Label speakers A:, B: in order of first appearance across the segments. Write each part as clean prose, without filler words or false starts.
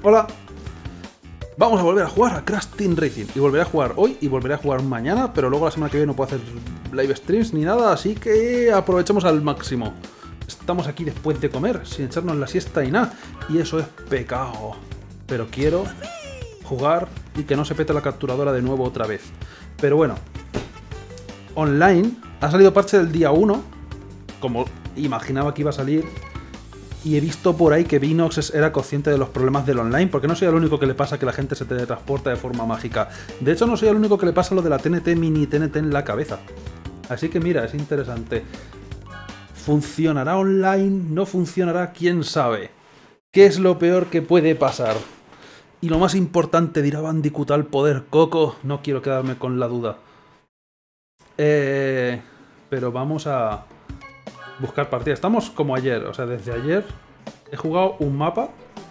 A: Hola. Vamos a volver a jugar a Crash Team Racing. Y volveré a jugar hoy y volveré a jugar mañana, pero luego la semana que viene no puedo hacer live streams ni nada, así que aprovechemos al máximo. Estamos aquí después de comer, sin echarnos la siesta y nada, y eso es pecado. Pero quiero jugar y que no se pete la capturadora de nuevo otra vez. Pero bueno, online ha salido parche del día 1, como imaginaba que iba a salir. Y he visto por ahí que Vinox era consciente de los problemas del online, porque no soy el único que le pasa que la gente se teletransporta de forma mágica. De hecho, no soy el único que le pasa lo de la TNT mini TNT en la cabeza. Así que mira, es interesante. ¿Funcionará online? ¿No funcionará? ¿Quién sabe? ¿Qué es lo peor que puede pasar? Y lo más importante, dirá Bandicoot al poder Coco. No quiero quedarme con la duda. Pero vamos a buscar partidas. Estamos como ayer, o sea, desde ayer he jugado un mapa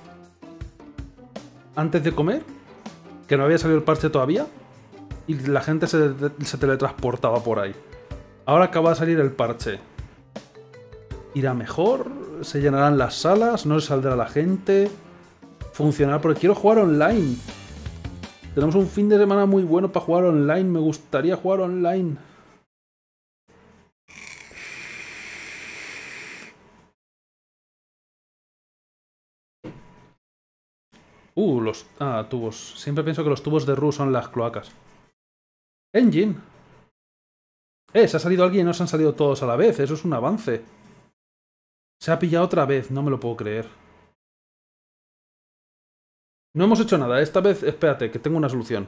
A: antes de comer, que no había salido el parche todavía, y la gente se teletransportaba por ahí. Ahora acaba de salir el parche. ¿Irá mejor? ¿Se llenarán las salas? ¿No se saldrá la gente? ¿Funcionará? Porque quiero jugar online. Tenemos un fin de semana muy bueno para jugar online. Me gustaría jugar online. Los tubos. Siempre pienso que los tubos de Ru son las cloacas. Engine. Se ha salido alguien y no se han salido todos a la vez. Eso es un avance. Se ha pillado otra vez. No me lo puedo creer. No hemos hecho nada. Esta vez, espérate, que tengo una solución.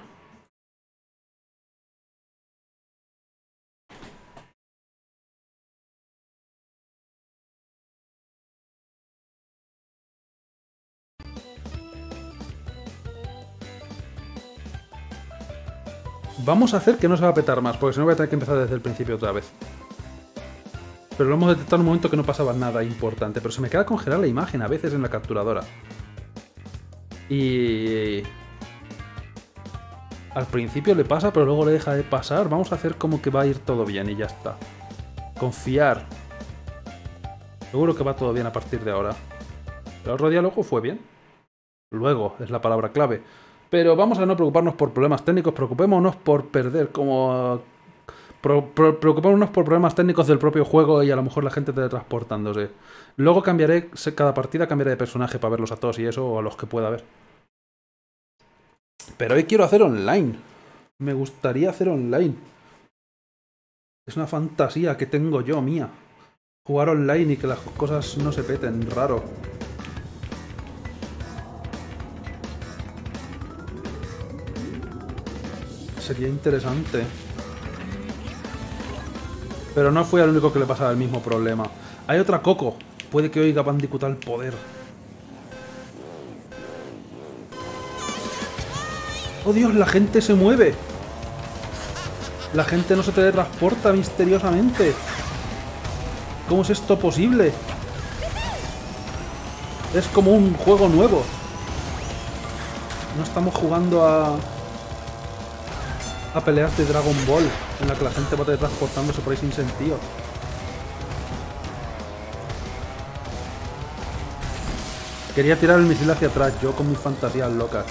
A: Vamos a hacer que no se va a petar más, porque si no voy a tener que empezar desde el principio otra vez. Pero lo hemos detectado en un momento que no pasaba nada importante. Pero se me queda congelada la imagen a veces en la capturadora. Y al principio le pasa, pero luego le deja de pasar. Vamos a hacer como que va a ir todo bien y ya está. Confiar. Seguro que va todo bien a partir de ahora. El otro día luego fue bien. Luego es la palabra clave. Pero vamos a no preocuparnos por problemas técnicos. Preocupémonos por perder como... Preocupémonos por problemas técnicos del propio juego y a lo mejor la gente teletransportándose. Luego cambiaré, cada partida cambiaré de personaje para verlos a todos y eso, o a los que pueda ver. Pero hoy quiero hacer online. Me gustaría hacer online. Es una fantasía que tengo yo, mía. Jugar online y que las cosas no se peten, raro. Sería interesante. Pero no fui el único que le pasaba el mismo problema. Hay otra Coco. Puede que oiga Bandicoot al poder. ¡Oh Dios! La gente se mueve. La gente no se teletransporta misteriosamente. ¿Cómo es esto posible? Es como un juego nuevo. No estamos jugando a peleas de Dragon Ball, en la que la gente va teletransportándose por ahí sin sentido. Quería tirar el misil hacia atrás, yo con mis fantasías locas.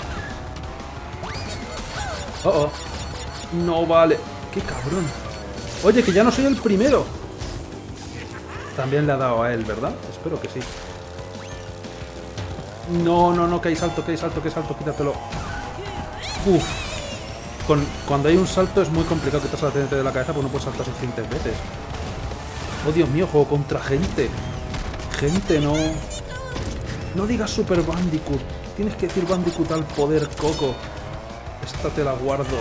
A: Oh, no vale. ¡Qué cabrón! Oye, que ya no soy el primero. También le ha dado a él, ¿verdad? Espero que sí. No, que hay salto, quítatelo. Uff. Cuando hay un salto es muy complicado quitarse la TNT de la cabeza porque no puedes saltar suficientes veces. Oh Dios mío, juego contra gente. Gente, no... No digas Super Bandicoot. Tienes que decir Bandicoot al poder Coco. Esta te la guardo.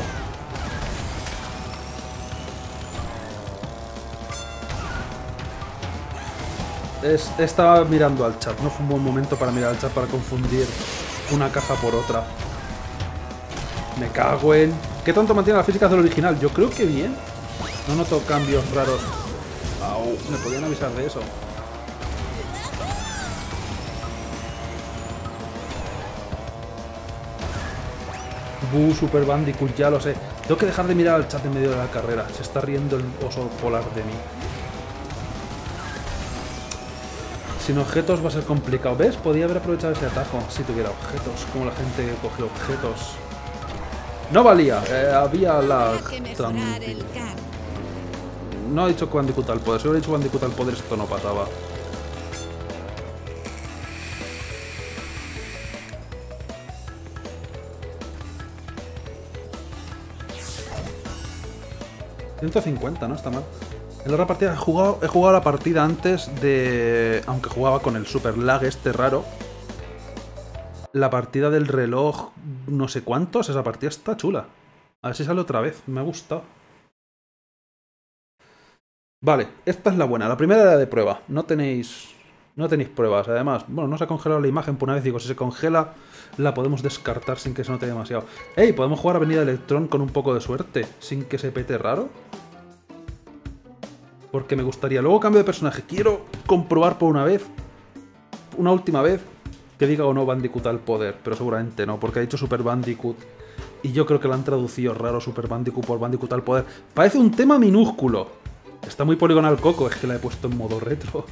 A: Estaba mirando al chat. No fue un buen momento para mirar al chat para confundir una caja por otra. Me cago en... ¿Qué tanto mantiene las físicas del original? Yo creo que bien. No noto cambios raros. Au, me podían avisar de eso. Super Bandicoot, ya lo sé. Tengo que dejar de mirar al chat en medio de la carrera. Se está riendo el oso polar de mí. Sin objetos va a ser complicado. ¿Ves? Podía haber aprovechado ese atajo si tuviera objetos. Como la gente que coge objetos. No valía. Había la... No ha dicho Bandicoot al poder. Si hubiera dicho Bandicoot al poder, esto no pasaba. $150, no está mal. En la otra partida he jugado la partida antes de... Aunque jugaba con el super lag este raro. La partida del reloj no sé cuántos. Esa partida está chula. A ver si sale otra vez. Me ha gustado. Vale, esta es la buena. La primera era de prueba. No tenéis pruebas. Además, bueno, no se ha congelado la imagen por una vez. Digo, si se congela, la podemos descartar sin que se note demasiado. ¡Ey! Podemos jugar Avenida Electrón con un poco de suerte. Sin que se pete raro. Porque me gustaría. Luego cambio de personaje. Quiero comprobar por una vez. Una última vez. Que diga o no Bandicoot al poder. Pero seguramente no. Porque ha dicho Super Bandicoot. Y yo creo que lo han traducido raro Super Bandicoot por Bandicoot al poder. Parece un tema minúsculo. Está muy poligonal Coco. Es que la he puesto en modo retro.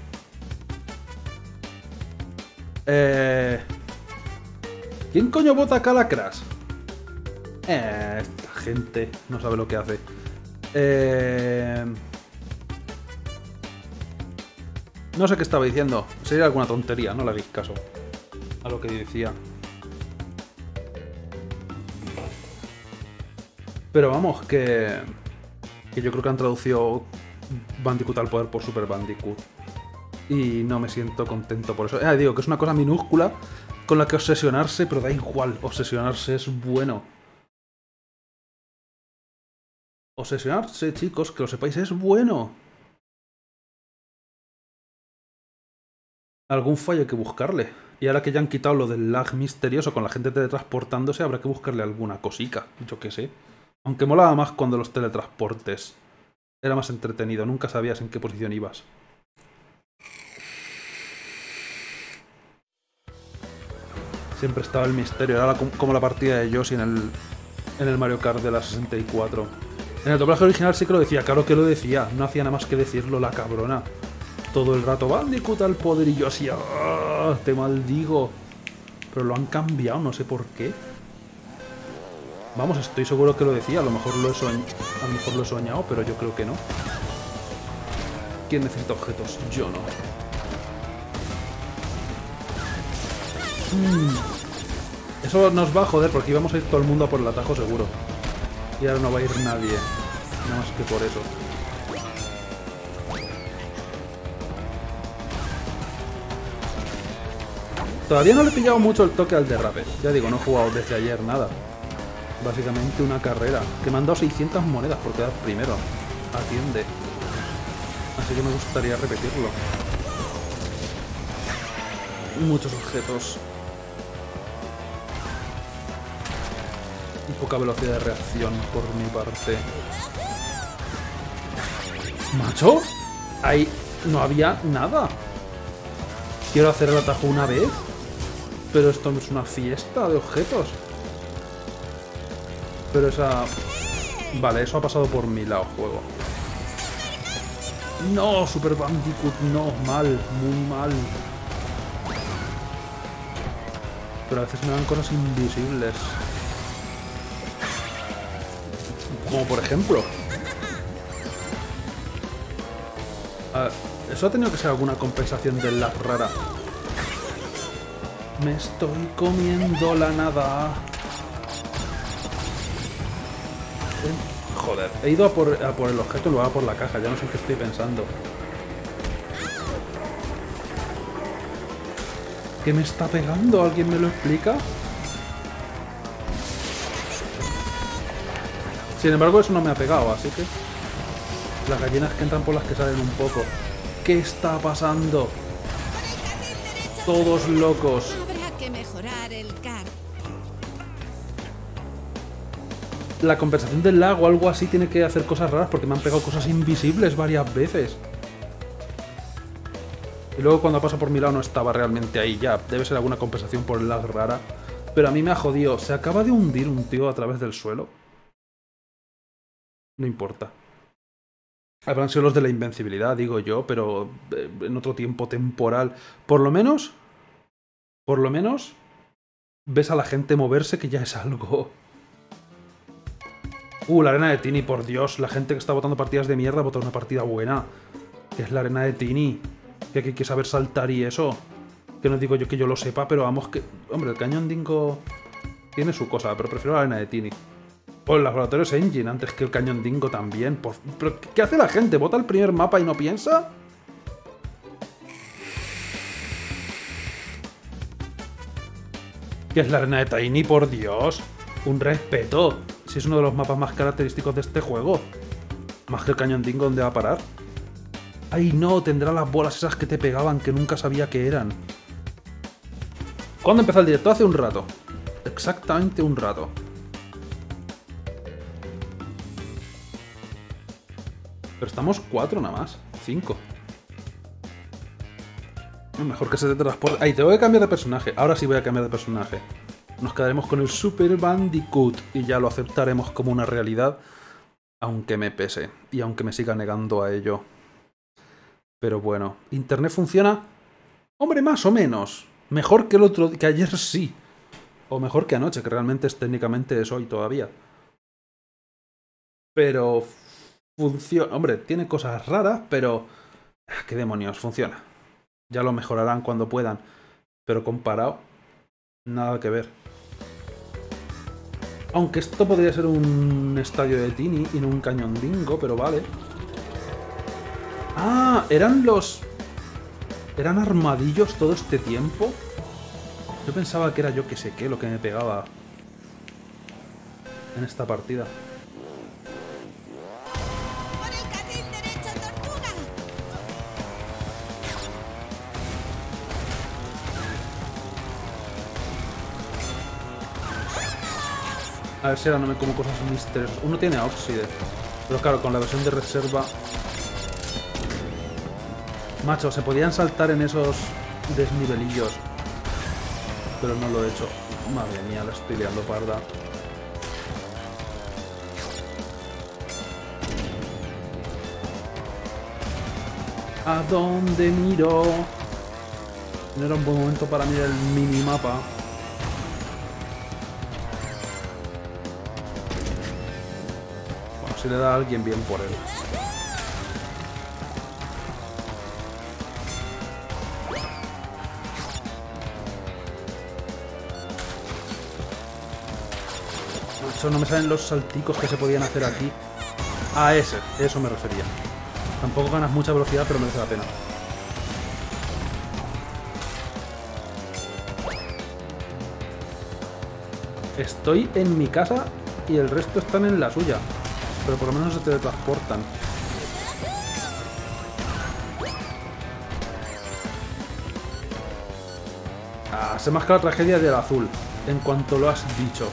A: ¿Quién coño vota a Calacras? Esta gente no sabe lo que hace. No sé qué estaba diciendo. Sería alguna tontería, no le hagáis caso a lo que decía. Pero vamos, que yo creo que han traducido Bandicoot al poder por Super Bandicoot. Y no me siento contento por eso. Digo que es una cosa minúscula con la que obsesionarse, pero da igual. Obsesionarse es bueno. Obsesionarse, chicos, que lo sepáis, es bueno. Algún fallo hay que buscarle. Y ahora que ya han quitado lo del lag misterioso con la gente teletransportándose, habrá que buscarle alguna cosica. Yo qué sé. Aunque molaba más cuando los teletransportes. Era más entretenido, nunca sabías en qué posición ibas. Siempre estaba el misterio, era como la partida de Yoshi en el Mario Kart de la 64. En el doblaje original sí que lo decía, claro que lo decía, no hacía nada más que decirlo la cabrona. Todo el rato, Bandicoot al poder, y yo así, ¡ah! Te maldigo. Pero lo han cambiado, no sé por qué. Vamos, estoy seguro que lo decía, a lo mejor lo he soñado, pero yo creo que no. ¿Quién necesita objetos? Yo no. Eso nos va a joder porque íbamos a ir todo el mundo a por el atajo seguro. Y ahora no va a ir nadie. Nada más que por eso. Todavía no le he pillado mucho el toque al derrape. Ya digo, no he jugado desde ayer nada. Básicamente una carrera. Que me han dado 600 monedas por quedar primero. Atiende. Así que me gustaría repetirlo. Muchos objetos. Y poca velocidad de reacción por mi parte. ¿Macho? Ahí no había nada. Quiero hacer el atajo una vez. Pero esto no es una fiesta de objetos. Pero esa... Vale, eso ha pasado por mi lado, juego. No, Super Bandicoot, no, mal, muy mal. Pero a veces me dan cosas invisibles. Como por ejemplo... eso ha tenido que ser alguna compensación del lag rara. Me estoy comiendo la nada. Joder, he ido a por el objeto y luego a por la caja. Ya no sé en qué estoy pensando. ¿Qué me está pegando? ¿Alguien me lo explica? Sin embargo, eso no me ha pegado, así que... Las gallinas que entran por las que salen un poco. ¿Qué está pasando? Todos locos.
B: Habrá que mejorar el kart.
A: La compensación del lag o algo así tiene que hacer cosas raras porque me han pegado cosas invisibles varias veces. Y luego cuando pasa por mi lado no estaba realmente ahí ya. Debe ser alguna compensación por el lag rara. Pero a mí me ha jodido. ¿Se acaba de hundir un tío a través del suelo? No importa. Habrán sido los de la invencibilidad, digo yo, pero en otro tiempo temporal. Por lo menos, ves a la gente moverse, que ya es algo. La arena de Tini, por Dios. La gente que está votando partidas de mierda vota una partida buena. Que es la arena de Tini. Que hay que saber saltar y eso. Que no digo yo que yo lo sepa, pero vamos que... Hombre, el cañón Dingo tiene su cosa, pero prefiero la arena de Tini. O el laboratorio es Engine antes que el cañón Dingo también. ¿Pero qué hace la gente? ¿Vota el primer mapa y no piensa? ¿Qué es la arena de Tiny? Por Dios. Un respeto. Si es uno de los mapas más característicos de este juego. Más que el cañón Dingo, ¿dónde va a parar? ¡Ay, no! Tendrá las bolas esas que te pegaban, que nunca sabía que eran. ¿Cuándo empezó el directo? Hace un rato. Exactamente un rato. Pero estamos 4 nada más. 5. Mejor que se te transporte. ¡Ay, tengo que cambiar de personaje! Ahora sí voy a cambiar de personaje. Nos quedaremos con el Super Bandicoot y ya lo aceptaremos como una realidad. Aunque me pese. Y aunque me siga negando a ello. Pero bueno. ¿Internet funciona? Hombre, más o menos. Mejor que el otro... que ayer sí. O mejor que anoche, que realmente es técnicamente es hoy todavía. Pero... funciona. Hombre, tiene cosas raras, pero... ¿qué demonios? Funciona. Ya lo mejorarán cuando puedan. Pero comparado... nada que ver. Aunque esto podría ser un estadio de Tini y no un cañón Dingo, pero vale. Ah, eran los... ¿eran armadillos todo este tiempo? Yo pensaba que era yo que sé qué lo que me pegaba en esta partida.
B: ¡Por el carril derecho, tortuga!
A: A ver si ahora no me como cosas misteriosas. Uno tiene Oxide. Pero claro, con la versión de reserva... macho, se podían saltar en esos desnivelillos. Pero no lo he hecho. Madre mía, la estoy liando parda. ¿A dónde miro? No era un buen momento para mirar el minimapa. Bueno, si le da a alguien, bien por él. No me salen los salticos que se podían hacer aquí. A eso me refería. Tampoco ganas mucha velocidad, pero merece la pena. Estoy en mi casa y el resto están en la suya. Pero por lo menos se teletransportan. Ah, se masca la tragedia del azul. En cuanto lo has dicho.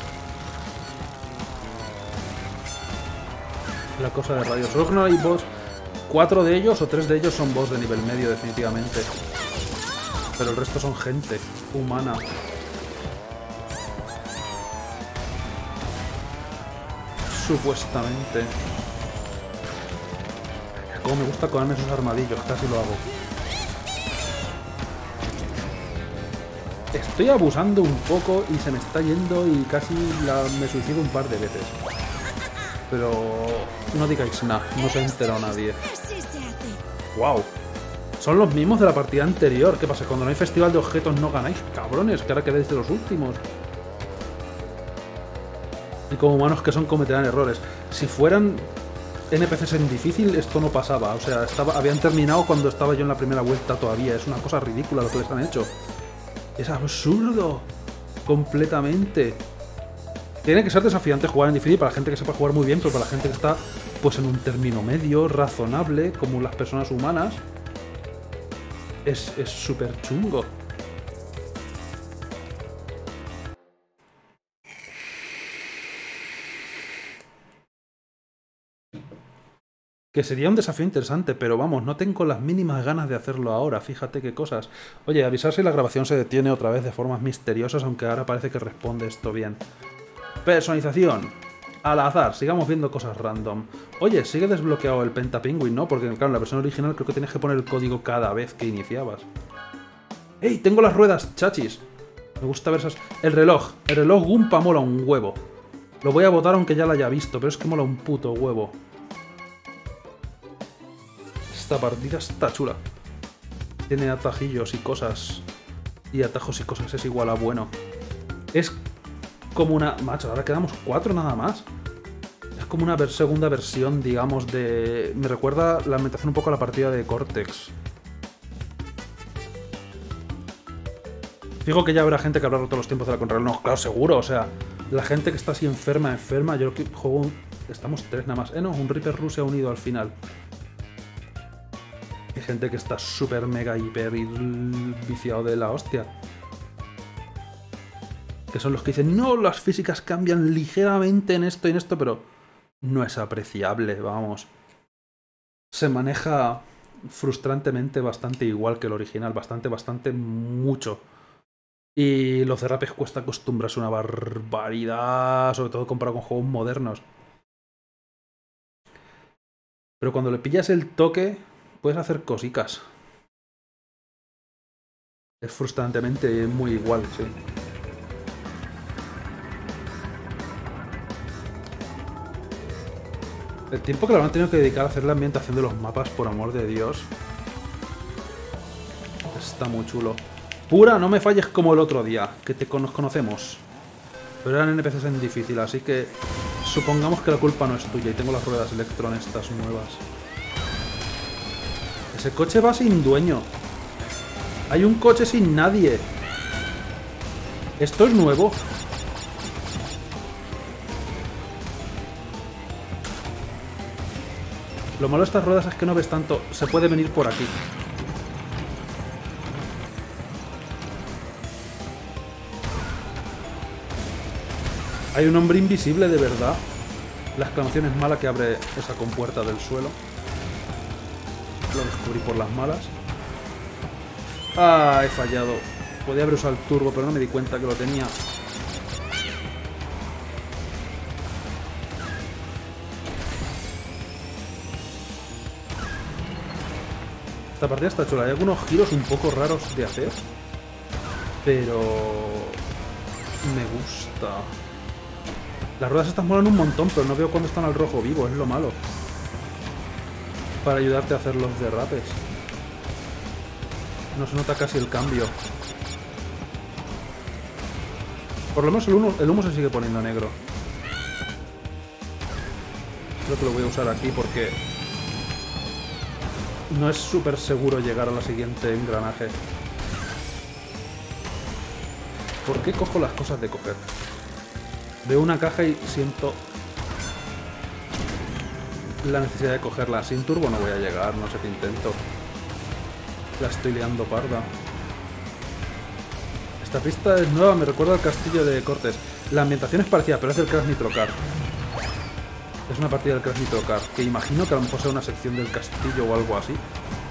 A: La cosa de rayos. Solo que no hay boss. 4 de ellos o 3 de ellos son boss de nivel medio, definitivamente. Pero el resto son gente humana. Supuestamente. Como me gusta comerme esos armadillos, casi lo hago. Estoy abusando un poco y se me está yendo y casi me suicido un par de veces. Pero no digáis nada, no se ha enterado nadie.
B: Así se hace.
A: ¡Wow! Son los mismos de la partida anterior. ¿Qué pasa? Cuando no hay festival de objetos no ganáis, cabrones, que ahora quedáis de los últimos. Y como humanos que son cometerán errores. Si fueran NPCs en difícil, esto no pasaba. O sea, habían terminado cuando estaba yo en la primera vuelta todavía. Es una cosa ridícula lo que les han hecho. Es absurdo. Completamente. Tiene que ser desafiante jugar en difícil para la gente que sepa jugar muy bien, pero para la gente que está pues en un término medio, razonable, como las personas humanas, es súper chungo. Que sería un desafío interesante, pero vamos, no tengo las mínimas ganas de hacerlo ahora, fíjate qué cosas. Oye, avisar si la grabación se detiene otra vez de formas misteriosas, aunque ahora parece que responde esto bien. Personalización. Al azar, sigamos viendo cosas random. Oye, sigue desbloqueado el Pentapinguin, ¿no? Porque claro, en la versión original creo que tenías que poner el código cada vez que iniciabas. ¡Ey! Tengo las ruedas, chachis. Me gusta ver esas... El reloj Goomba mola un huevo. Lo voy a botar aunque ya lo haya visto, pero es que mola un puto huevo. Esta partida está chula. Tiene atajillos y cosas. Y atajos y cosas, es igual a bueno. Es como una... Macho, ahora quedamos 4 nada más. Es como una segunda versión, digamos, de... Me recuerda la ambientación un poco a la partida de Cortex. Digo que ya habrá gente que habrá roto los tiempos de la contrarreloj. No, claro, seguro, o sea... La gente que está así enferma, yo que juego... Estamos 3 nada más. No, un Reaper Ru se ha unido al final. Hay gente que está súper mega hiper viciado de la hostia. Que son los que dicen, no, las físicas cambian ligeramente en esto y en esto, pero no es apreciable, vamos. Se maneja frustrantemente bastante igual que el original, bastante mucho. Y los derrapes cuesta acostumbrarse una barbaridad, sobre todo comparado con juegos modernos. Pero cuando le pillas el toque, puedes hacer cosicas. Es frustrantemente muy igual, sí. El tiempo que le han tenido que dedicar a hacer la ambientación de los mapas, por amor de Dios. Está muy chulo. Pura, no me falles como el otro día, que nos conocemos. Pero eran NPCs en difícil, así que supongamos que la culpa no es tuya y tengo las ruedas Electron estas nuevas. Ese coche va sin dueño. Hay un coche sin nadie. Esto es nuevo. Lo malo de estas ruedas es que no ves tanto. Se puede venir por aquí. Hay un hombre invisible de verdad. La exclamación es mala que abre esa compuerta del suelo. Lo descubrí por las malas. Ah, he fallado. Podía haber usado el turbo, pero no me di cuenta que lo tenía. Esta partida está chula. Hay algunos giros un poco raros de hacer. Pero... me gusta. Las ruedas estas molan un montón, pero no veo cuando están al rojo vivo, es lo malo. Para ayudarte a hacer los derrapes. No se nota casi el cambio. Por lo menos el humo se sigue poniendo negro. Creo que lo voy a usar aquí porque... no es súper seguro llegar a la siguiente engranaje. ¿Por qué cojo las cosas de coger? Veo una caja y siento la necesidad de cogerla. Sin turbo no voy a llegar, no sé qué intento. La estoy liando parda. Esta pista es nueva, me recuerda al castillo de Cortes. La ambientación es parecida, pero es del Crash Nitro Kart. Es una partida del Crash Nitro Kart, que imagino que a lo mejor sea una sección del castillo o algo así.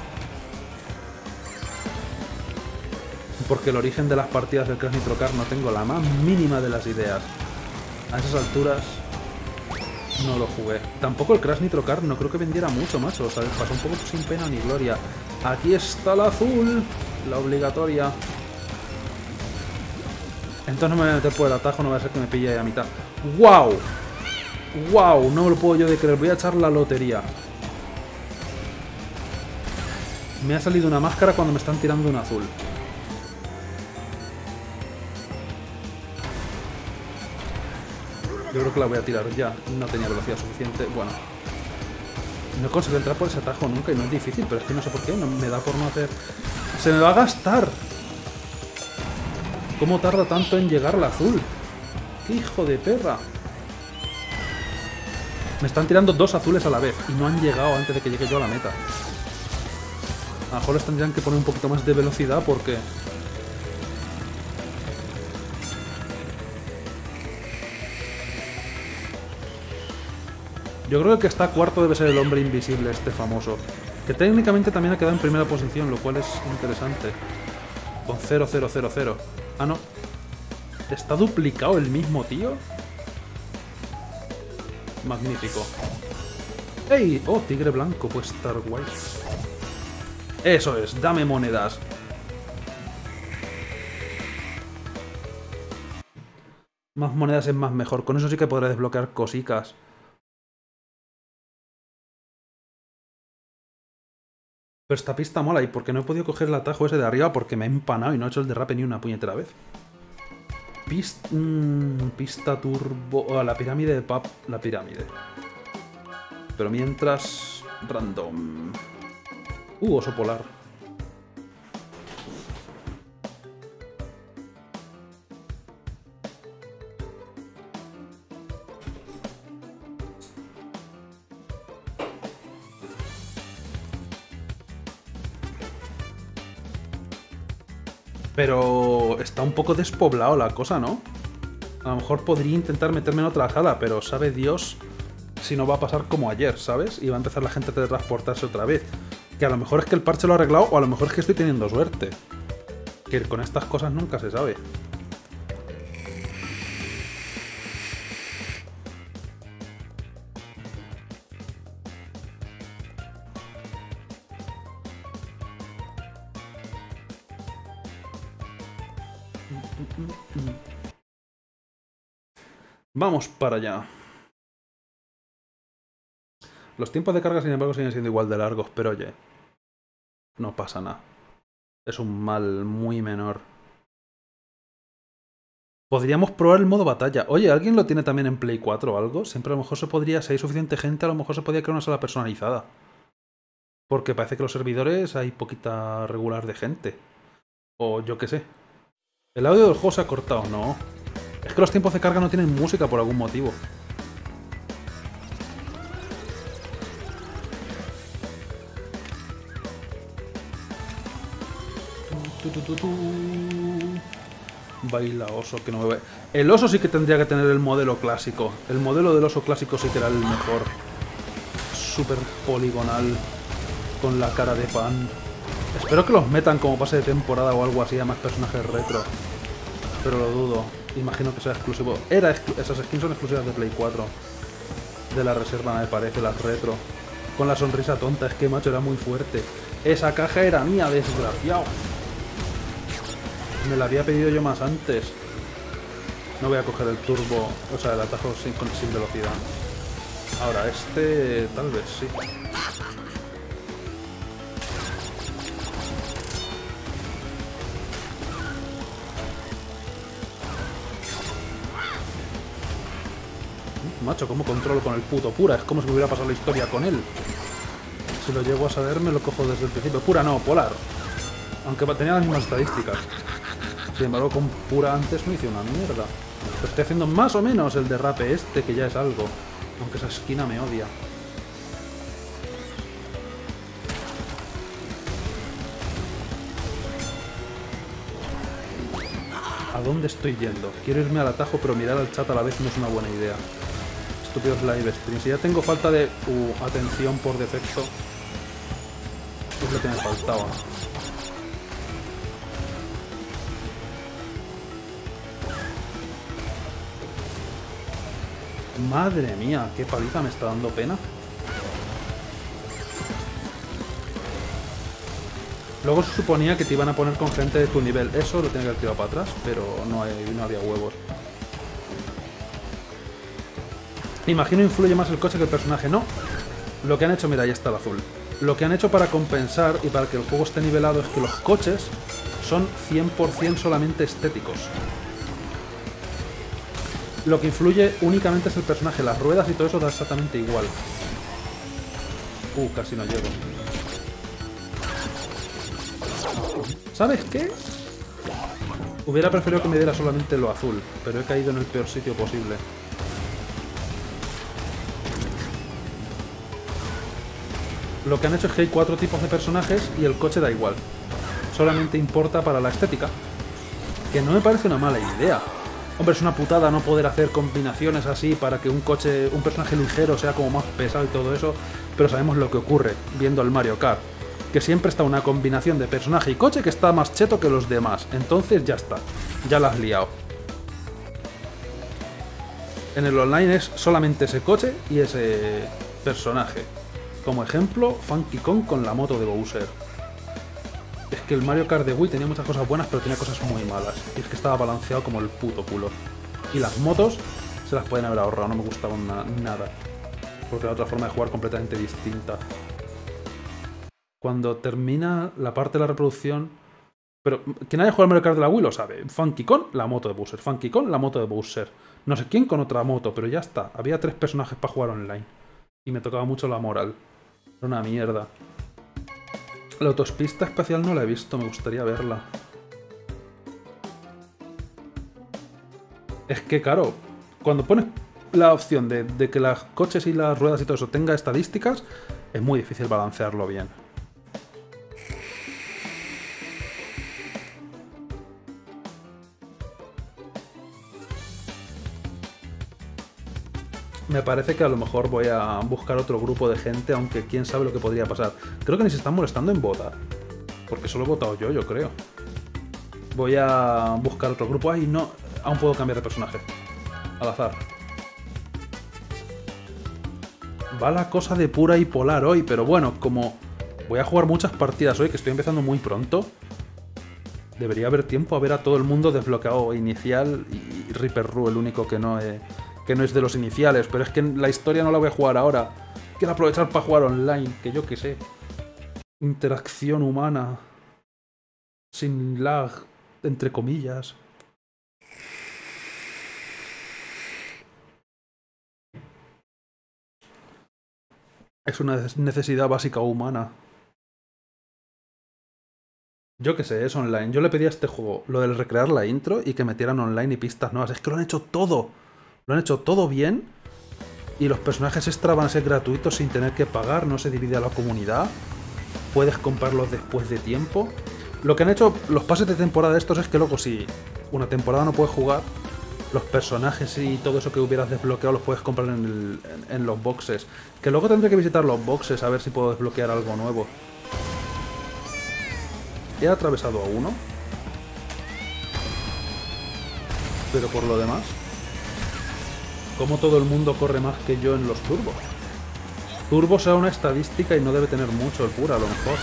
A: Porque el origen de las partidas del Crash Nitro Kart no tengo la más mínima de las ideas. A esas alturas no lo jugué. Tampoco el Crash Nitro Kart no creo que vendiera mucho, macho. O sea, pasó un poco sin pena ni gloria. Aquí está la azul, la obligatoria. Entonces no me voy a meter por el atajo, no va a ser que me pille a mitad. ¡Wow! ¡Wow! No me lo puedo yo de creer. Voy a echar la lotería. Me ha salido una máscara cuando me están tirando un azul. Yo creo que la voy a tirar ya. No tenía velocidad suficiente. Bueno. No he conseguido entrar por ese atajo nunca y no es difícil, pero es que no sé por qué. No me da por no hacer... ¡Se me va a gastar! ¿Cómo tarda tanto en llegar la azul? ¡Qué hijo de perra! Me están tirando dos azules a la vez y no han llegado antes de que llegue yo a la meta. A lo mejor les tendrían que poner un poquito más de velocidad porque... Yo creo que el que está cuarto debe ser el hombre invisible, este famoso. Que técnicamente también ha quedado en primera posición, lo cual es interesante. Con 0-0-0-0. Ah, no. ¿Está duplicado el mismo tío? Magnífico. ¡Ey! Oh, tigre blanco, puede estar guay. Eso es, dame monedas. Más monedas es más mejor. Con eso sí que podré desbloquear cositas. Pero esta pista mola. ¿Y por qué no he podido coger el atajo ese de arriba? Porque me he empanado y no he hecho el derrape ni una puñetera vez. Pista turbo... Oh, la pirámide de Pap... La pirámide. Pero mientras... Random. Oso polar. Pero está un poco despoblado la cosa, ¿no? A lo mejor podría intentar meterme en otra sala, pero sabe Dios si no va a pasar como ayer, ¿sabes? Y va a empezar la gente a teletransportarse otra vez. Que a lo mejor es que el parche lo ha arreglado o a lo mejor es que estoy teniendo suerte. Que con estas cosas nunca se sabe. Vamos para allá. Los tiempos de carga, sin embargo, siguen siendo igual de largos, pero oye, no pasa nada. Es un mal muy menor. Podríamos probar el modo batalla. Oye, ¿alguien lo tiene también en Play 4 o algo? Siempre a lo mejor se podría, si hay suficiente gente, a lo mejor se podría crear una sala personalizada. Porque parece que los servidores hay poquita regular de gente. O yo qué sé. El audio del juego se ha cortado, no. Es que los tiempos de carga no tienen música por algún motivo. Baila oso, que no me ve. El oso sí que tendría que tener el modelo clásico. El modelo del oso clásico sí que era el mejor. Súper poligonal. Con la cara de pan. Espero que los metan como pase de temporada o algo así a más personajes retro. Pero lo dudo. Imagino que sea exclusivo. Esas skins son exclusivas de Play 4. De la reserva, me parece, las retro. Con la sonrisa tonta, es que macho era muy fuerte. Esa caja era mía, desgraciado. Me la había pedido yo más antes. No voy a coger el turbo, o sea, el atajo sin velocidad. Ahora, este tal vez sí. Macho, ¿cómo controlo con el puto Pura? Es como si me hubiera pasado la historia con él. Si lo llego a saber, me lo cojo desde el principio. Pura no, Polar. Aunque tenía las mismas estadísticas. Sin embargo, con Pura antes me hice una mierda. Pero estoy haciendo más o menos el derrape este, que ya es algo. Aunque esa esquina me odia. ¿A dónde estoy yendo? Quiero irme al atajo, pero mirar al chat a la vez no es una buena idea. Estúpidos live streams. Si ya tengo falta de atención por defecto, es lo que me faltaba. Madre mía, qué paliza, me está dando pena. Luego se suponía que te iban a poner con gente de tu nivel. Eso lo tenía que haber tirado para atrás, pero no había huevos. Imagino influye más el coche que el personaje. No. Lo que han hecho, mira, ahí está el azul. Lo que han hecho para compensar y para que el juego esté nivelado es que los coches son 100% solamente estéticos. Lo que influye únicamente es el personaje. Las ruedas y todo eso da exactamente igual. Casi no llego. ¿Sabes qué? Hubiera preferido que me diera solamente lo azul, pero he caído en el peor sitio posible. Lo que han hecho es que hay 4 tipos de personajes y el coche da igual. Solamente importa para la estética. Que no me parece una mala idea. Hombre, es una putada no poder hacer combinaciones así para que un personaje ligero sea como más pesado y todo eso, pero sabemos lo que ocurre viendo el Mario Kart. Que siempre está una combinación de personaje y coche que está más cheto que los demás. Entonces ya está. Ya la has liado. En el online es solamente ese coche y ese personaje. Como ejemplo, Funky Kong con la moto de Bowser. Es que el Mario Kart de Wii tenía muchas cosas buenas, pero tenía cosas muy malas. Y es que estaba balanceado como el puto culo. Y las motos se las pueden haber ahorrado, no me gustaban nada. Porque era otra forma de jugar completamente distinta. Cuando termina la parte de la reproducción... Pero quien haya jugado al Mario Kart de la Wii lo sabe. Funky Kong, la moto de Bowser. Funky Kong, la moto de Bowser. No sé quién con otra moto, pero ya está. Había 3 personajes para jugar online. Y me tocaba mucho la moral. Era una mierda. La autopista espacial no la he visto, me gustaría verla. Es que, claro, cuando pones la opción de que los coches y las ruedas y todo eso tenga estadísticas, es muy difícil balancearlo bien. Me parece que a lo mejor voy a buscar otro grupo de gente, aunque quién sabe lo que podría pasar. Creo que ni se están molestando en votar. Porque solo he votado yo creo. Voy a buscar otro grupo. ¡Ay, no! Aún puedo cambiar de personaje. Al azar. Va la cosa de pura y polar hoy, pero bueno, como voy a jugar muchas partidas hoy, que estoy empezando muy pronto, debería haber tiempo a ver a todo el mundo desbloqueado inicial y Reaper Roo, el único que no es de los iniciales, pero es que la historia no la voy a jugar ahora. Quiero aprovechar para jugar online, que yo qué sé. Interacción humana. Sin lag, entre comillas. Es una necesidad básica humana. Yo qué sé, es online. Yo le pedí a este juego lo del recrear la intro y que metieran online y pistas nuevas. Es que lo han hecho todo. Lo han hecho todo bien. Y los personajes extra van a ser gratuitos sin tener que pagar. No se divide a la comunidad. Puedes comprarlos después de tiempo. Lo que han hecho los pases de temporada de estos es que luego si una temporada no puedes jugar, los personajes y todo eso que hubieras desbloqueado los puedes comprar en los boxes. Que luego tendré que visitar los boxes a ver si puedo desbloquear algo nuevo. He atravesado a uno. Pero por lo demás... Como todo el mundo corre más que yo en los turbos. Turbos será una estadística y no debe tener mucho el pura, a lo mejor.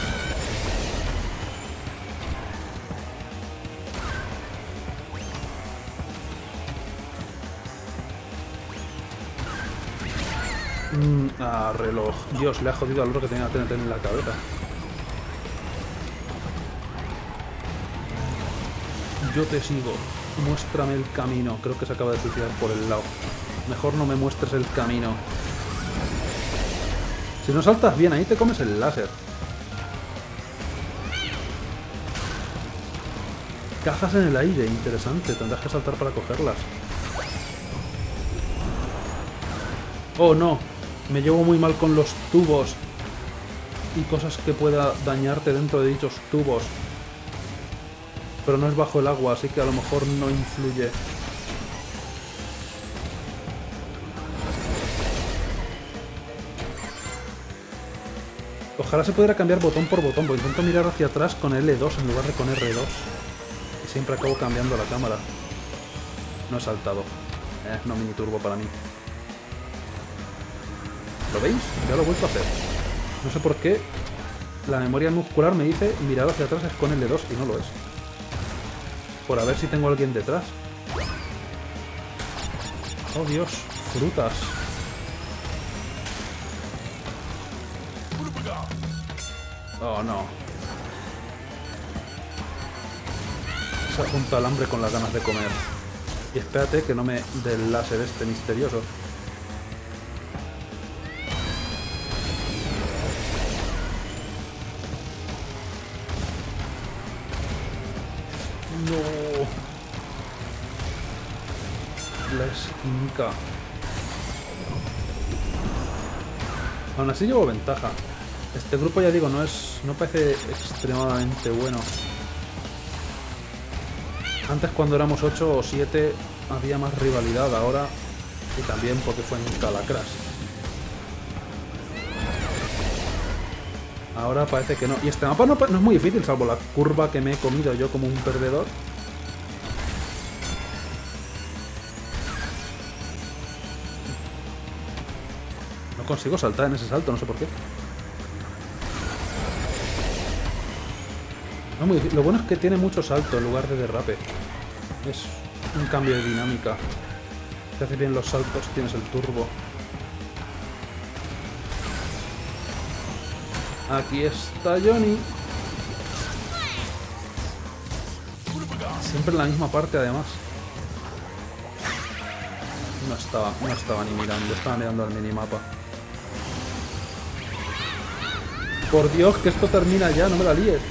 A: Reloj. Dios, le ha jodido al otro que tenía TNT en la cabeza. Yo te sigo. Muéstrame el camino. Creo que se acaba de suicidar por el lado. Mejor no me muestres el camino. Si no saltas bien ahí te comes el láser. Cajas en el aire, interesante. Tendrás que saltar para cogerlas. Oh no, me llevo muy mal con los tubos. Y cosas que pueda dañarte dentro de dichos tubos. Pero no es bajo el agua, así que a lo mejor no influye. Ojalá se pudiera cambiar botón por botón, porque intento mirar hacia atrás con L2 en lugar de con R2. Y siempre acabo cambiando la cámara. No he saltado. No mini turbo para mí. ¿Lo veis? Ya lo he vuelto a hacer. No sé por qué la memoria muscular me dice mirar hacia atrás es con L2 y no lo es. Por a ver si tengo a alguien detrás. Oh Dios, frutas. Oh no. Se ha juntado el hambre con las ganas de comer. Y espérate que no me dé el láser este misterioso. No. La esquinca. Aún así llevo ventaja. Este grupo, ya digo, no parece extremadamente bueno. Antes, cuando éramos 8 o 7, había más rivalidad. Ahora, y también porque fue en Calacras. Ahora parece que no. Y este mapa no es muy difícil, salvo la curva que me he comido yo como un perdedor. No consigo saltar en ese salto, no sé por qué. No, muy difícil. Lo bueno es que tiene mucho salto en lugar de derrape. Es un cambio de dinámica. Si haces bien los saltos, tienes el turbo. Aquí está Johnny. Siempre en la misma parte, además. No estaba ni mirando, estaba mirando al minimapa. Por Dios, que esto termina ya, no me la líes.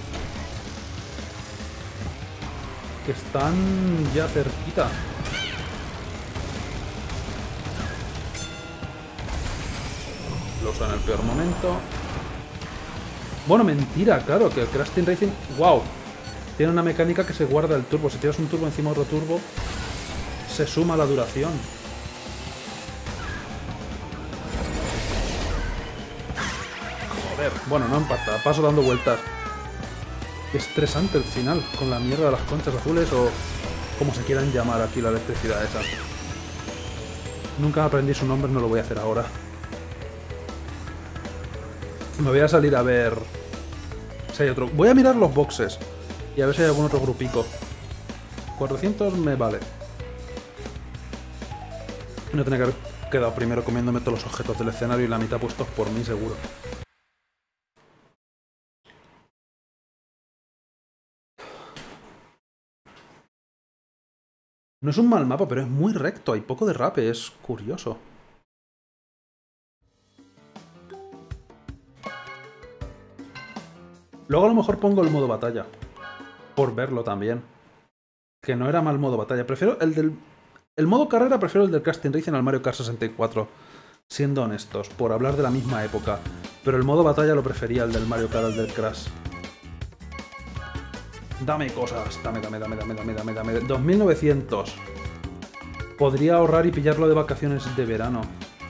A: Que están ya cerquita. Lo usa en el peor momento. Bueno, mentira, claro, que el Crash Team Racing... ¡Wow! Tiene una mecánica que se guarda el turbo. Si tiras un turbo encima de otro turbo, se suma la duración. Joder, bueno, no empata, paso dando vueltas. Qué estresante el final, con la mierda de las conchas azules o como se quieran llamar aquí la electricidad esa. Nunca aprendí su nombre, no lo voy a hacer ahora. Me voy a salir a ver si hay otro. Voy a mirar los boxes y a ver si hay algún otro grupico. 400 me vale. No tenía que haber quedado primero comiéndome todos los objetos del escenario y la mitad puestos por mí, seguro. No es un mal mapa, pero es muy recto. Hay poco derrape, es curioso. Luego a lo mejor pongo el modo batalla. Por verlo también. Que no era mal modo batalla. Prefiero el del... El modo carrera prefiero el del Crash Team Racing al Mario Kart 64. Siendo honestos, por hablar de la misma época. Pero el modo batalla lo prefería el del Mario Kart al del Crash. Dame cosas. Dame. 2900. Podría ahorrar y pillarlo de vacaciones de verano.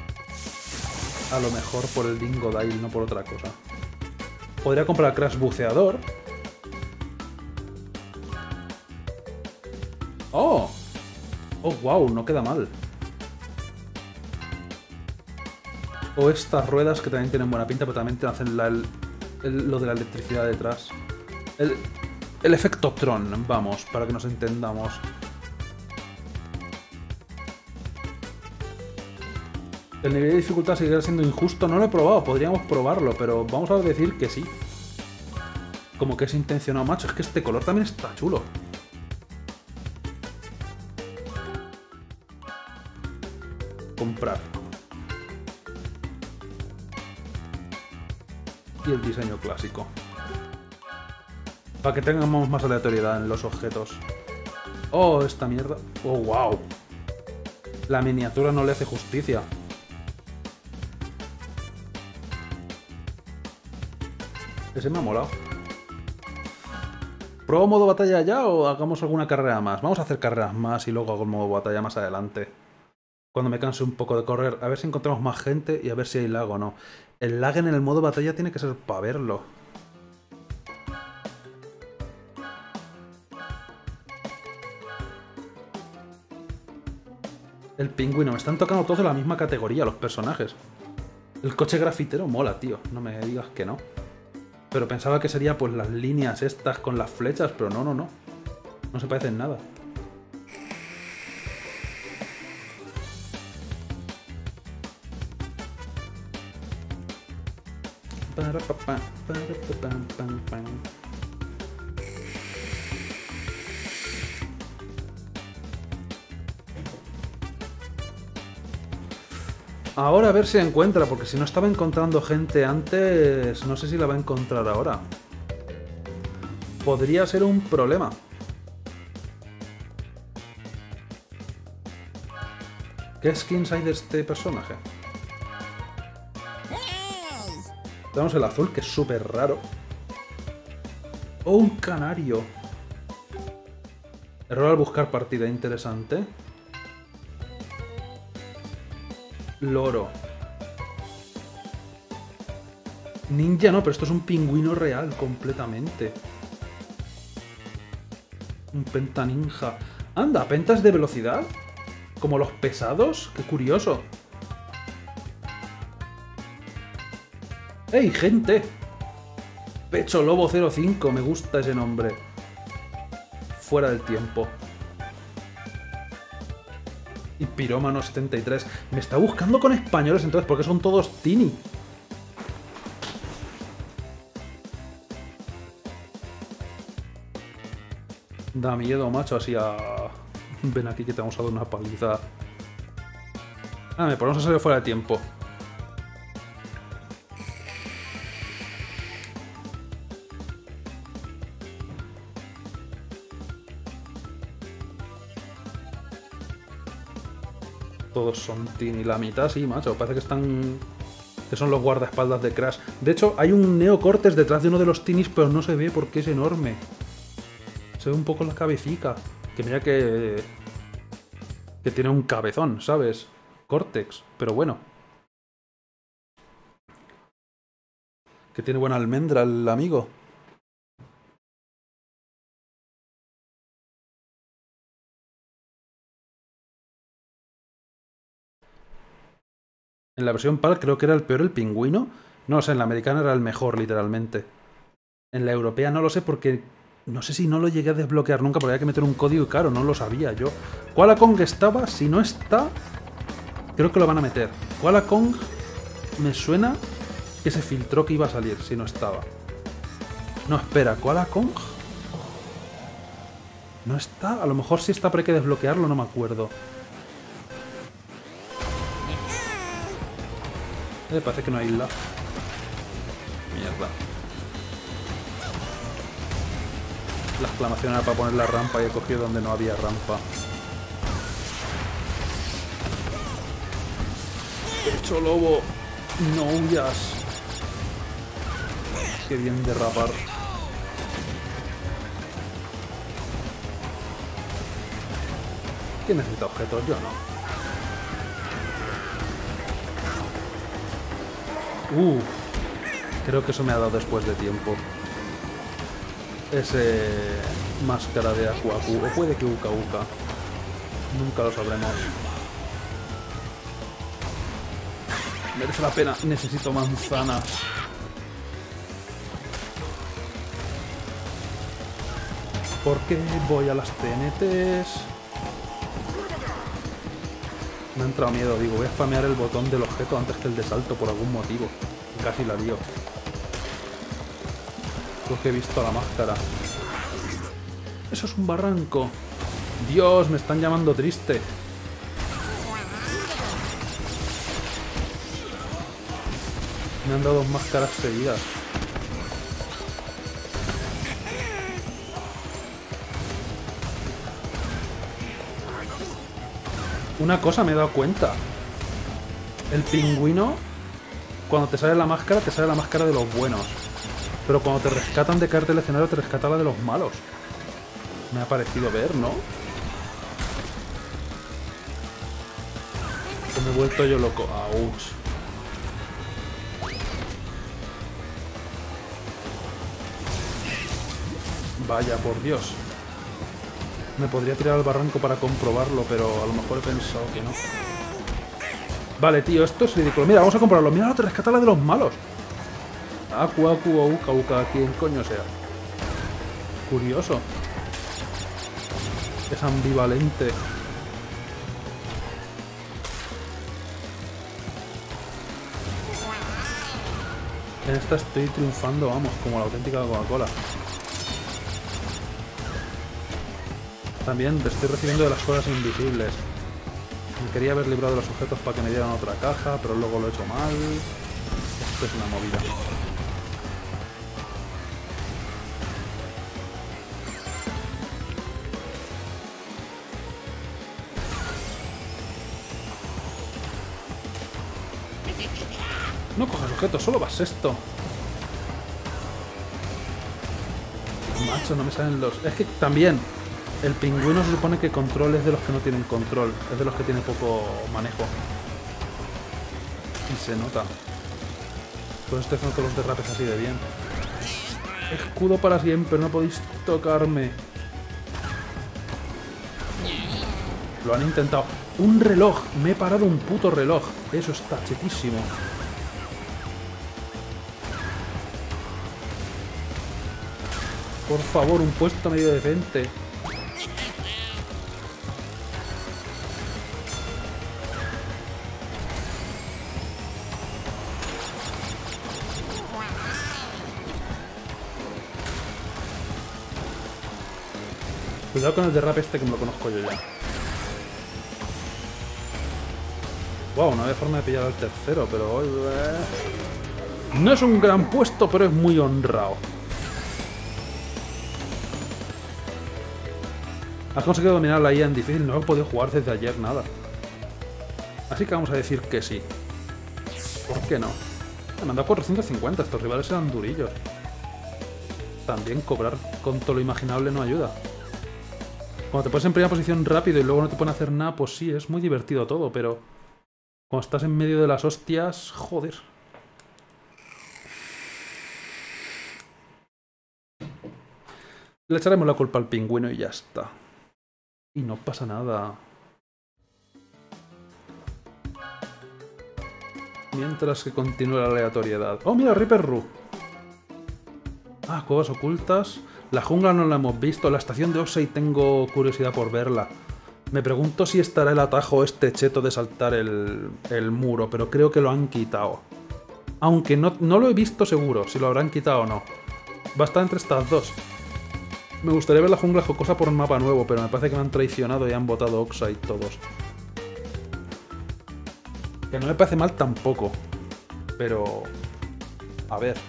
A: A lo mejor por el Dingodile, no por otra cosa. Podría comprar Crash Buceador. ¡Oh! ¡Oh, wow! No queda mal. O estas ruedas que también tienen buena pinta, pero también te hacen lo de la electricidad detrás. El efecto Tron, vamos, para que nos entendamos. El nivel de dificultad seguirá siendo injusto. No lo he probado, podríamos probarlo, pero vamos a decir que sí. Como que es intencionado, macho. Es que este color también está chulo. Comprar. Y el diseño clásico. Para que tengamos más aleatoriedad en los objetos. Oh, esta mierda. Oh, wow. La miniatura no le hace justicia. Ese me ha molado. ¿Pruebo modo batalla ya o hagamos alguna carrera más? Vamos a hacer carreras más y luego hago el modo batalla más adelante. Cuando me canse un poco de correr. A ver si encontramos más gente y a ver si hay lag o no. El lag en el modo batalla tiene que ser para verlo. El pingüino. Me están tocando todos de la misma categoría los personajes. El coche grafitero mola, tío. No me digas que no. Pero pensaba que sería pues las líneas estas con las flechas, pero no. No se parecen nada. Ahora a ver si encuentra, porque si no estaba encontrando gente antes, no sé si la va a encontrar ahora. Podría ser un problema. ¿Qué skins hay de este personaje? Tenemos el azul, que es súper raro. ¡Oh, un canario! Error al buscar partida, interesante. Loro. Ninja no, pero esto es un pingüino real completamente. Un penta ninja. Anda, ¿pentas de velocidad? ¿Como los pesados? Qué curioso. ¡Ey, gente! Pecho Lobo 05, me gusta ese nombre. Fuera del tiempo. Y Pirómano 73. Me está buscando con españoles entonces, porque son todos Tini. Da miedo, macho, así a... Ven aquí que te vamos a dar una paliza. Ah, me ponemos a salir fuera de tiempo. Todos son Tini. La mitad sí, macho. Parece que están... que son los guardaespaldas de Crash. De hecho, hay un Neo Cortex detrás de uno de los Tinis, pero no se ve porque es enorme. Se ve un poco la cabecica. Que mira que tiene un cabezón, ¿sabes? Cortex, pero bueno. Que tiene buena almendra el amigo. En la versión PAL creo que era el peor el pingüino. No lo sé, en la americana era el mejor, literalmente. En la europea no lo sé porque... no sé si no lo llegué a desbloquear nunca porque había que meter un código y claro, no lo sabía yo. Koala Kong estaba, si no está... creo que lo van a meter. Koala Kong me suena que se filtró que iba a salir, si no estaba. No, espera, Koala Kong... ¿no está? A lo mejor sí está, pero hay que desbloquearlo, no me acuerdo. Parece que no hay isla. Mierda. La exclamación era para poner la rampa y he cogido donde no había rampa. Pecho Lobo, no huyas. Qué bien derrapar. ¿Quién necesita objetos? Yo no. Creo que eso me ha dado después de tiempo. Ese máscara de Aquaku. O puede que Uka Uka. Nunca lo sabremos. Merece la pena. Necesito manzanas. ¿Por qué voy a las TNTs? Me ha entrado miedo, digo, voy a spamear el botón del objeto antes que el de salto por algún motivo. Y casi la lío. Creo que he visto la máscara. Eso es un barranco. Dios, me están llamando triste. Me han dado dos máscaras seguidas. Una cosa me he dado cuenta. El pingüino, cuando te sale la máscara, te sale la máscara de los buenos. Pero cuando te rescatan de caerte del escenario, te rescata la de los malos. Me ha parecido ver, ¿no? Que me he vuelto yo loco. ¡Auch! Vaya, por Dios. Me podría tirar al barranco para comprobarlo, pero a lo mejor he pensado que no. Vale, tío, esto es ridículo. Mira, vamos a comprobarlo. Mira, te rescata la de los malos. Aku, Aku, o Uka, Uka, quien coño sea. Curioso. Es ambivalente. En esta estoy triunfando, vamos, como la auténtica Coca-Cola. También te estoy recibiendo de las cosas invisibles. Me quería haber librado de los objetos para que me dieran otra caja, pero luego lo he hecho mal. Esto es una movida. No cojas objetos, solo vas esto. Macho, no me salen los... Es que también... El pingüino se supone que control es de los que no tienen control. Es de los que tiene poco manejo. Y se nota. Por eso estoy haciendo todos los derrapes así de bien. Escudo para siempre, no podéis tocarme. Lo han intentado. ¡Un reloj! Me he parado un puto reloj. Eso está chetísimo. Por favor, un puesto medio decente. Cuidado con el derrape este que me lo conozco yo ya. Wow, no había forma de pillar al tercero, pero... No es un gran puesto, pero es muy honrado. Has conseguido dominar la IA en difícil, no he podido jugar desde ayer nada. Así que vamos a decir que sí. ¿Por qué no? Me han dado 450, estos rivales eran durillos. También cobrar con todo lo imaginable no ayuda. Cuando te pones en primera posición rápido y luego no te pueden hacer nada, pues sí, es muy divertido todo, pero... Cuando estás en medio de las hostias, joder. Le echaremos la culpa al pingüino y ya está. Y no pasa nada. Mientras que continúa la aleatoriedad. ¡Oh, mira, Reaper Roo! Ah, cuevas ocultas. La jungla no la hemos visto. La estación de Oxide tengo curiosidad por verla. Me pregunto si estará el atajo este cheto de saltar el muro, pero creo que lo han quitado. Aunque no lo he visto seguro, si lo habrán quitado o no. Va a estar entre estas dos. Me gustaría ver la jungla jocosa por un mapa nuevo, pero me parece que me han traicionado y han votado Oxide todos. Que no me parece mal tampoco. Pero... A ver.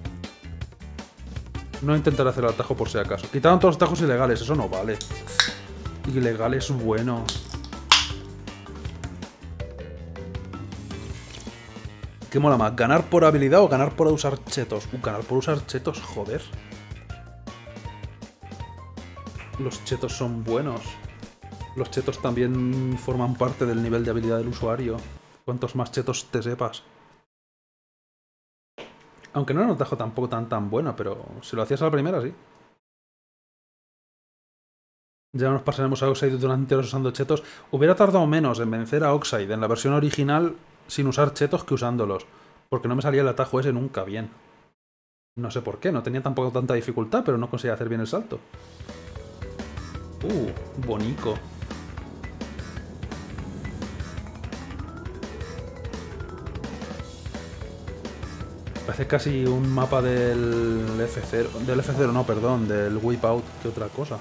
A: No intentaré hacer el atajo por si acaso. Quitaron todos los atajos ilegales, eso no vale. Ilegales buenos. ¿Qué mola más? ¿Ganar por habilidad o ganar por usar chetos? Ganar por usar chetos, joder. Los chetos son buenos. Los chetos también forman parte del nivel de habilidad del usuario. Cuantos más chetos te sepas. Aunque no era un atajo tampoco tan bueno, pero si lo hacías a la primera, sí. Ya nos pasaremos a Oxide durante horas usando chetos. Hubiera tardado menos en vencer a Oxide en la versión original sin usar chetos que usándolos. Porque no me salía el atajo ese nunca bien. No sé por qué, no tenía tampoco tanta dificultad, pero no conseguía hacer bien el salto. Bonico. Parece casi un mapa del F0. Del F0 no, perdón, del Wipeout que otra cosa.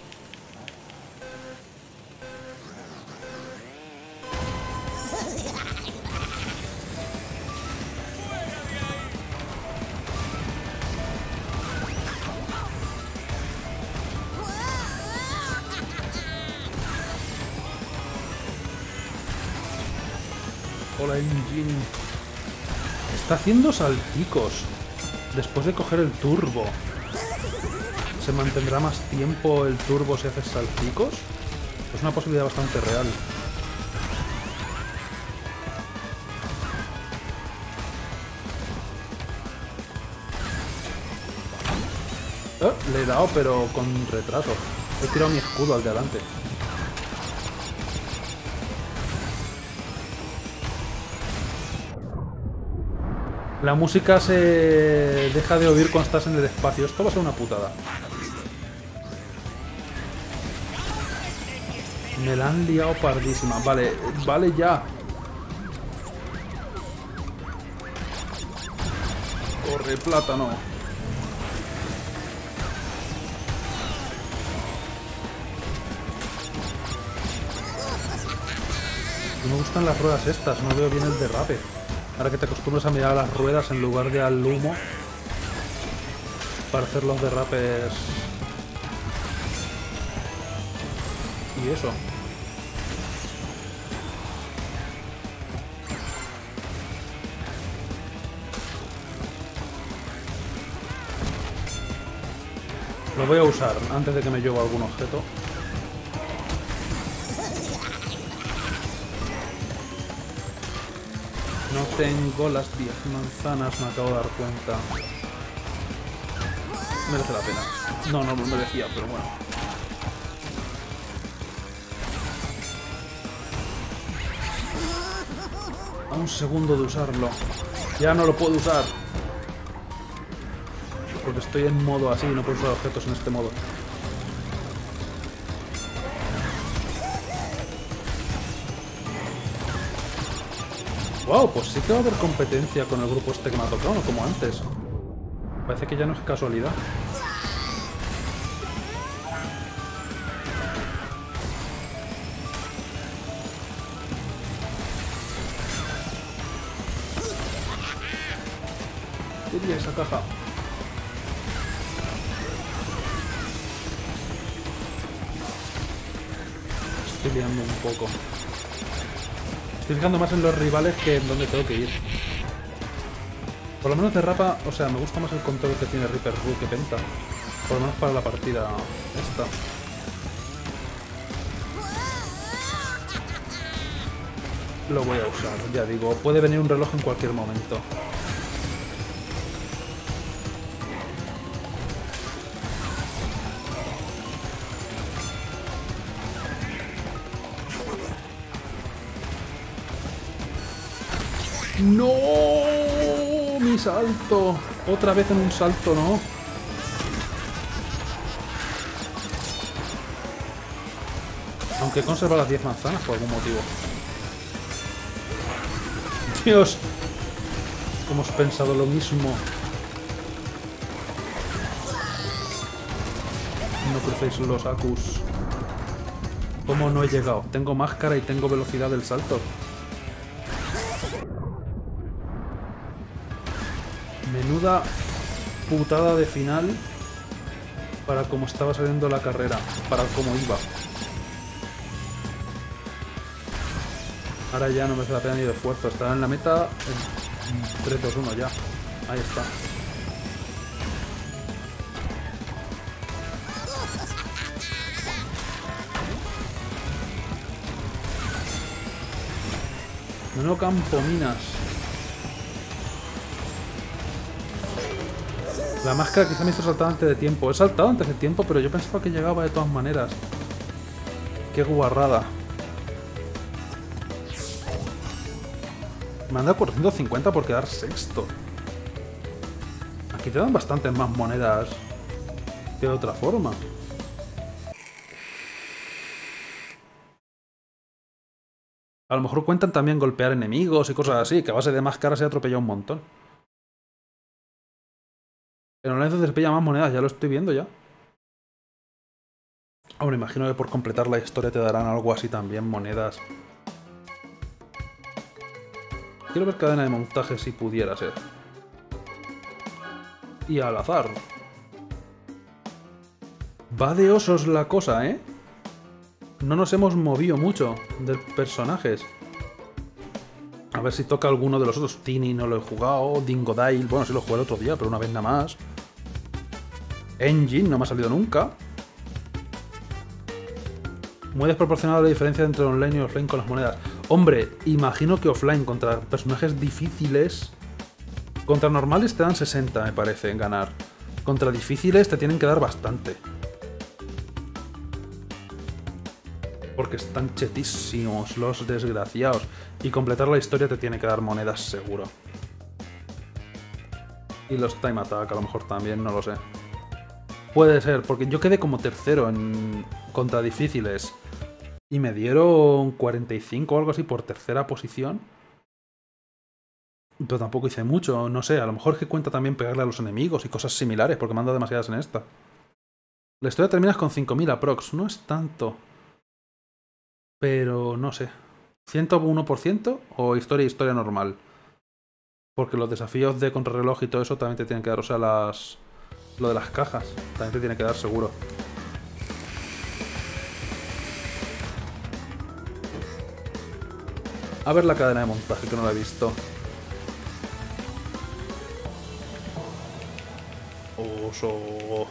A: Hola, Engine. Está haciendo salticos. Después de coger el turbo. ¿Se mantendrá más tiempo el turbo si haces salticos? Es una posibilidad bastante real. Le he dado, pero con retraso. He tirado mi escudo al de adelante. La música se deja de oír cuando estás en el espacio. Esto va a ser una putada. Me la han liado pardísima. Vale, vale ya. Corre, plátano. No me gustan las ruedas estas, no veo bien el derrape. Ahora que te acostumbras a mirar a las ruedas en lugar de al humo para hacer los derrapes y eso. Lo voy a usar antes de que me lleve algún objeto. No tengo las 10 manzanas, me acabo de dar cuenta. Merece la pena. No, no lo merecía, pero bueno. A un segundo de usarlo. Ya no lo puedo usar. porque estoy en modo así y no puedo usar objetos en este modo. Wow, pues sí que va a haber competencia con el grupo este que me ha tocado, no como antes. Parece que ya no es casualidad. ¿Qué diría esa caja? Estoy liando un poco. Estoy fijando más en los rivales que en dónde tengo que ir. Por lo menos de Rapa, o sea, me gusta más el control que tiene Reaper Root que Penta. Por lo menos para la partida esta. Lo voy a usar, ya digo, puede venir un reloj en cualquier momento. ¡No! ¡Mi salto! Otra vez en un salto, ¿no? Aunque conserva las 10 manzanas por algún motivo. Dios. Hemos pensado lo mismo. No crucéis los Akus. ¿Cómo no he llegado? Tengo máscara y tengo velocidad del salto. Menuda putada de final para cómo estaba saliendo la carrera, para cómo iba. Ahora ya no me hace la pena ni de esfuerzo, estará en la meta en 3, 2, 1 ya. Ahí está. Menudo campo minas. La máscara quizá me hizo saltar antes de tiempo. He saltado antes de tiempo, pero yo pensaba que llegaba de todas maneras. Qué guarrada. Me han dado 450 por quedar sexto. Aquí te dan bastantes más monedas que de otra forma. A lo mejor cuentan también golpear enemigos y cosas así, que a base de máscara se atropella un montón. En online se pilla más monedas, ya lo estoy viendo ya. Ahora imagino que por completar la historia te darán algo así también, monedas. Quiero ver cadena de montaje si pudiera ser. Y al azar. Va de osos la cosa, ¿eh? No nos hemos movido mucho de personajes. A ver si toca alguno de los otros. Tini no lo he jugado. Dingodile, bueno, sí lo jugué el otro día, pero una vez nada más. Engine no me ha salido nunca. Muy desproporcionada la diferencia entre online y offline con las monedas. Hombre, imagino que offline contra personajes difíciles... Contra normales te dan 60, me parece, en ganar. Contra difíciles te tienen que dar bastante. Porque están chetísimos los desgraciados. Y completar la historia te tiene que dar monedas seguro. Y los time attack a lo mejor también, no lo sé. Puede ser, porque yo quedé como tercero en contra difíciles. Y me dieron 45 o algo así por tercera posición. Pero tampoco hice mucho, no sé. A lo mejor es que cuenta también pegarle a los enemigos y cosas similares, porque me han dado demasiadas en esta. La historia terminas con 5000 aprox, no es tanto. Pero no sé. ¿101% o historia normal? Porque los desafíos de contrarreloj y todo eso también te tienen que dar, o sea, lo de las cajas también te tiene que dar seguro. A ver la cadena de montaje, que no la he visto. Oso.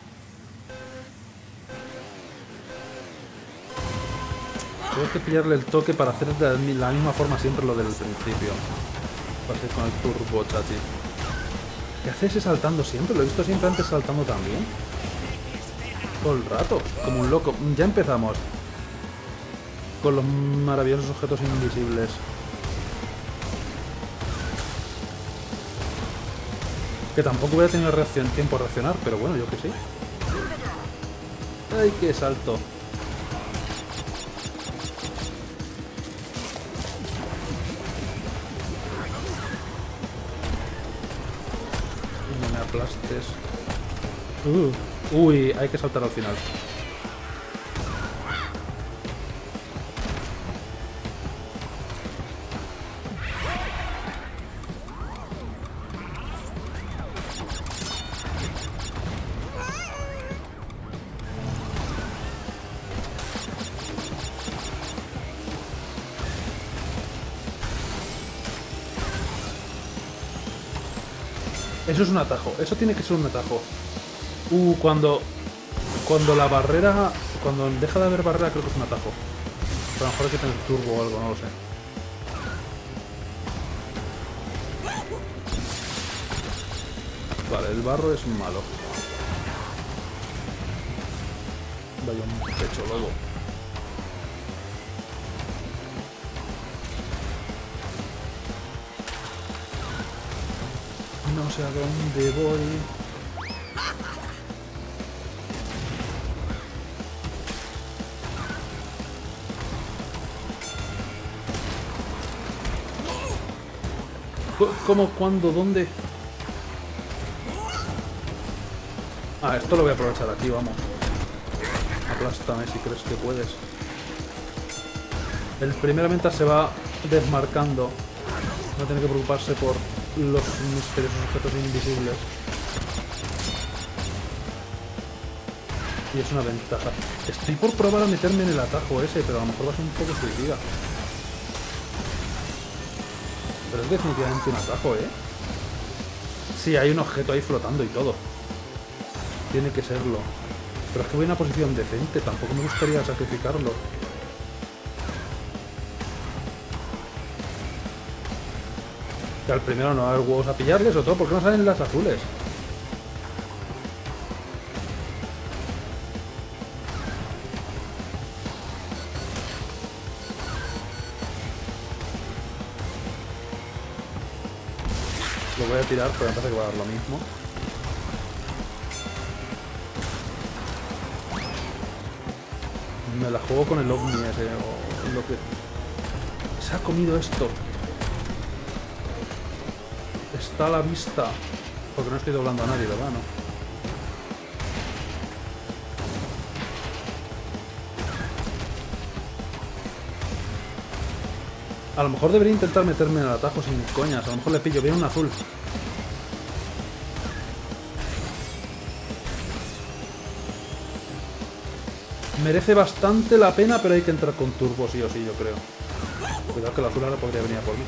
A: Tengo que pillarle el toque para hacer de la misma forma siempre lo del principio. Para hacer con el turbo, chachi. ¿Qué hace ese saltando siempre? Lo he visto siempre antes saltando también. Todo el rato, como un loco. Ya empezamos. Con los maravillosos objetos invisibles. Que tampoco voy a tener tiempo a reaccionar, pero bueno, yo que sé. ¡Ay, qué salto! No me aplastes. Uy, hay que saltar al final. Eso es un atajo, eso tiene que ser un atajo. Cuando la barrera... Cuando deja de haber barrera creo que es un atajo. Pero a lo mejor hay que tener turbo o algo, no lo sé. Vale, el barro es malo. Vaya un pecho lobo. No sé a dónde voy. ¿Cómo? ¿Cuándo? ¿Dónde? Ah, esto lo voy a aprovechar aquí, vamos. Aplástame si crees que puedes. El primeramente se va desmarcando. No tiene que preocuparse por los misteriosos objetos invisibles. Y es una ventaja. Estoy por probar a meterme en el atajo ese, pero a lo mejor va a ser un poco suicida. Pero es definitivamente un atajo, ¿eh? Sí, hay un objeto ahí flotando y todo. Tiene que serlo. Pero es que voy en una posición decente, tampoco me gustaría sacrificarlo. Que al primero no va a haber huevos a pillarles, o todo, ¿por qué no salen las azules? Lo voy a tirar, pero me parece que va a dar lo mismo. Me la juego con el ovni ese, o lo que... Se ha comido esto. Está a la vista. Porque no estoy doblando a nadie, ¿verdad? No. A lo mejor debería intentar meterme en el atajo sin coñas. A lo mejor le pillo bien un azul. Merece bastante la pena, pero hay que entrar con turbo sí o sí, yo creo. Cuidado que el azul ahora podría venir a por mí.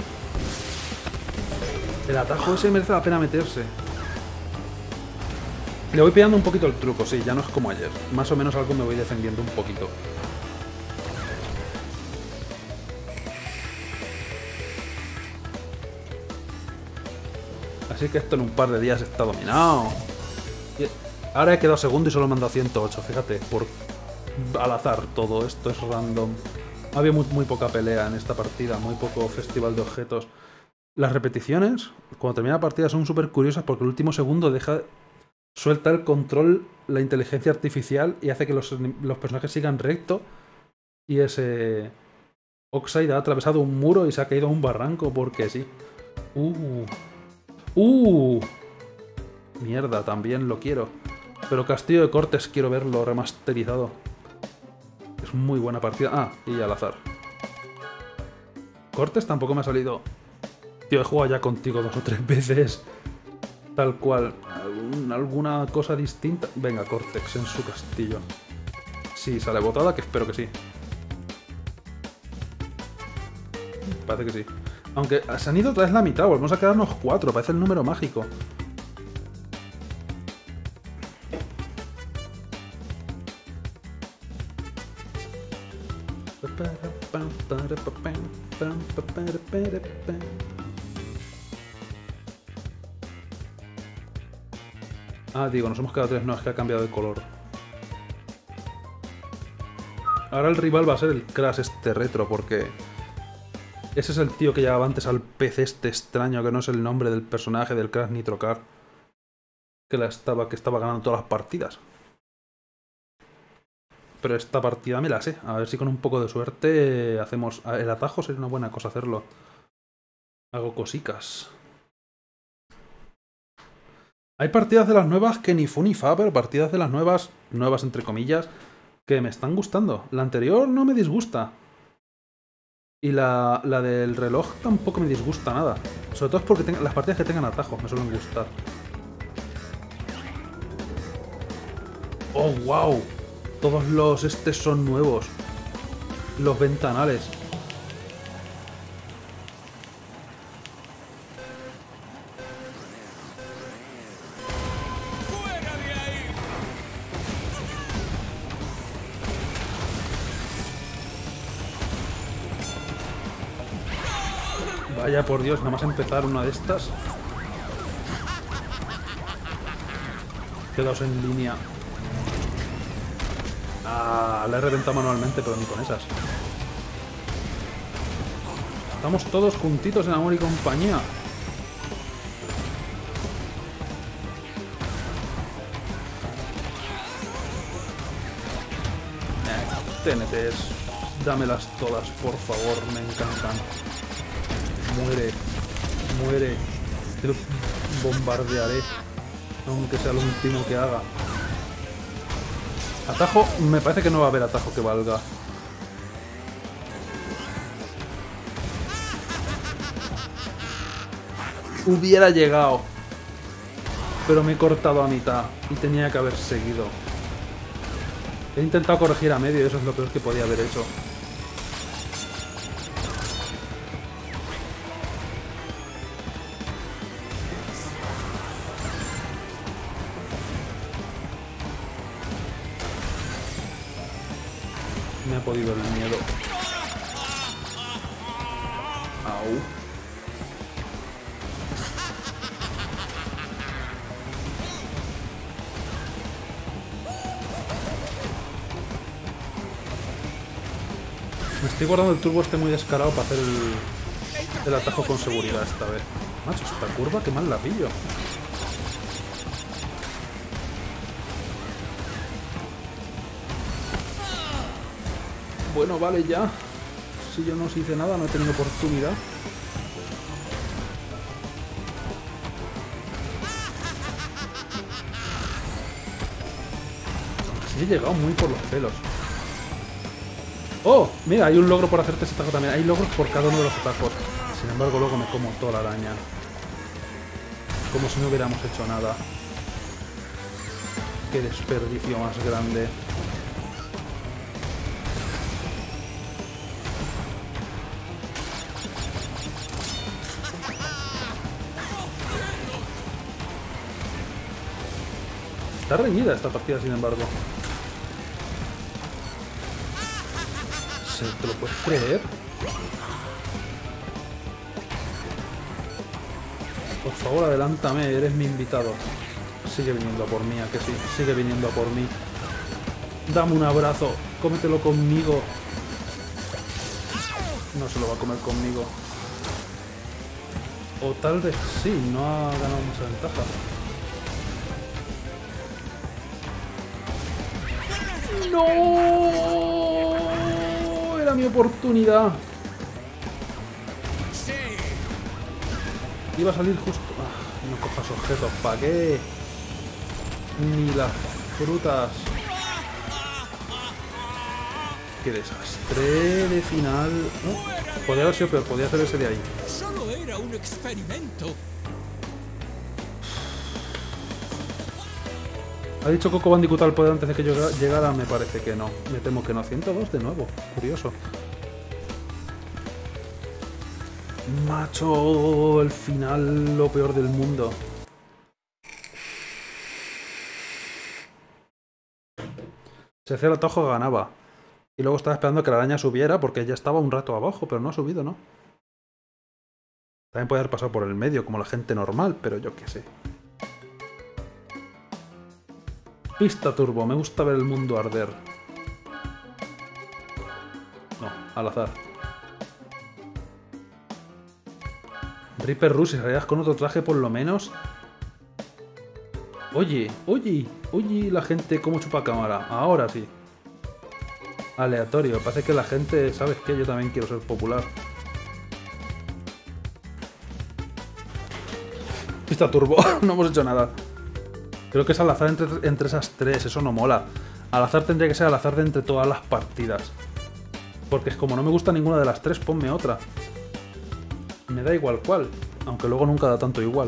A: El atajo ese merece la pena meterse. Le voy pillando un poquito el truco, sí, ya no es como ayer. Más o menos algo me voy defendiendo un poquito. Así que esto en un par de días está dominado. Y ahora he quedado segundo y solo me han dado 108, fíjate, por al azar todo, esto es random. Había muy poca pelea en esta partida, muy poco festival de objetos. Las repeticiones, cuando termina la partida, son súper curiosas porque el último segundo suelta el control, la inteligencia artificial y hace que los personajes sigan recto. Y ese Oxide ha atravesado un muro y se ha caído a un barranco porque sí. Mierda, también lo quiero. Pero Castillo de Cortes quiero verlo remasterizado. Es muy buena partida. Ah, y al azar. Cortes tampoco me ha salido. Tío, he jugado ya contigo 2 o 3 veces. Tal cual. ¿Alguna cosa distinta? Venga, Cortex en su castillo. Sí, sale botada, que espero que sí. Parece que sí. Aunque se han ido otra vez la mitad, volvemos a quedarnos 4, parece el número mágico. Ah, digo, nos hemos quedado 3, no, es que ha cambiado de color. Ahora el rival va a ser el Crash este retro, porque... Ese es el tío que llevaba antes al pez este extraño, que no es el nombre del personaje del Crash Nitro Kart. que estaba ganando todas las partidas. Pero esta partida me la sé. A ver si con un poco de suerte hacemos... El atajo sería una buena cosa hacerlo. Hago cosicas. Hay partidas de las nuevas que ni fu ni fa, pero partidas de las nuevas entre comillas, que me están gustando. La anterior no me disgusta. Y la del reloj tampoco me disgusta nada. Sobre todo es porque las partidas que tengan atajos me suelen gustar. ¡Oh, wow! Todos los son nuevos. Los ventanales. Vaya por Dios, nada más empezar una de estas. Quedaos en línea. Ah, la he reventado manualmente, pero ni con esas. Estamos todos juntitos en amor y compañía. TNTs, dámelas todas, por favor, me encantan. Muere, muere. Te lo bombardearé, aunque sea lo último que haga. Atajo, me parece que no va a haber atajo que valga. Hubiera llegado, pero me he cortado a mitad y tenía que haber seguido. He intentado corregir a medio y eso es lo peor que podía haber hecho. Me ha podido el miedo. Au. Me estoy guardando el turbo este muy descarado para hacer el atajo con seguridad esta vez. Macho, esta curva que mal la pillo. Bueno, vale ya. Si yo no os hice nada, no he tenido oportunidad. Sí, he llegado muy por los pelos. ¡Oh! Mira, hay un logro por hacerte ese atajo también. Hay logros por cada uno de los atajos. Sin embargo, luego me como toda la araña. Como si no hubiéramos hecho nada. ¡Qué desperdicio más grande! Está reñida esta partida, sin embargo. ¿Te lo puedes creer? Por favor, adelántame, eres mi invitado. Sigue viniendo a por mí, ¿a que sí? Sigue viniendo a por mí. Dame un abrazo, cómetelo conmigo. No se lo va a comer conmigo. O tal vez sí, no ha ganado mucha ventaja. ¡No! Era mi oportunidad. Iba a salir justo... Ah, no cojas objetos, ¿para qué? Ni las frutas. ¡Qué desastre de final! ¿No? Podría haber sido peor, podría hacer ese de ahí.
C: Solo era un experimento.
A: ¿Ha dicho Coco Bandicoot al poder antes de que yo llegara? Me parece que no. Me temo que no. 102 de nuevo. Curioso. Macho, el final, lo peor del mundo. Si hacía el atajo ganaba. Y luego estaba esperando que la araña subiera porque ya estaba un rato abajo, pero no ha subido, ¿no? También puede haber pasado por el medio como la gente normal, pero yo qué sé. Pista turbo, me gusta ver el mundo arder. No, al azar. Reaper Rush, si salías con otro traje por lo menos. Oye, oye, oye la gente cómo chupa cámara. Ahora sí. Aleatorio. Parece que la gente... ¿Sabes qué? Yo también quiero ser popular. Pista turbo. No hemos hecho nada. Creo que es al azar entre esas tres. Eso no mola. Al azar tendría que ser al azar de entre todas las partidas. Porque es como no me gusta ninguna de las tres, ponme otra. Me da igual cuál. Aunque luego nunca da tanto igual.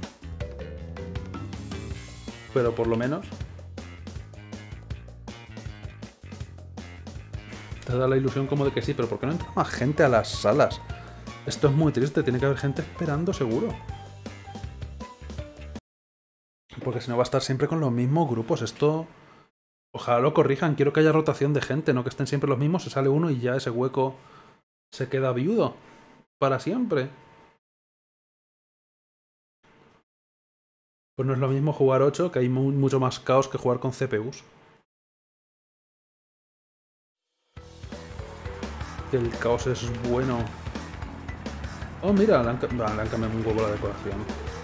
A: Pero por lo menos te da la ilusión como de que sí. Pero ¿por qué no entra más gente a las salas? Esto es muy triste. Tiene que haber gente esperando seguro. Porque si no va a estar siempre con los mismos grupos. Esto... Ojalá lo corrijan. Quiero que haya rotación de gente. No que estén siempre los mismos. Se sale uno y ya ese hueco se queda viudo. Para siempre. Pues no es lo mismo jugar 8, que hay mucho más caos que jugar con CPUs. Que el caos es bueno. Oh, mira, le han cambiado un huevo la decoración.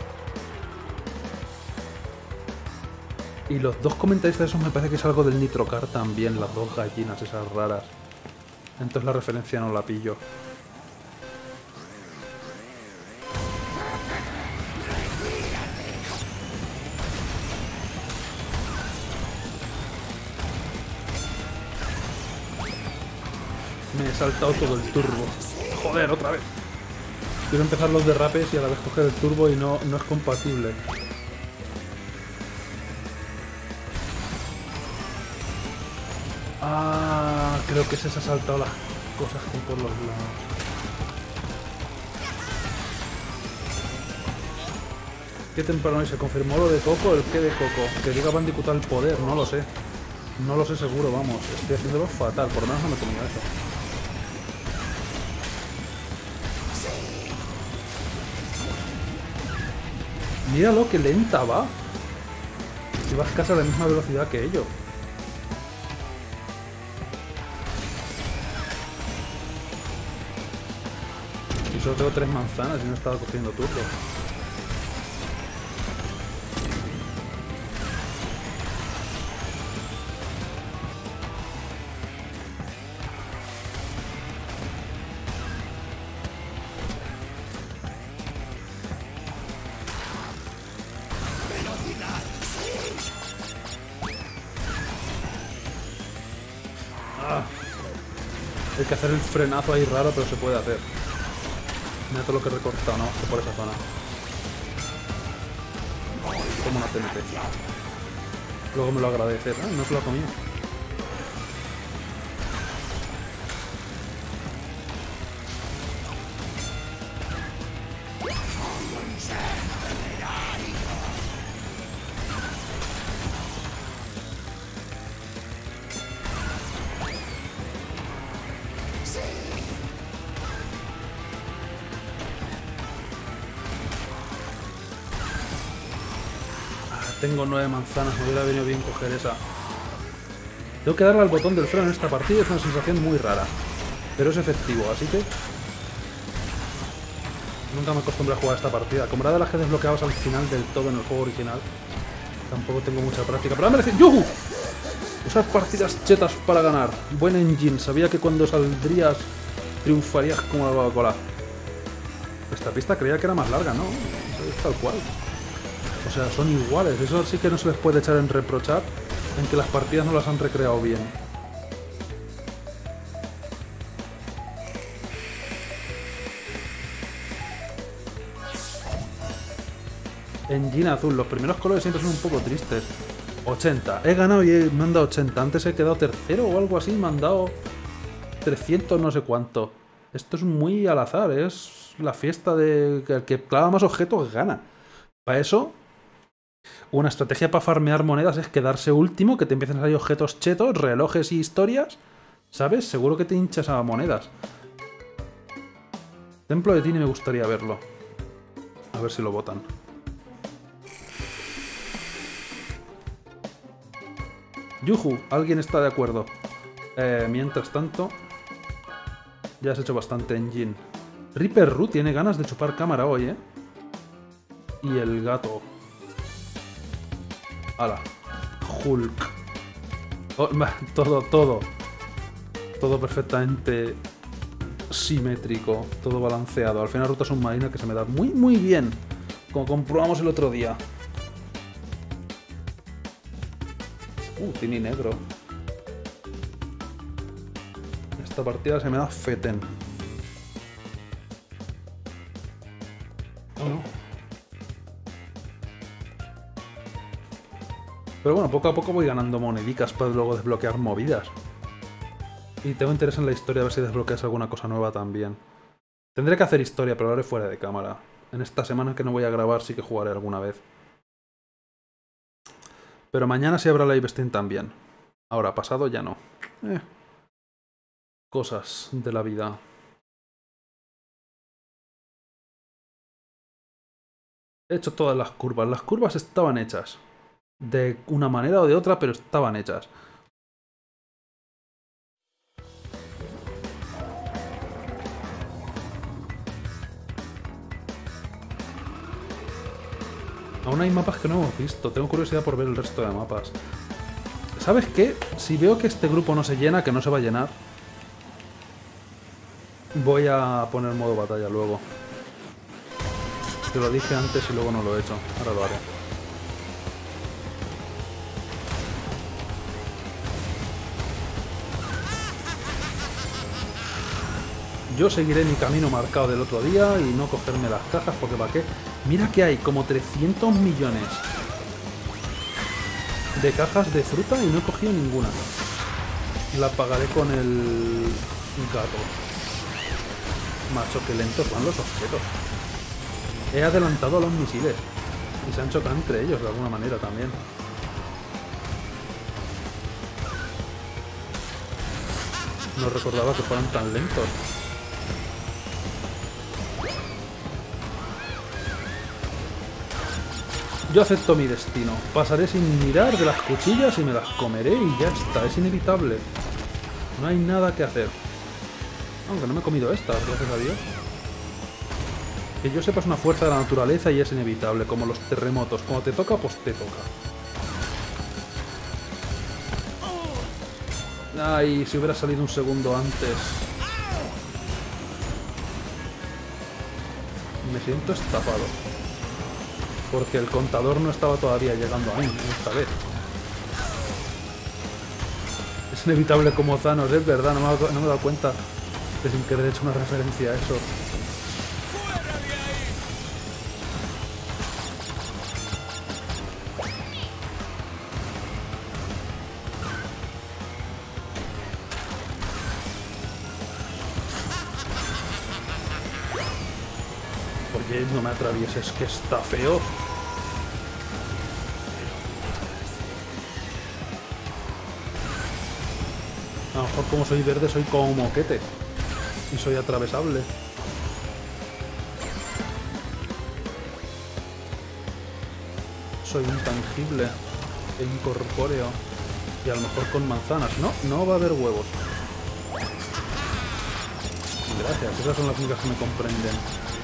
A: Y los dos comentaristas esos me parece que es algo del Nitrocar también, las dos gallinas esas raras. Entonces la referencia no la pillo. Me he saltado todo el turbo. Joder, otra vez. Quiero empezar los derrapes y a la vez coger el turbo y no es compatible. Ah, creo que se ha saltado las cosas que por los lados. Qué temprano y se confirmó lo de Coco, el qué de Coco. Que diga Bandicoot al poder, no lo sé. No lo sé seguro, vamos. Estoy haciéndolo fatal, por lo menos no me he comido eso. Míralo, que lenta va. Si vas casi a la misma velocidad que ellos. Y solo tengo 3 manzanas y no he estado cogiendo turbo. Hay que hacer el frenazo ahí raro, pero se puede hacer. Mira todo lo que he recortado, ¿no? Por esa zona. Como una TNT. Luego me lo agradece. Ah, no se lo ha comido. Tengo 9 manzanas, me hubiera venido bien coger esa. Tengo que darle al botón del freno en esta partida, es una sensación muy rara. Pero es efectivo, así que... Nunca me acostumbré a jugar esta partida. Como era de las que desbloqueabas al final del todo en el juego original, tampoco tengo mucha práctica. ¡Pero me merece! ¡Yuhu! Usar partidas chetas para ganar. Buen engine. Sabía que cuando saldrías triunfarías como la Coca-Cola. Esta pista creía que era más larga, ¿no? Es tal cual. O sea, son iguales. Eso sí que no se les puede echar en reprochar en que las partidas no las han recreado bien. Engine azul. Los primeros colores siempre son un poco tristes. 80. He ganado y me han dado 80. Antes he quedado tercero o algo así. Me han dado 300 no sé cuánto. Esto es muy al azar. Es la fiesta de que el que clava más objetos gana. Para eso... Una estrategia para farmear monedas es quedarse último, que te empiecen a salir objetos chetos, relojes y historias, ¿sabes? Seguro que te hinchas a monedas. Templo de Tini me gustaría verlo. A ver si lo botan. Yuhu, alguien está de acuerdo. Mientras tanto, ya has hecho bastante engine. Reaper Ru tiene ganas de chupar cámara hoy, ¿eh? Y el gato... ¡Hala! Hulk. Oh, todo perfectamente simétrico, todo balanceado. Al final ruta submarina que se me da muy bien, como comprobamos el otro día. Tini negro. Esta partida se me da feten. Oh, no. Pero bueno, poco a poco voy ganando monedicas para luego desbloquear movidas. Y tengo interés en la historia, a ver si desbloqueas alguna cosa nueva también. Tendré que hacer historia, pero lo haré fuera de cámara. En esta semana que no voy a grabar sí que jugaré alguna vez. Pero mañana sí habrá live stream también. Ahora, pasado ya no. Cosas de la vida. He hecho todas las curvas. Las curvas estaban hechas. De una manera o de otra, pero estaban hechas. Aún hay mapas que no hemos visto. Tengo curiosidad por ver el resto de mapas. ¿Sabes qué? Si veo que este grupo no se llena, que no se va a llenar, voy a poner modo batalla luego. Te lo dije antes y luego no lo he hecho. Ahora lo haré. Yo seguiré mi camino marcado del otro día y no cogerme las cajas porque ¿para qué? Mira que hay como 300 millones de cajas de fruta y no he cogido ninguna. La pagaré con el gato. Macho, que lentos van los objetos. He adelantado a los misiles y se han chocado entre ellos de alguna manera también. No recordaba que fueran tan lentos. Yo acepto mi destino. Pasaré sin mirar de las cuchillas y me las comeré y ya está. Es inevitable. No hay nada que hacer. Aunque no me he comido estas, gracias a Dios. Que yo sepa es una fuerza de la naturaleza y es inevitable, como los terremotos. Cuando te toca, pues te toca. Ay, si hubiera salido un segundo antes. Me siento estafado. Porque el contador no estaba todavía llegando a mí esta vez. Es inevitable como Thanos, es verdad, no me he dado cuenta de sin querer he hecho una referencia a eso. Oye, no me atravieses, que está feo. A lo mejor como soy verde soy como moquete. Y soy atravesable. Soy intangible e incorpóreo. Y a lo mejor con manzanas. No va a haber huevos. Gracias, esas son las únicas que me comprenden.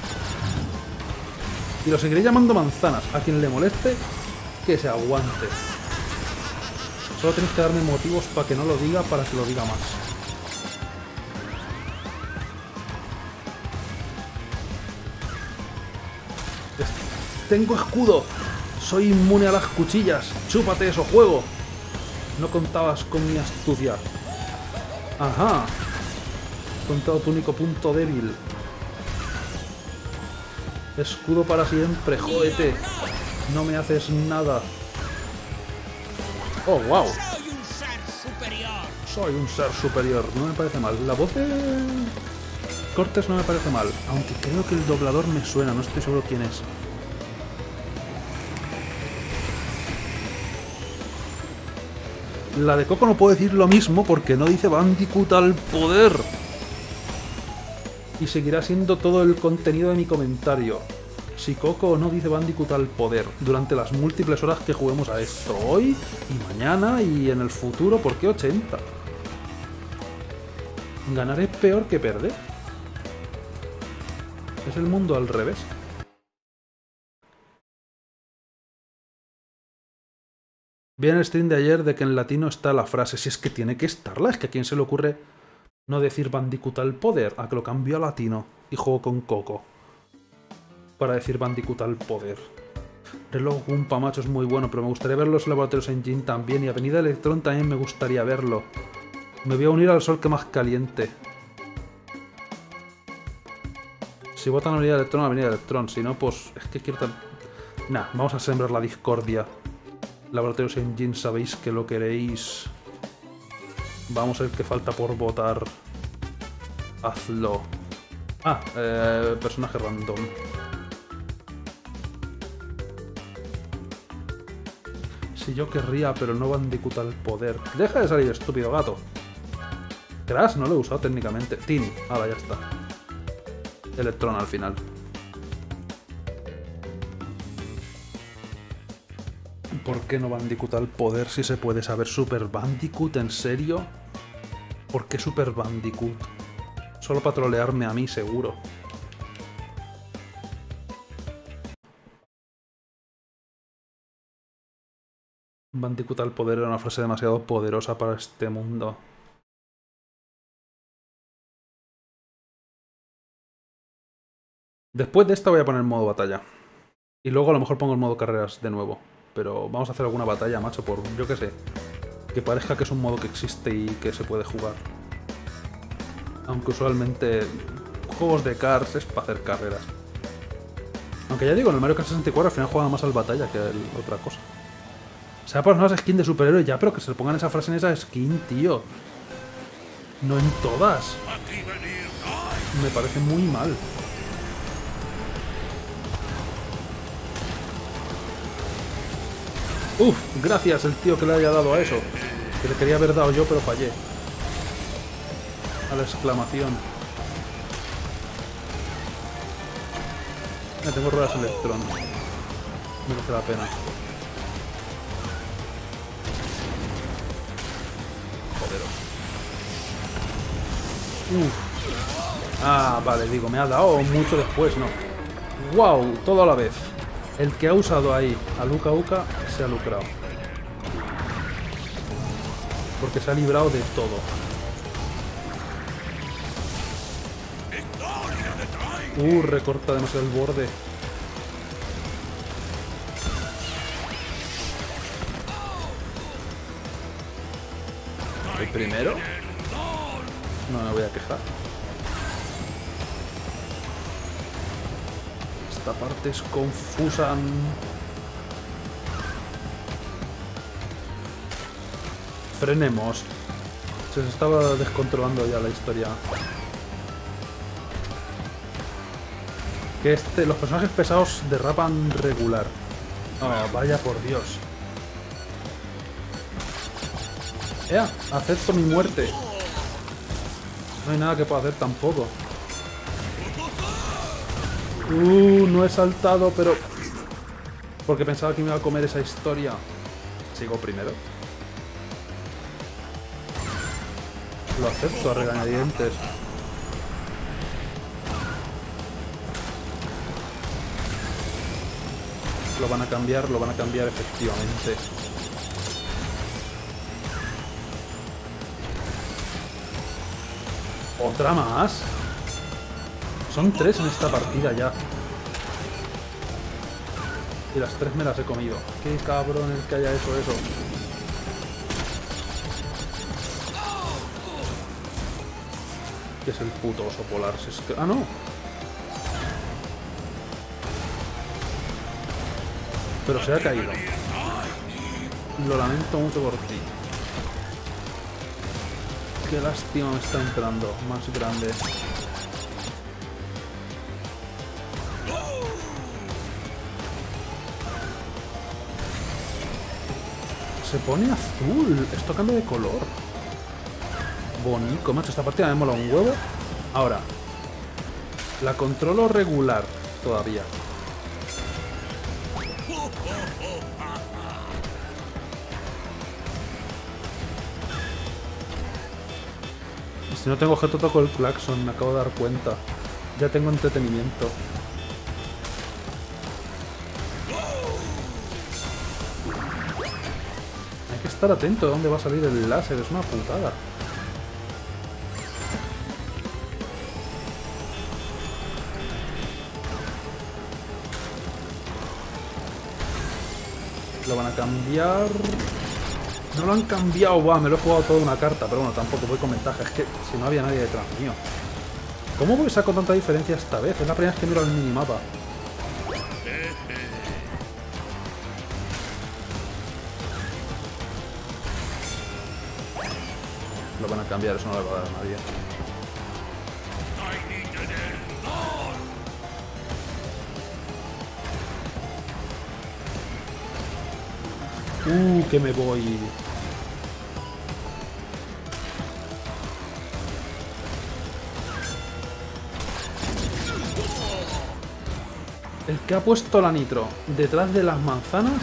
A: Y lo seguiré llamando manzanas. A quien le moleste, que se aguante. Solo tenéis que darme motivos para que no lo diga, para que lo diga más. ¡Tengo escudo! ¡Soy inmune a las cuchillas! ¡Chúpate eso, juego! No contabas con mi astucia. ¡Ajá! He contado tu único punto débil. Escudo para siempre, jódete. No me haces nada. ¡Oh, wow!
C: Soy un ser superior.
A: Soy un ser superior. No me parece mal. La voz de Cortés no me parece mal. Aunque creo que el doblador me suena. No estoy seguro quién es. La de Coco no puedo decir lo mismo porque no dice Bandicoot al poder. Y seguirá siendo todo el contenido de mi comentario. Si Coco no dice Bandicoot al poder durante las múltiples horas que juguemos a esto, hoy y mañana y en el futuro, ¿por qué 80? ¿Ganaré peor que perder? ¿Es el mundo al revés? Vi en el stream de ayer de que en latino está la frase. Si es que tiene que estarla, es que a quién se le ocurre no decir Bandicoot al poder, a que lo cambio a latino y juego con Coco para decir Bandicoot al poder. Reloj Gumpa, macho, es muy bueno, pero me gustaría ver los laboratorios Engine también, y Avenida Electron también me gustaría verlo. Me voy a unir al sol que más caliente. Si votan Avenida Electron, Avenida Electron, si no, pues es que quiero tan... Nah, vamos a sembrar la discordia. Laboratorios Engine, sabéis que lo queréis. Vamos a ver qué falta por votar. Hazlo. Ah, personaje random. Si yo querría, pero no Bandicoot al poder. Deja de salir, estúpido gato. Crash no lo he usado técnicamente. Tini, ahora ya está. Electron al final. ¿Por qué no Bandicoot al poder si se puede saber? ¿Super Bandicoot? ¿En serio? ¿Por qué Super Bandicoot? Solo para trolearme a mí, seguro. Bandicoot al poder era una frase demasiado poderosa para este mundo. Después de esta voy a poner modo batalla. Y luego a lo mejor pongo el modo carreras de nuevo. Pero vamos a hacer alguna batalla, macho, por yo qué sé. Que parezca que es un modo que existe y que se puede jugar. Aunque usualmente juegos de cars es para hacer carreras. Aunque ya digo, en el Mario Kart 64 al final juega más al batalla que otra cosa. O sea, por las nuevas skins de superhéroes ya, pero que se le pongan esa frase en esa skin, tío. No en todas. Me parece muy mal. Uf, gracias el tío que le haya dado a eso. Que le quería haber dado yo, pero fallé. A la exclamación. Tengo ruedas Electron. Merece la pena. Ah, vale, digo, me ha dado mucho después, ¿no? ¡Wow! Todo a la vez. El que ha usado ahí a Luca Uka se ha lucrado. Porque se ha librado de todo. Recorta demasiado el borde. ¿El primero? No me voy a quejar. Esta parte es confusa. Frenemos. Se estaba descontrolando ya la historia. Que los personajes pesados derrapan regular. Oh, vaya por Dios. Acepto mi muerte. No hay nada que pueda hacer tampoco. No he saltado, pero... Porque pensaba que me iba a comer esa historia. Sigo primero. Lo acepto a regañadientes. Lo van a cambiar efectivamente. ¿Otra más? Son 3 en esta partida ya. Y las 3 me las he comido. Qué cabrón el que haya hecho eso. ¿Qué es el puto oso polar? ¡Ah, no! Pero se ha caído. Lo lamento mucho por ti. Qué lástima me está entrando. Más grande. Se pone azul. Esto cambia de color. Bonito, macho. Esta partida me mola un huevo. Ahora. La controlo regular todavía. Si no tengo objeto toco el claxon, me acabo de dar cuenta. Ya tengo entretenimiento. Hay que estar atento de dónde va a salir el láser, es una putada. Lo van a cambiar... No lo han cambiado, buah, me lo he jugado toda una carta, pero bueno, tampoco voy con ventaja, es que si no había nadie detrás mío. ¿Cómo voy a sacar tanta diferencia esta vez? Es la primera vez que miro el minimapa. Lo van a cambiar, eso no le va a dar a nadie. Que me voy. El que ha puesto la nitro detrás de las manzanas.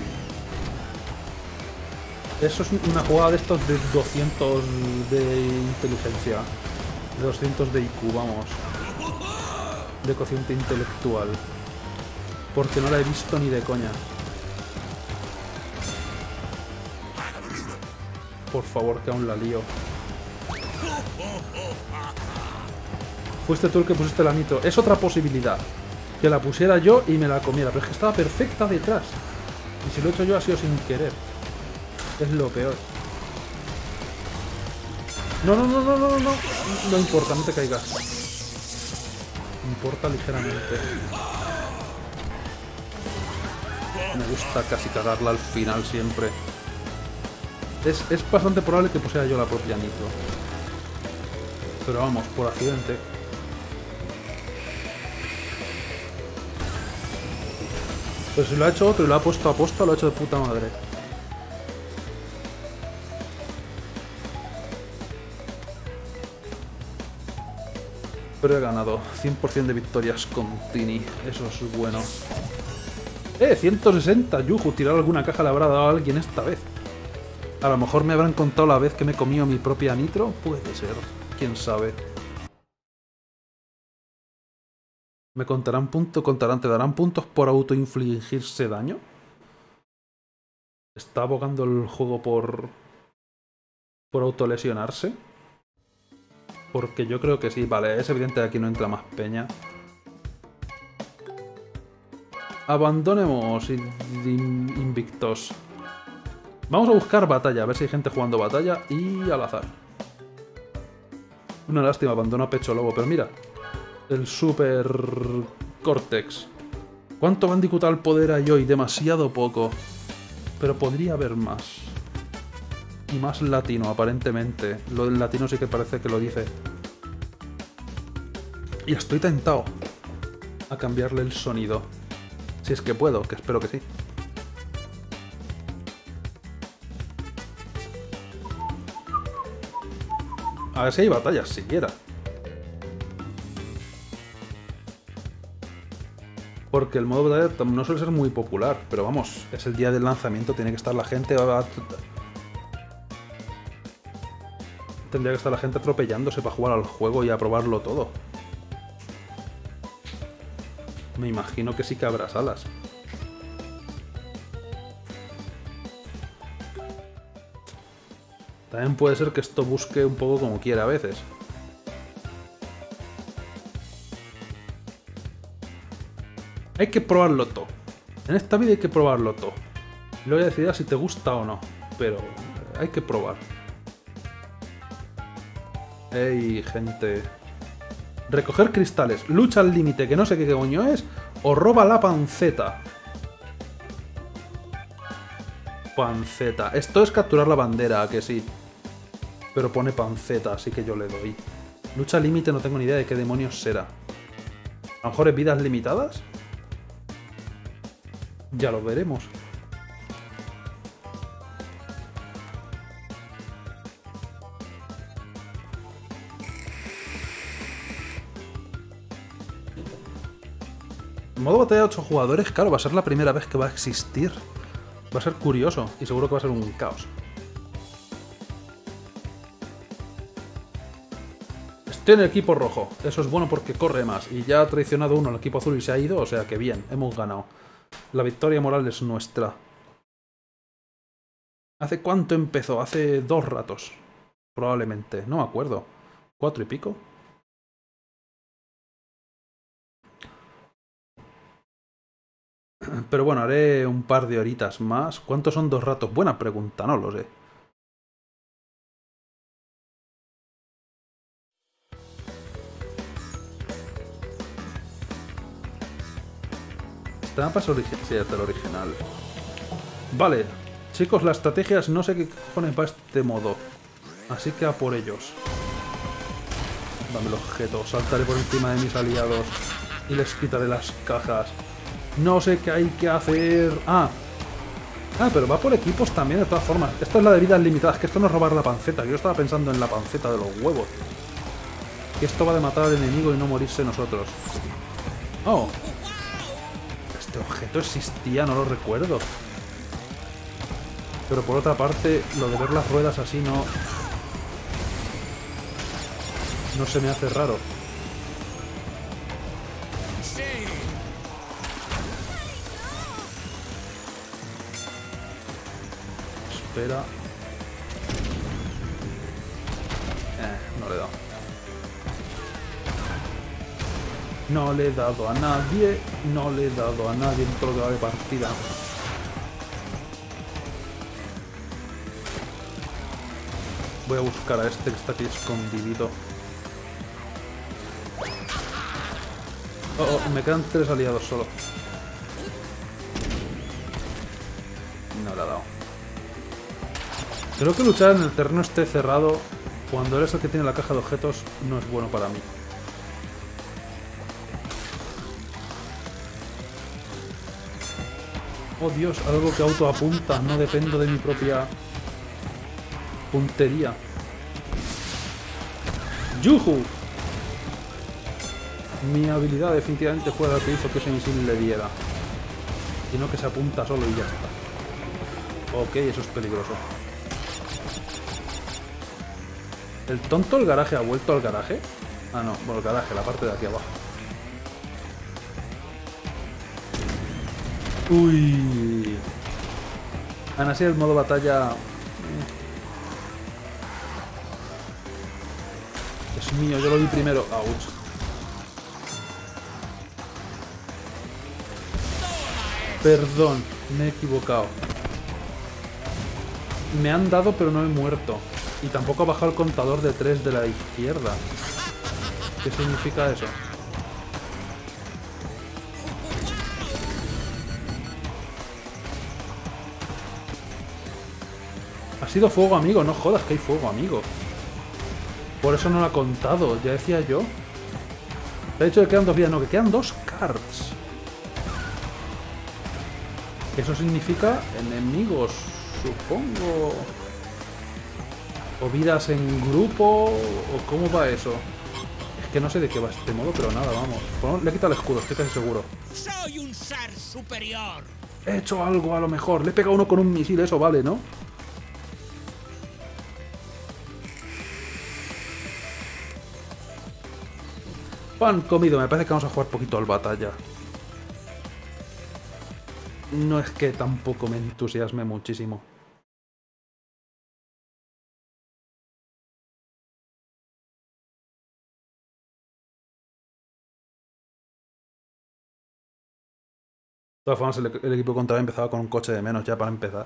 A: Eso es una jugada de estos de 200 de inteligencia. De 200 de IQ, vamos. De cociente intelectual. Porque no la he visto ni de coña. Por favor, que aún la lío. Fuiste tú el que pusiste la nitro. Es otra posibilidad. Que la pusiera yo y me la comiera. Pero es que estaba perfecta detrás. Y si lo he hecho yo ha sido sin querer. Es lo peor. No, no, no, no, no, no. No importa, no te caigas. Importa ligeramente. Me gusta casi cagarla al final siempre. Es bastante probable que posea yo la propia nitro. Pero vamos, por accidente. Pero si lo ha hecho otro y lo ha puesto a posta, lo ha hecho de puta madre. Pero he ganado 100% de victorias con Tini. Eso es bueno. 160, yuju. Tirar alguna caja le habrá dado a alguien esta vez. A lo mejor me habrán contado la vez que me he comido mi propia nitro. Puede ser. Quién sabe. ¿Me contarán puntos? ¿Te darán puntos por autoinfligirse daño? ¿Está abogando el juego por autolesionarse? Porque yo creo que sí. Vale, es evidente que aquí no entra más peña. Abandonemos invictos. Vamos a buscar batalla, a ver si hay gente jugando batalla y al azar. Una lástima, abandono a Pecho Lobo, pero mira. El Super Cortex. ¿Cuánto Bandicoot al poder hay hoy? Demasiado poco. Pero podría haber más. Y más latino, aparentemente. Lo del latino sí que parece que lo dice. Y estoy tentado a cambiarle el sonido. Si es que puedo, que espero que sí. A ver si hay batallas siquiera. Porque el modo batalla no suele ser muy popular. Pero vamos, es el día del lanzamiento, tiene que estar la gente... Tendría que estar la gente atropellándose para jugar al juego y a probarlo todo. Me imagino que sí que habrá salas. También puede ser que esto busque un poco como quiera a veces. Hay que probarlo todo. En esta vida hay que probarlo todo. Luego ya decidirás si te gusta o no. Pero hay que probar. ¡Ey, gente! Recoger cristales. Lucha al límite, que no sé qué coño es. O roba la panceta. Panceta. Esto es capturar la bandera, que sí. Pero pone panceta, así que yo le doy. Lucha al límite, no tengo ni idea de qué demonios será. A lo mejor es vidas limitadas. Ya lo veremos. Modo batalla de 8 jugadores, claro, va a ser la primera vez que va a existir. Va a ser curioso y seguro que va a ser un caos. Estoy en el equipo rojo. Eso es bueno porque corre más. Y ya ha traicionado uno el equipo azul y se ha ido, o sea que bien, hemos ganado. La victoria moral es nuestra. ¿Hace cuánto empezó? Hace 2 ratos. Probablemente. No me acuerdo. 4 y pico. Pero bueno, haré un par de horitas más. ¿Cuántos son 2 ratos? Buena pregunta, no lo sé. Este mapa es original. Sí, es del original. Vale, chicos, las estrategias no sé qué cojones va este modo. Así que a por ellos. Dame el objeto, saltaré por encima de mis aliados y les quitaré las cajas. No sé qué hay que hacer. Pero va por equipos también, de todas formas. Esto es la de vidas limitadas, que esto no es robar la panceta. Yo estaba pensando en la panceta de los huevos. Que esto va de matar al enemigo y no morirse nosotros. Oh. Este objeto existía, no lo recuerdo. Pero por otra parte, lo de ver las ruedas así no se me hace raro.
C: Sí.
A: Espera. No le he dado. No le he dado a nadie. No le he dado a nadie en todo lo que va de partida. Voy a buscar a este que está aquí escondidito. Me quedan 3 aliados solo. No le ha dado. Creo que luchar en el terreno esté cerrado cuando eres el que tiene la caja de objetos no es bueno para mí. Oh Dios, algo que autoapunta, no dependo de mi propia puntería. ¡Yuhu! Mi habilidad definitivamente fue la que hizo que ese misil le diera. Y no que se apunta solo y ya está. Ok, eso es peligroso. ¿El tonto del garaje ha vuelto al garaje? Ah, no, bueno, el garaje, la parte de aquí abajo. Uy. Aún así el modo batalla... Es mío, yo lo vi primero. Ouch. Perdón, me he equivocado. Me han dado pero no he muerto. Y tampoco ha bajado el contador de 3 de la izquierda. ¿Qué significa eso? Ha sido fuego amigo, no jodas que hay fuego amigo. Por eso no lo ha contado, ya decía yo. Te ha dicho que quedan 2 vidas, no, que quedan 2 cards. Eso significa enemigos, supongo. O vidas en grupo, o cómo va eso. Es que no sé de qué va este modo, pero nada, vamos. Bueno, le he quitado el escudo, estoy casi seguro.
C: Soy un ser superior.
A: He hecho algo a lo mejor. Le he pegado uno con un misil, eso vale, ¿no? Pan comido, me parece que vamos a jugar poquito al batalla. No es que tampoco me entusiasme muchísimo. De todas formas, el equipo contrario empezaba con un coche de menos ya para empezar.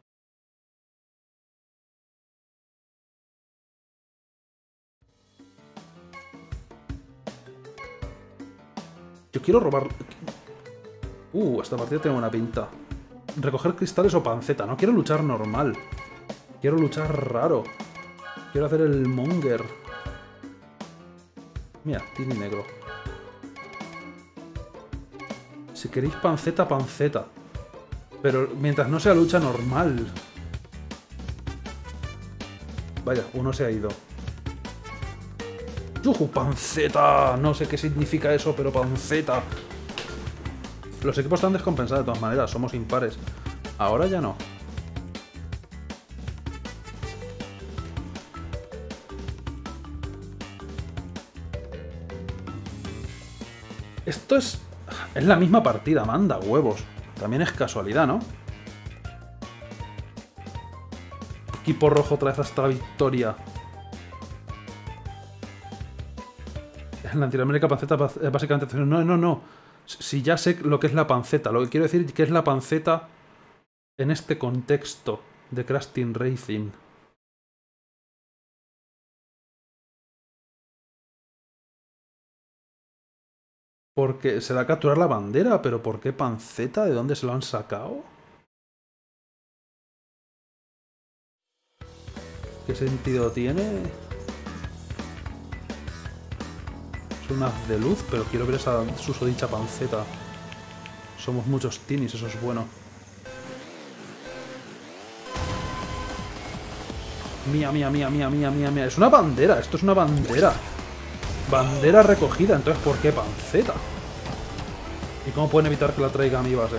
A: Yo quiero robar... esta partida tiene buena pinta. Recoger cristales o panceta. No quiero luchar normal. Quiero luchar raro. Quiero hacer el monger. Mira, tini negro. Si queréis panceta, panceta. Pero mientras no sea lucha normal. Vaya, uno se ha ido. ¡Yuju, panceta! No sé qué significa eso, pero panceta. Los equipos están descompensados de todas maneras, somos impares. Ahora ya no. Esto es la misma partida, manda huevos. También es casualidad, ¿no? equipo rojo otra vez hasta la victoria. En Latinoamérica panceta básicamente... No. Si ya sé lo que es la panceta. Lo que quiero decir es que es la panceta en este contexto de Crash Team Racing. Porque se da a capturar la bandera, pero ¿por qué panceta? ¿De dónde se lo han sacado? ¿Qué sentido tiene? Es un haz de luz, pero quiero ver esa susodicha panceta. Somos muchos tinis, eso es bueno. Mía. Es una bandera, esto es una bandera. Bandera recogida, entonces ¿por qué panceta? ¿Y cómo pueden evitar que la traiga a mi base?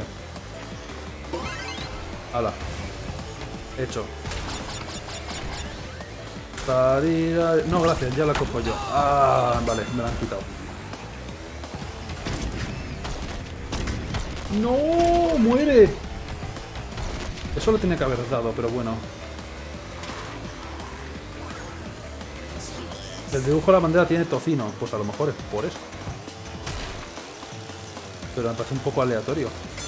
A: Hala. Hecho. No, gracias, ya la cojo yo. Ah, vale, me la han quitado. ¡No! ¡Muere! Eso lo tiene que haber dado, pero bueno. El dibujo de la bandera tiene tocino. Pues a lo mejor es por eso. Pero me parece un poco aleatorio.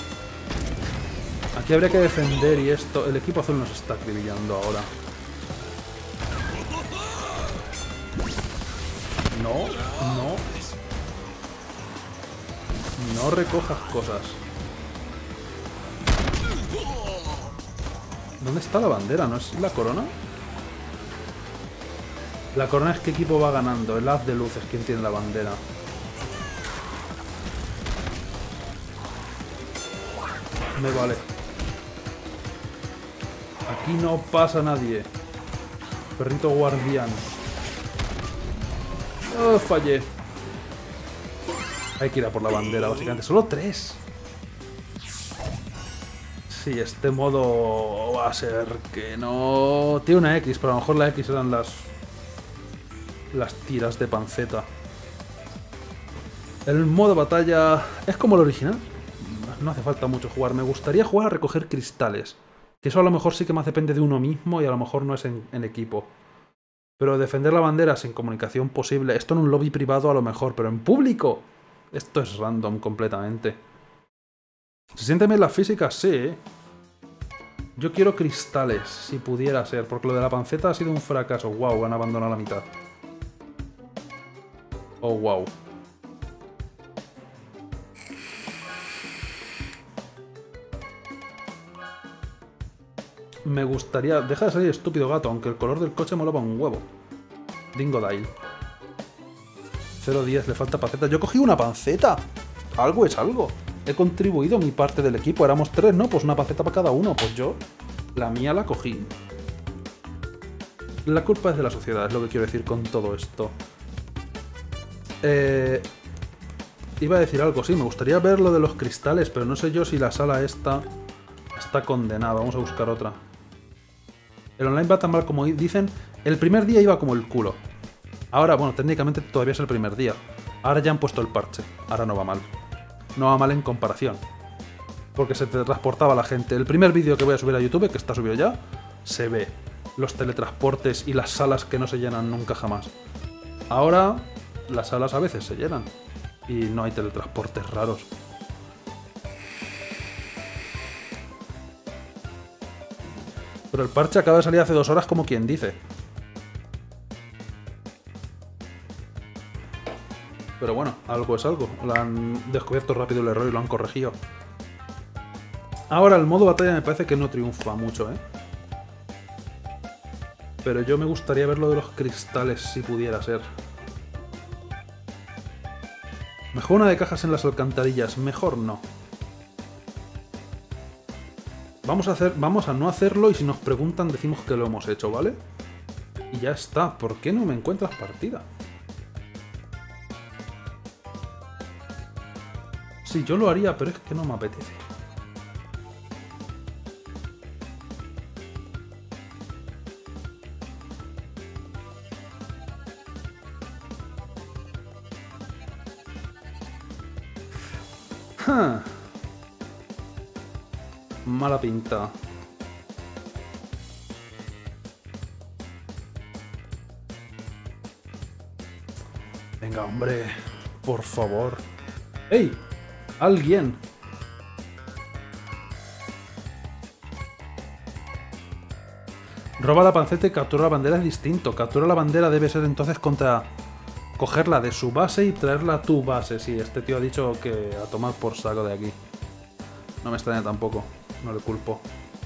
A: Aquí habría que defender y esto... El equipo azul nos está acribillando ahora. No recojas cosas. ¿Dónde está la bandera? ¿No es la corona? La corona es qué equipo va ganando. El haz de luz es quien tiene la bandera. Me vale. Aquí no pasa nadie. Perrito guardián. Oh, fallé. Hay que ir a por la bandera, básicamente. Solo 3. Sí, este modo va a ser que no... Tiene una X, pero a lo mejor la X eran las tiras de panceta. El modo batalla es como el original. No hace falta mucho jugar. Me gustaría jugar a recoger cristales. Que eso a lo mejor sí que más depende de uno mismo y a lo mejor no es en equipo. Pero defender la bandera sin comunicación posible... Esto en un lobby privado a lo mejor, pero en público... Esto es random completamente. ¿Se sienten bien las físicas? Sí, ¿eh? Yo quiero cristales, si pudiera ser, porque lo de la panceta ha sido un fracaso. Wow, han abandonado la mitad. Oh, wow. Me gustaría... Deja de salir estúpido gato, aunque el color del coche molaba un huevo. Dingodile. 0-10, le falta panceta. Yo cogí una panceta. Algo es algo. He contribuido mi parte del equipo. Éramos 3, ¿no? Pues una panceta para cada uno. Pues yo, la mía la cogí. La culpa es de la sociedad, es lo que quiero decir con todo esto. Iba a decir algo, sí, me gustaría ver lo de los cristales, pero no sé yo si la sala esta está condenada. Vamos a buscar otra. El online va tan mal como dicen. El primer día iba como el culo. Ahora, bueno, técnicamente todavía es el primer día. Ahora ya han puesto el parche. Ahora no va mal. No va mal en comparación. Porque se teletransportaba la gente. El primer vídeo que voy a subir a YouTube, que está subido ya, se ve los teletransportes y las salas que no se llenan nunca jamás. Ahora, las salas a veces se llenan. Y no hay teletransportes raros. Pero el parche acaba de salir hace 2 horas como quien dice. Pero bueno, algo es algo. Lo han descubierto rápido el error y lo han corregido. Ahora el modo batalla me parece que no triunfa mucho, ¿eh? Pero yo me gustaría ver lo de los cristales si pudiera ser. Mejor una de cajas en las alcantarillas, mejor no. Vamos a no hacerlo y si nos preguntan decimos que lo hemos hecho, ¿vale? Y ya está. ¿Por qué no me encuentras partida? Sí, yo lo haría, pero es que no me apetece. Mala pinta. Venga, hombre. Por favor. ¡Ey! ¡Alguien! Roba la panceta y captura la bandera es distinto. Captura la bandera debe ser entonces contra... Cogerla de su base y traerla a tu base. Sí, este tío ha dicho que a tomar por saco de aquí. No me extraña tampoco. No le culpo.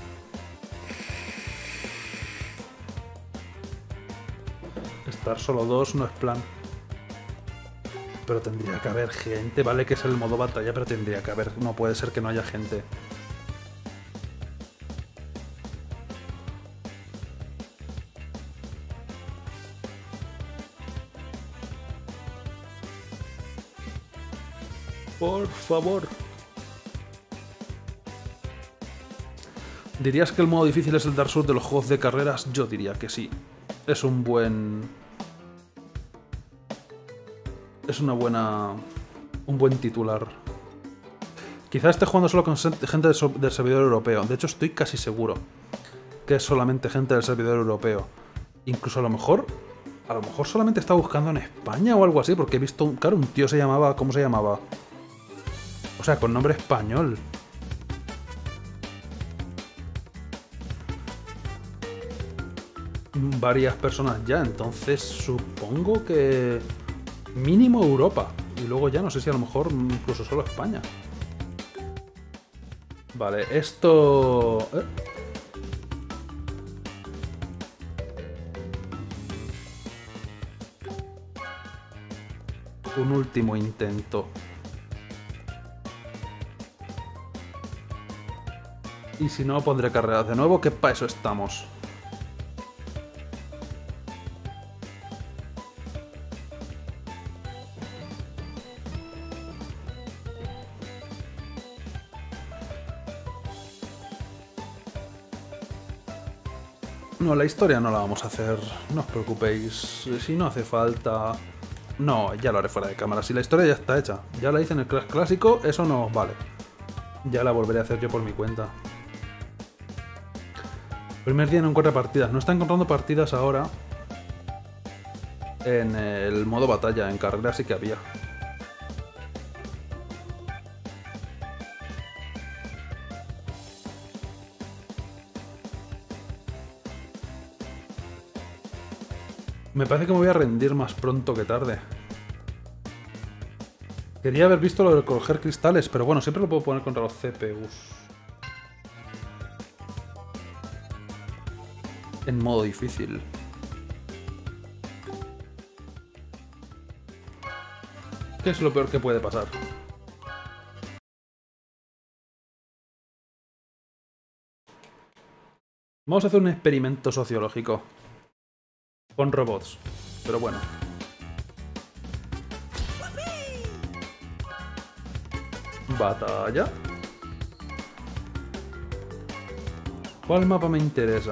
A: Estar solo dos no es plan. Pero tendría que haber gente. Vale que es el modo batalla, pero tendría que haber... No puede ser que no haya gente. Por favor. ¿Dirías que el modo difícil es el Dark Souls de los juegos de carreras? Yo diría que sí. Es un buen... Es una buena... Un buen titular. Quizá esté jugando solo con gente del servidor europeo. De hecho, estoy casi seguro que es solamente gente del servidor europeo. Incluso a lo mejor solamente está buscando en España o algo así, porque he visto... Claro, un tío se llamaba... ¿Cómo se llamaba? O sea, con nombre español. Varias personas ya, entonces supongo que mínimo Europa. Y luego ya no sé si a lo mejor incluso solo España. Vale, esto... Un último intento. Y si no, pondré carreras de nuevo, que para eso estamos. No, la historia no la vamos a hacer, no os preocupéis. Si no hace falta... No, ya lo haré fuera de cámara. Si la historia ya está hecha, ya la hice en el Crash clásico, eso no os vale. Ya la volveré a hacer yo por mi cuenta. Primer día no encuentra partidas. No está encontrando partidas ahora. En el modo batalla, en carrera sí que había. Me parece que me voy a rendir más pronto que tarde. Quería haber visto lo de coger cristales, pero bueno, siempre lo puedo poner contra los CPUs. En modo difícil. ¿Qué es lo peor que puede pasar? Vamos a hacer un experimento sociológico. Con robots. Pero bueno. Batalla. ¿Cuál mapa me interesa?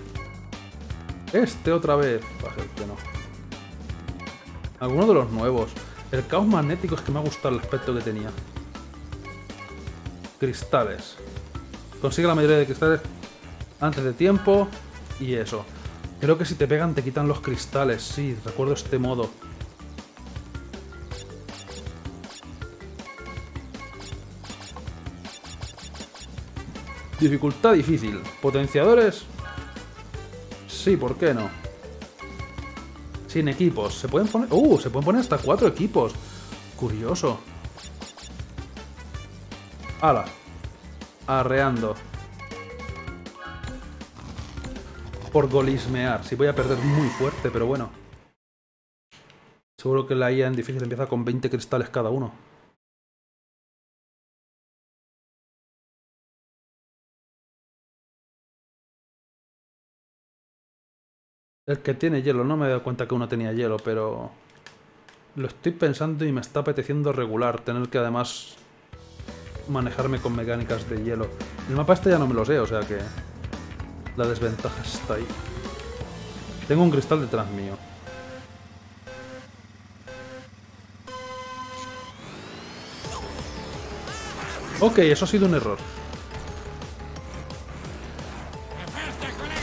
A: Este otra vez. Va a ser que no. Alguno de los nuevos. El caos magnético es que me ha gustado el aspecto que tenía. Cristales. Consigue la mayoría de cristales antes de tiempo. Y eso. Creo que si te pegan te quitan los cristales. Sí, recuerdo este modo. Dificultad difícil. Potenciadores. Sí, ¿por qué no? Sin equipos. Se pueden poner... se pueden poner hasta 4 equipos. Curioso. ¡Hala! Arreando. Por golismear. Sí, voy a perder muy fuerte, pero bueno. Seguro que la IA en difícil empieza con 20 cristales cada uno. El que tiene hielo, no me he dado cuenta que uno tenía hielo, pero... Lo estoy pensando y me está apeteciendo regular, tener que además manejarme con mecánicas de hielo. El mapa este ya no me lo sé, o sea que... La desventaja está ahí. Tengo un cristal detrás mío. Ok, eso ha sido un error.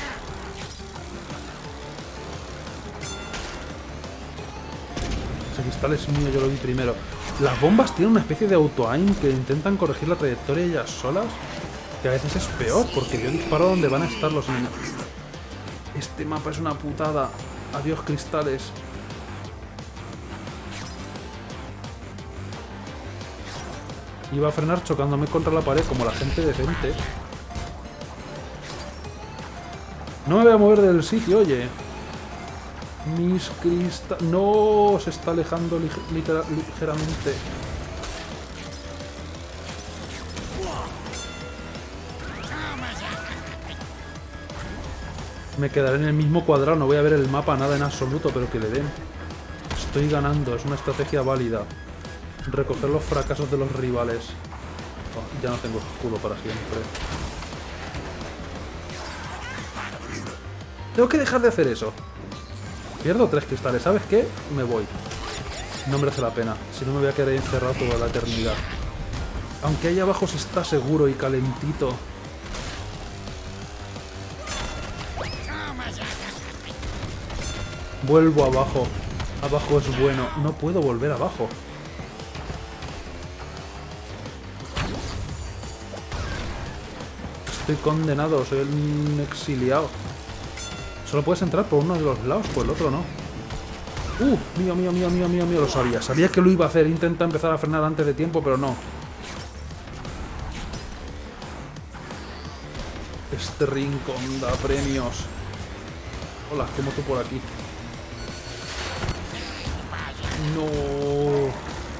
A: Ese cristal es mío, yo lo vi primero. Las bombas tienen una especie de auto-aim que intentan corregir la trayectoria ellas solas, que a veces es peor, porque yo disparo donde van a estar los enemigos. Este mapa es una putada. Adiós, cristales. Iba a frenar chocándome contra la pared como la gente decente. No me voy a mover del sitio, oye. Mis cristales... No, se está alejando ligeramente. Me quedaré en el mismo cuadrado, no voy a ver el mapa, nada en absoluto, pero que le den. Estoy ganando, es una estrategia válida. Recoger los fracasos de los rivales. Oh, ya no tengo escudo para siempre. Tengo que dejar de hacer eso. Pierdo 3 cristales, ¿sabes qué? Me voy. No merece la pena, si no me voy a quedar encerrado toda la eternidad. Aunque ahí abajo se está seguro y calentito. Vuelvo abajo. Abajo es bueno. No puedo volver abajo. Estoy condenado, soy un exiliado. Solo puedes entrar por uno de los lados, por el otro no. Mío, mío, mío, mío, mío, mío, lo sabía. Sabía que lo iba a hacer. Intenta empezar a frenar antes de tiempo, pero no. Este rincón da premios. Hola, ¿cómo tú por aquí? No.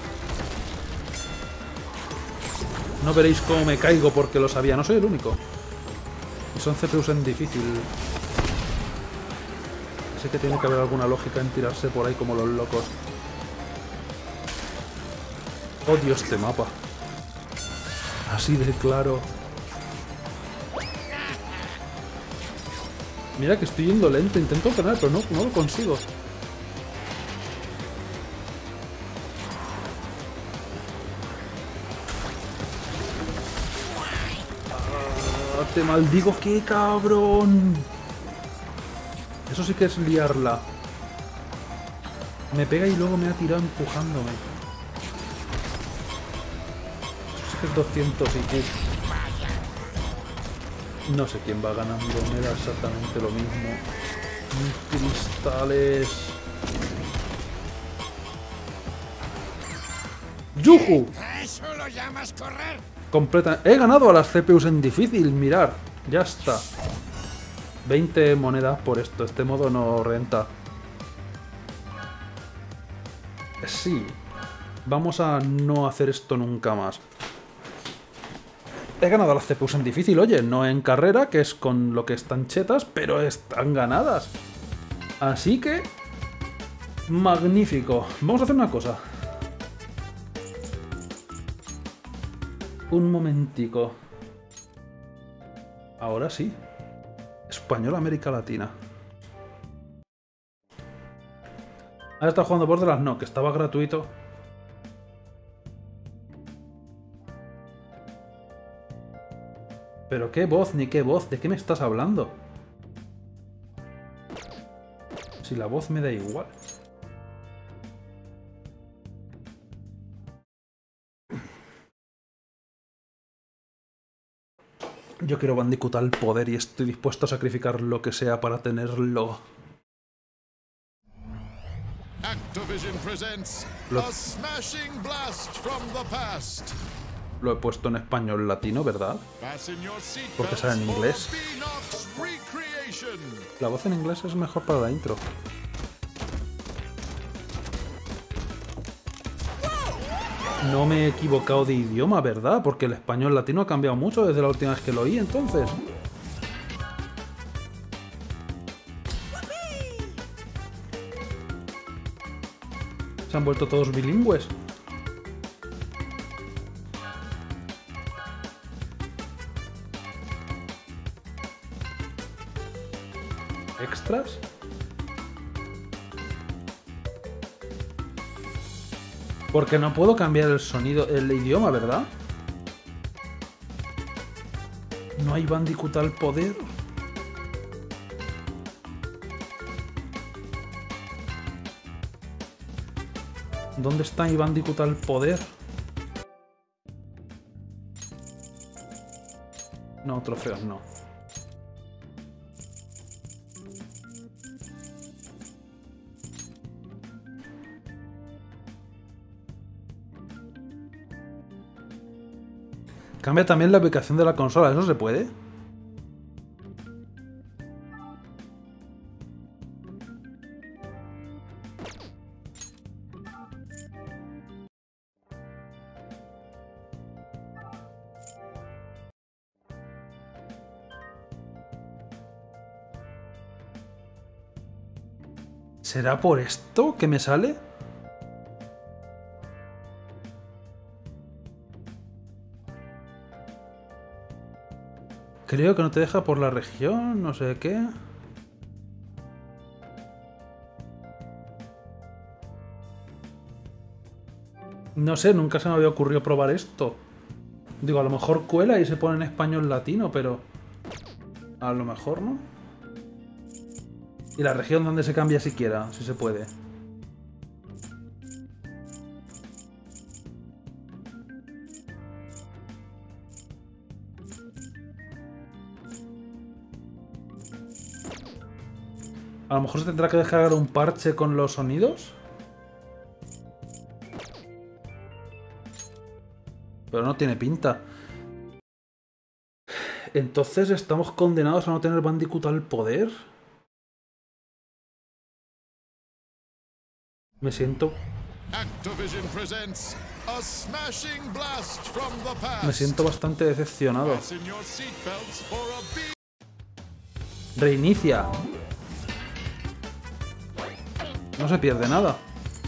A: No veréis cómo me caigo porque lo sabía. No soy el único. Y son CPUs en difícil. Así que tiene que haber alguna lógica en tirarse por ahí como los locos. Odio este mapa. Así de claro. Mira que estoy yendo lento. Intento frenar, pero no lo consigo. Te maldigo, qué cabrón. Eso sí que es liarla. Me pega y luego me ha tirado empujándome. Eso sí que es 200 IQ. No sé quién va ganando, me da exactamente lo mismo. Mis cristales. ¡Yuju!
C: ¿Eso lo llamas correr?
A: Completa. He ganado a las CPUs en difícil, mirar. Ya está. 20 monedas por esto. Este modo no renta. Sí. Vamos a no hacer esto nunca más. He ganado a las CPUs en difícil, oye. No en carrera, que es con lo que están chetas, pero están ganadas. Así que... magnífico. Vamos a hacer una cosa. Un momentico. Ahora sí. Español América Latina. ¿Has estado jugando Borderlands? No, que estaba gratuito. ¿Pero qué voz ni qué voz? ¿De qué me estás hablando? Si la voz me da igual. Yo quiero Bandicoot al poder y estoy dispuesto a sacrificar lo que sea para tenerlo.
D: Activision presents a smashing blast from the past.
A: Lo he puesto en español latino, ¿verdad? Porque sale en inglés. La voz en inglés es mejor para la intro. No me he equivocado de idioma, ¿verdad? Porque el español latino ha cambiado mucho desde la última vez que lo oí, entonces. Se han vuelto todos bilingües. ¿Extras? Porque no puedo cambiar el sonido, el idioma, ¿verdad? No hay Bandicoot al poder. ¿Dónde está mi Bandicoot al poder? No, trofeos no. Cambia también la ubicación de la consola, ¿eso se puede? ¿Será por esto que me sale? Creo que no te deja por la región, no sé qué. No sé, nunca se me había ocurrido probar esto. Digo, a lo mejor cuela y se pone en español latino, pero... a lo mejor no. ¿Y la región donde se cambia siquiera? Si se puede. A lo mejor se tendrá que descargar un parche con los sonidos. Pero no tiene pinta. Entonces, ¿estamos condenados a no tener Bandicoot al poder? Me siento...
D: Activision presents a smashing blast from the past.
A: Me siento bastante decepcionado.
D: Fasten your seatbelts for a beat.
A: Reinicia. No se pierde nada.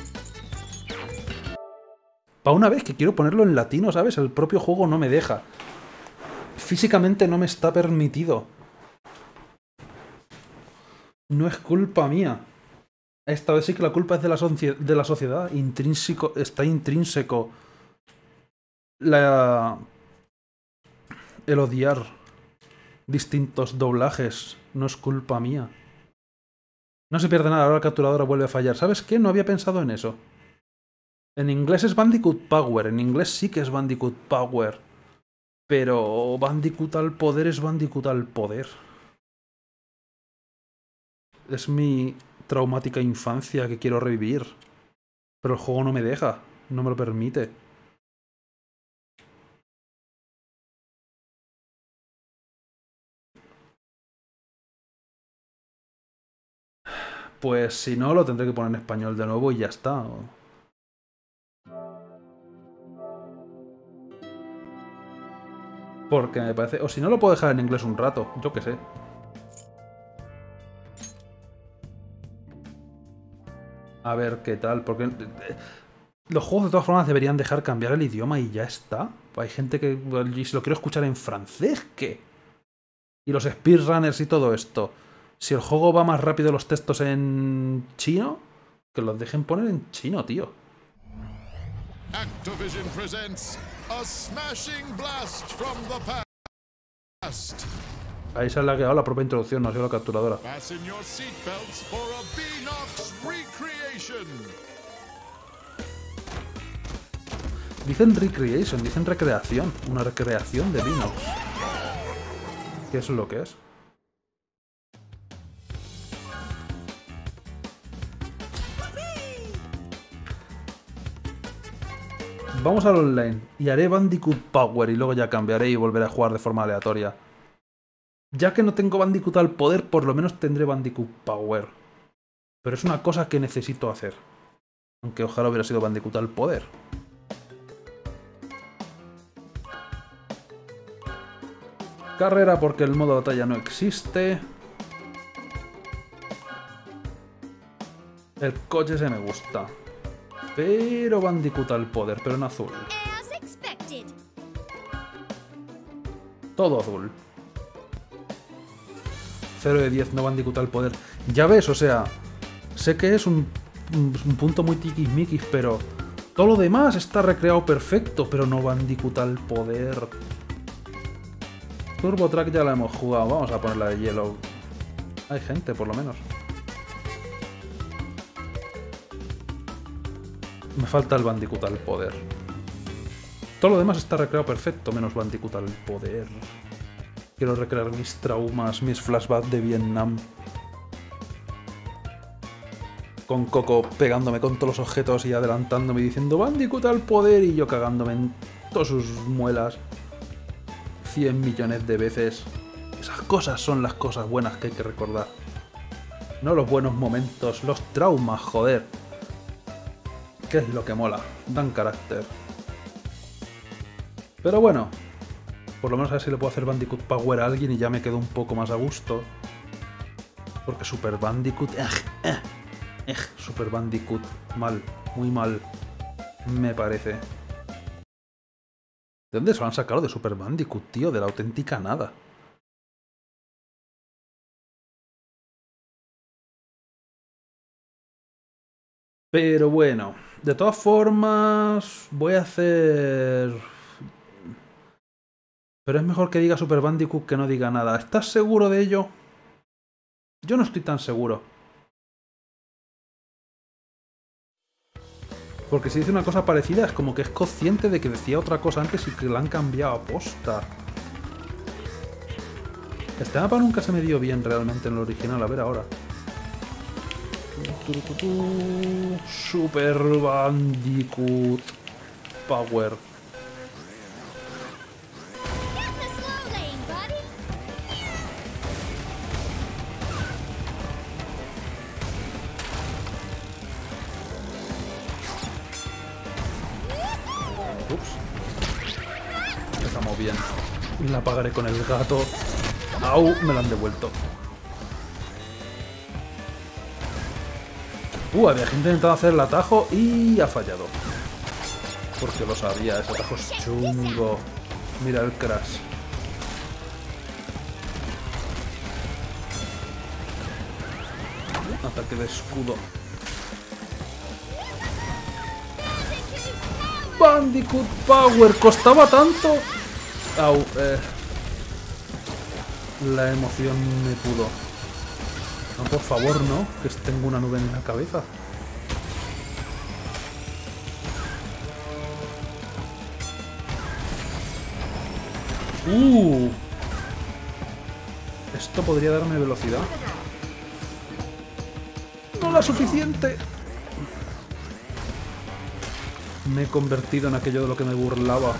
A: Para una vez que quiero ponerlo en latino, ¿sabes? El propio juego no me deja. Físicamente no me está permitido. No es culpa mía. Esta vez sí que la culpa es de la sociedad. Está intrínseco el odiar distintos doblajes. No es culpa mía. No se pierde nada, ahora la capturadora vuelve a fallar. ¿Sabes qué? No había pensado en eso. En inglés es Bandicoot Power. En inglés sí que es Bandicoot Power. Pero Bandicoot al poder es Bandicoot al poder. Es mi traumática infancia que quiero revivir. Pero el juego no me deja. No me lo permite. Pues si no, lo tendré que poner en español de nuevo y ya está. Porque me parece... O si no, lo puedo dejar en inglés un rato. Yo qué sé. A ver qué tal. Porque... los juegos de todas formas deberían dejar cambiar el idioma y ya está. Hay gente que... Y si lo quiero escuchar en francés, ¿qué? Y los speedrunners y todo esto. Si el juego va más rápido los textos en chino, que los dejen poner en chino, tío.
D: Activision presents a smashing blast from the past.
A: Ahí se le ha quedado la propia introducción, no ha sido la capturadora.
D: Fasten your seatbelts for a Beanox recreation.
A: Dicen recreation, dicen recreación. Una recreación de Beanox. ¿Qué es lo que es? Vamos al online y haré Bandicoot Power y luego ya cambiaré y volveré a jugar de forma aleatoria. Ya que no tengo Bandicoot al poder, por lo menos tendré Bandicoot Power. Pero es una cosa que necesito hacer. Aunque ojalá hubiera sido Bandicoot al poder. Carrera porque el modo batalla no existe. El coche se me gusta. Pero Bandicoot al poder, pero en azul. Todo azul. 0 de 10, no Bandicoot al poder. Ya ves, o sea, sé que es un punto muy tiquismiquis, pero todo lo demás está recreado perfecto, pero no Bandicoot al poder. Turbo Track ya la hemos jugado, vamos a ponerla de Yellow. Hay gente, por lo menos. Me falta el Bandicoot al poder. Todo lo demás está recreado perfecto, menos Bandicoot al poder. Quiero recrear mis traumas, mis flashbacks de Vietnam. Con Coco pegándome con todos los objetos y adelantándome y diciendo Bandicoot al poder y yo cagándome en todas sus muelas 100 millones de veces. Esas cosas son las cosas buenas que hay que recordar. No los buenos momentos, los traumas, joder. ¿Qué es lo que mola? Dan carácter. Pero bueno, por lo menos a ver si le puedo hacer Bandicoot Power a alguien y ya me quedo un poco más a gusto. Porque Super Bandicoot... Super Bandicoot. Mal, muy mal. Me parece. ¿De dónde se lo han sacado de Super Bandicoot, tío? De la auténtica nada. Pero bueno, de todas formas voy a hacer... Pero es mejor que diga Super Bandicoot que no diga nada. ¿Estás seguro de ello? Yo no estoy tan seguro. Porque si dice una cosa parecida es como que es consciente de que decía otra cosa antes y que la han cambiado a posta. Este mapa nunca se me dio bien realmente en el original. A ver ahora. Super Bandicoot Power. Ups. Estamos bien. La pagaré con el gato. Au, me la han devuelto. Había gente intentando hacer el atajo y ha fallado. Porque lo sabía, ese atajo es chungo. Mira el crash. Ataque de escudo. Bandicoot Power, ¿costaba tanto? Au, la emoción me pudo. No, por favor, no, que tengo una nube en la cabeza. Esto podría darme velocidad. No la suficiente. Me he convertido en aquello de lo que me burlaba.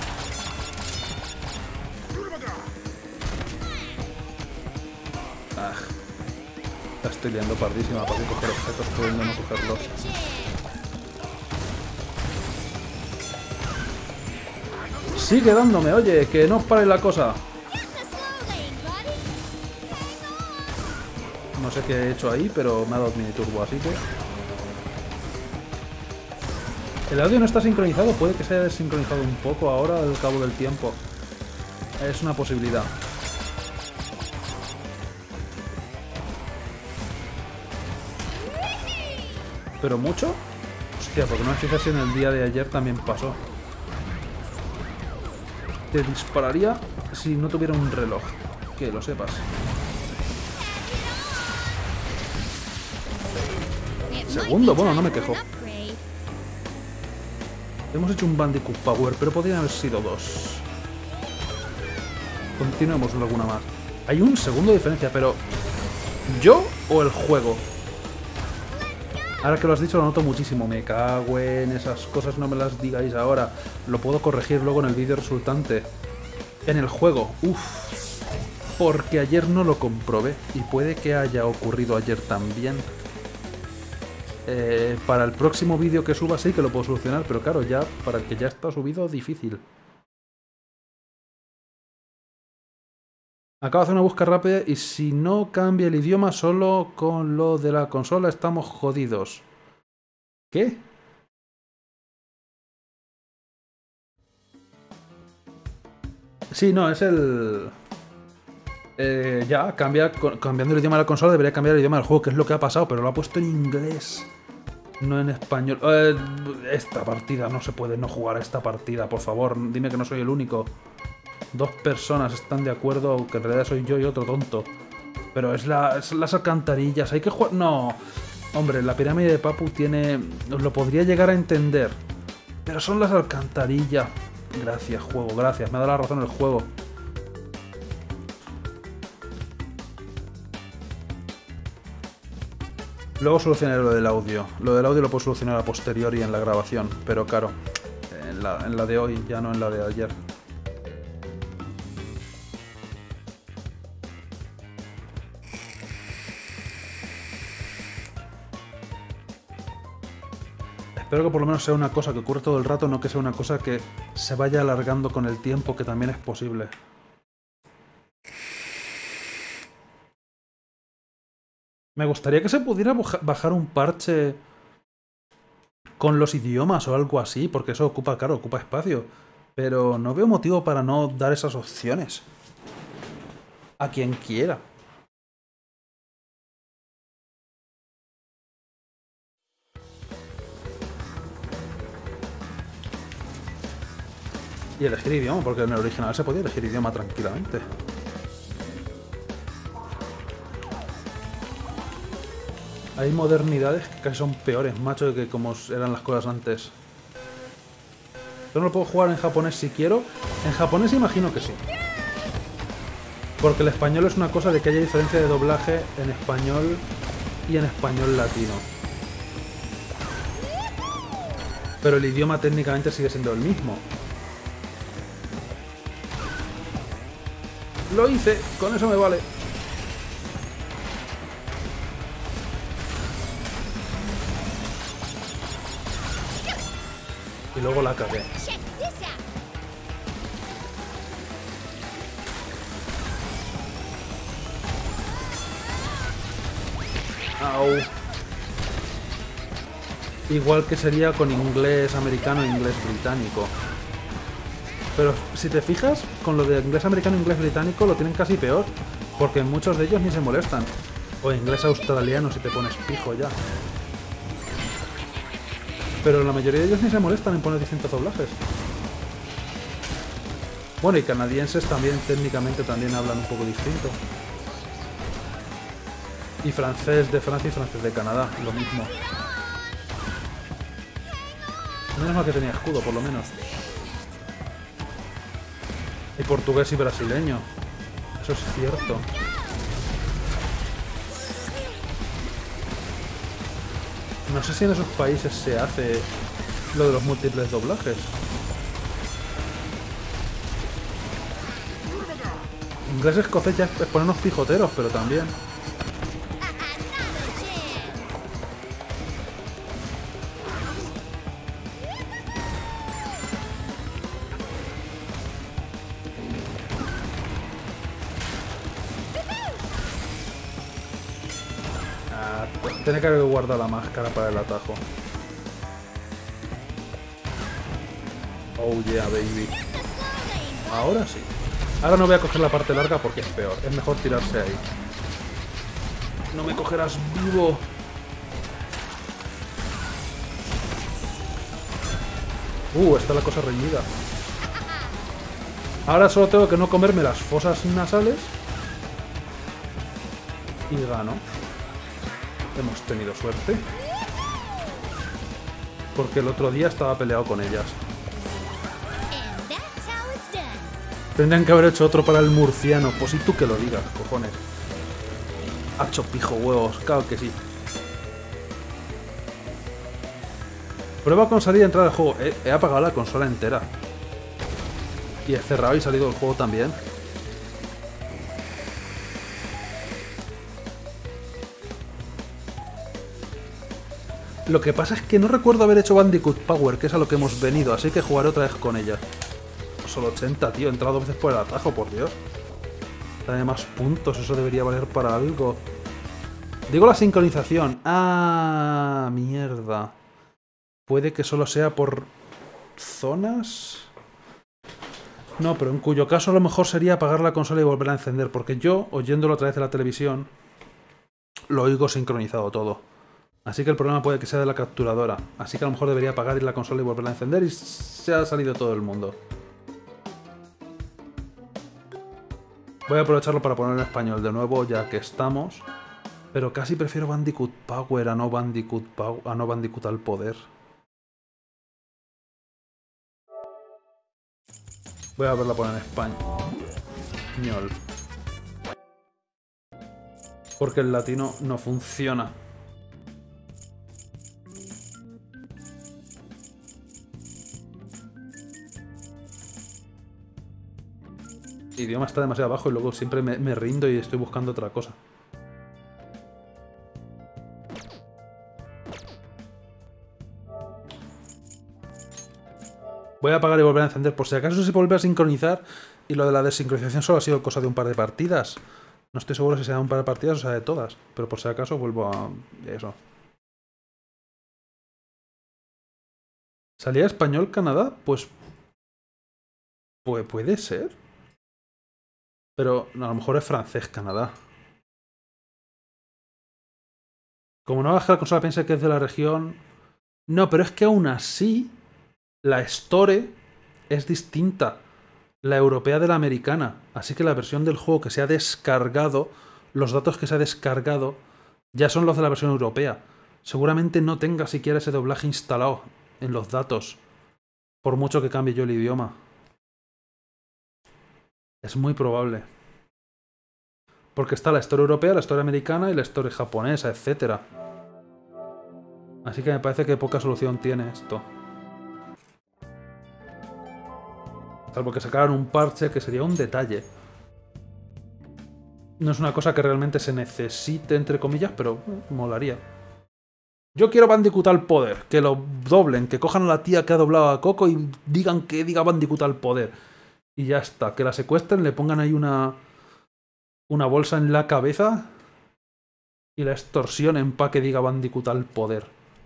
A: La estoy liando pardísima para coger objetos pudiendo no cogerlos. Sigue dándome, oye, que no pare la cosa. No sé qué he hecho ahí, pero me ha dado mini turbo, así que... El audio no está sincronizado, puede que se haya desincronizado un poco ahora al cabo del tiempo. Es una posibilidad. ¿Pero mucho? Hostia, porque no me fijas si en el día de ayer también pasó. Te dispararía si no tuviera un reloj. Que lo sepas. Segundo, bueno, no me quejo. Hemos hecho un Bandicoot Power, pero podrían haber sido dos. Continuemos con alguna más. Hay un segundo de diferencia, pero... ¿yo o el juego? Ahora que lo has dicho lo noto muchísimo. Me cago en esas cosas, no me las digáis ahora. Lo puedo corregir luego en el vídeo resultante. En el juego, porque ayer no lo comprobé. Y puede que haya ocurrido ayer también. Para el próximo vídeo que suba sí que lo puedo solucionar. Pero claro, ya para el que ya está subido, difícil. Acabo de hacer una búsqueda rápida y si no cambia el idioma solo con lo de la consola estamos jodidos. ¿Qué? Sí, no, es el... ya, cambiando el idioma de la consola debería cambiar el idioma del juego, que es lo que ha pasado, pero lo ha puesto en inglés, no en español. Esta partida, no se puede no jugar a esta partida, por favor, dime que no soy el único. Dos personas están de acuerdo, aunque en realidad soy yo y otro tonto. Pero es las alcantarillas, hay que jugar... No, hombre, la pirámide de Papu tiene... Lo podría llegar a entender. Pero son las alcantarillas. Gracias, juego, gracias. Me ha dado la razón el juego. Luego solucionaré lo del audio. Lo del audio lo puedo solucionar a posteriori en la grabación. Pero claro, en la de hoy, ya no en la de ayer. Espero que por lo menos sea una cosa que ocurre todo el rato, no que sea una cosa que se vaya alargando con el tiempo, que también es posible. Me gustaría que se pudiera bajar un parche con los idiomas o algo así, porque eso ocupa, claro, ocupa espacio. Pero no veo motivo para no dar esas opciones a quien quiera. Y elegir idioma, porque en el original se podía elegir idioma tranquilamente. Hay modernidades que casi son peores, macho, que como eran las cosas antes. Yo no lo puedo jugar en japonés si quiero. En japonés imagino que sí. Porque el español es una cosa de que haya diferencia de doblaje en español y en español latino. Pero el idioma técnicamente sigue siendo el mismo. Lo hice, con eso me vale. Y luego la cagué. Au. Igual que sería con inglés americano e inglés británico. Pero si te fijas, con lo de inglés americano e inglés británico lo tienen casi peor. Porque muchos de ellos ni se molestan. O inglés australiano si te pones pijo ya. Pero la mayoría de ellos ni se molestan en poner distintos doblajes. Bueno, y canadienses también técnicamente también hablan un poco distinto. Y francés de Francia y francés de Canadá, lo mismo. Menos mal que tenía escudo, por lo menos. Y portugués y brasileño. Eso es cierto. No sé si en esos países se hace lo de los múltiples doblajes. Inglés escocés ya es ponernos pijoteros, pero también. Tiene que haber guardado la máscara para el atajo. Oh yeah, baby. Ahora sí. Ahora no voy a coger la parte larga porque es peor. Es mejor tirarse ahí. No me cogerás vivo. Está la cosa reñida. Ahora solo tengo que no comerme las fosas nasales. Y gano. Hemos tenido suerte. Porque el otro día estaba peleado con ellas. Tendrían que haber hecho otro para el murciano. Pues si tú que lo digas, cojones. Hacho pijo huevos, claro que sí. Prueba con salir y entrar al juego. He apagado la consola entera. Y he cerrado y salido del juego también. Lo que pasa es que no recuerdo haber hecho Bandicoot Power, que es a lo que hemos venido, así que jugaré otra vez con ella. Solo 80, tío, he entrado 2 veces por el atajo, por Dios. Dame más puntos, eso debería valer para algo. Digo la sincronización. Ah, mierda. Puede que solo sea por zonas. No, pero en cuyo caso a lo mejor sería apagar la consola y volverla a encender, porque yo, oyéndolo a través de la televisión, lo oigo sincronizado todo. Así que el problema puede que sea de la capturadora. Así que a lo mejor debería apagar la consola y volverla a encender y se ha salido todo el mundo. Voy a aprovecharlo para ponerlo en español de nuevo ya que estamos. Pero casi prefiero Bandicoot Power a no Bandicoot al poder. Voy a verla poner en español. Porque el latino no funciona. El idioma está demasiado bajo y luego siempre me rindo y estoy buscando otra cosa. Voy a apagar y volver a encender por si acaso se vuelve a sincronizar y lo de la desincronización solo ha sido cosa de un par de partidas. No estoy seguro si sea un par de partidas o sea de todas, pero por si acaso vuelvo a eso. ¿Salía español Canadá? Pues puede ser. Pero a lo mejor es francés Canadá. Como no baja la consola, piensa que es de la región. No, pero es que aún así la Store es distinta. La europea de la americana. Así que la versión del juego que se ha descargado, los datos que se ha descargado, ya son los de la versión europea. Seguramente no tenga siquiera ese doblaje instalado en los datos. Por mucho que cambie yo el idioma. Es muy probable. Porque está la Store europea, la Store americana y la Store japonesa, etc. Así que me parece que poca solución tiene esto. Salvo que sacaran un parche que sería un detalle. No es una cosa que realmente se necesite, entre comillas, pero molaría. Yo quiero Bandicoot al poder. Que lo doblen, que cojan a la tía que ha doblado a Coco y digan que diga Bandicoot al poder. Y ya está. Que la secuestren, le pongan ahí una bolsa en la cabeza y la extorsionen para que diga Bandicoot al poder.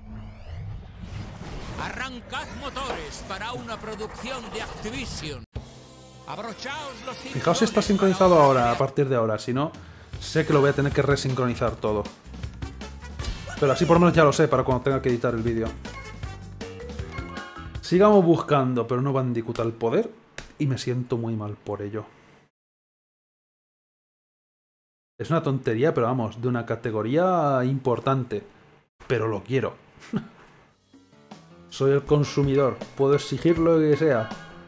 C: Arrancad motores para una producción de Activision. Abrochaos los cinturones.
A: Fijaos si está sincronizado ahora, a partir de ahora. Si no, sé que lo voy a tener que resincronizar todo. Pero así por lo menos ya lo sé para cuando tenga que editar el vídeo. Sigamos buscando, pero no Bandicoot al poder. Y me siento muy mal por ello. Es una tontería, pero vamos, de una categoría importante. Pero lo quiero. Soy el consumidor. Puedo exigir lo que sea.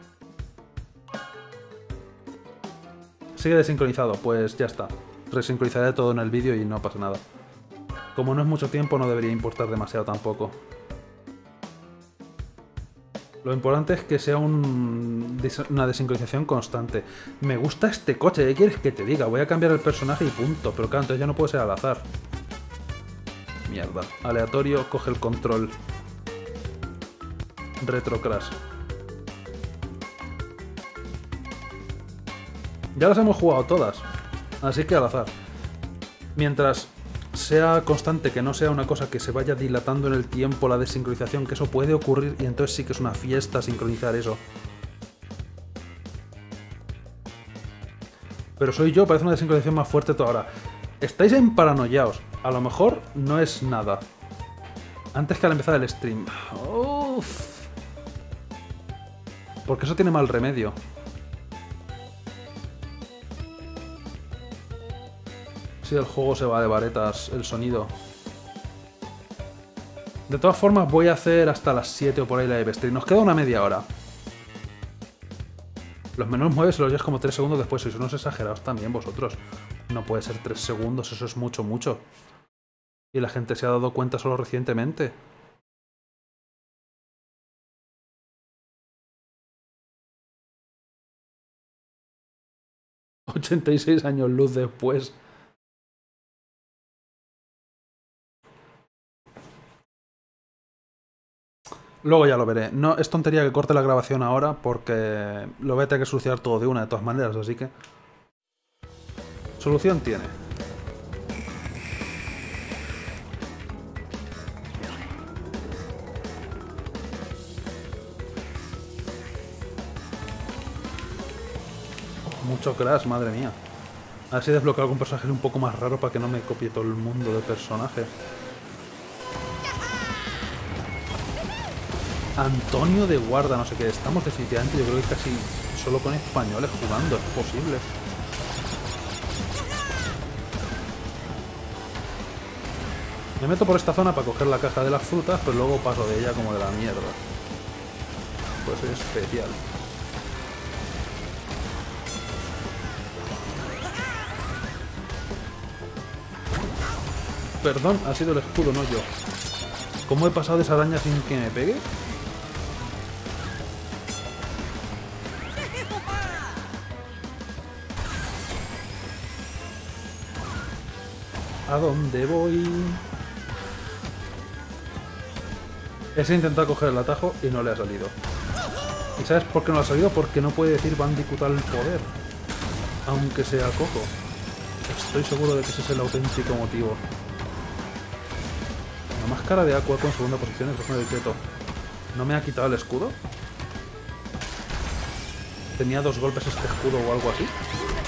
A: Sigue desincronizado. Pues ya está. Resincronizaré todo en el vídeo y no pasa nada. Como no es mucho tiempo, no debería importar demasiado tampoco. Lo importante es que sea una desincronización constante. Me gusta este coche, ¿qué quieres que te diga? Voy a cambiar el personaje y punto. Pero claro, entonces ya no puede ser al azar. Mierda. Aleatorio, coge el control. Retro Crash. Ya las hemos jugado todas. Así que al azar. Mientras sea constante, que no sea una cosa que se vaya dilatando en el tiempo la desincronización, que eso puede ocurrir y entonces sí que es una fiesta sincronizar eso. Pero soy yo, parece una desincronización más fuerte todavía. Estáis emparanoiaos. A lo mejor no es nada. Antes que al empezar el stream. Uff. Porque eso tiene mal remedio. Si el juego se va de varetas, el sonido. De todas formas, voy a hacer hasta las 7 o por ahí la live stream. Nos queda una media hora. Los menús mueves se los llevas como 3 segundos después. Sois unos exagerados también vosotros. No puede ser 3 segundos, eso es mucho, mucho. Y la gente se ha dado cuenta solo recientemente. ...86 años luz después. Luego ya lo veré. No, es tontería que corte la grabación ahora porque lo voy a tener que solucionar todo de una de todas maneras, así que... Solución tiene. Mucho crash, madre mía. A ver si desbloqueo algún personaje un poco más raro para que no me copie todo el mundo de personajes. Antonio de Guarda, no sé qué. Estamos definitivamente, yo creo que casi solo con españoles jugando, es posible. Me meto por esta zona para coger la caja de las frutas, pero luego paso de ella como de la mierda. Pues es especial. Perdón, ha sido el escudo, no yo. ¿Cómo he pasado de esa araña sin que me pegue? ¿A dónde voy? Ese ha intentado coger el atajo y no le ha salido. ¿Y sabes por qué no le ha salido? Porque no puede decir Bandicoot al poder. Aunque sea cojo. Estoy seguro de que ese es el auténtico motivo. La máscara de Aqua con segunda posición es bastante discreto. ¿No me ha quitado el escudo? ¿Tenía 2 golpes este escudo o algo así?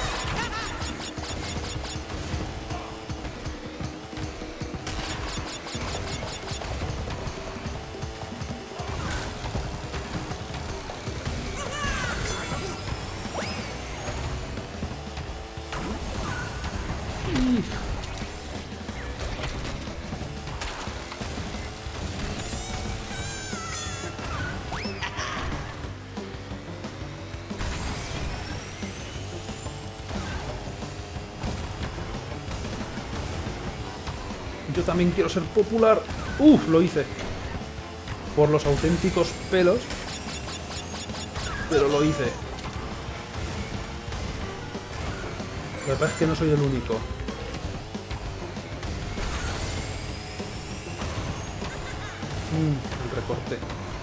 A: Yo también quiero ser popular. ¡Uf! Lo hice. Por los auténticos pelos. Pero lo hice. La verdad es que no soy el único. El recorte.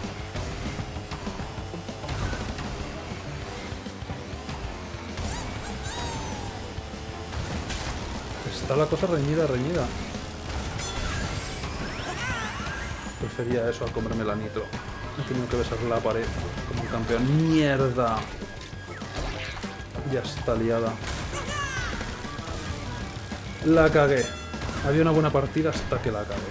A: Está la cosa reñida, reñida. Prefería eso a comerme la nitro. He tenido que besar la pared como un campeón. ¡Mierda! Ya está liada. La cagué. Había una buena partida hasta que la cagué.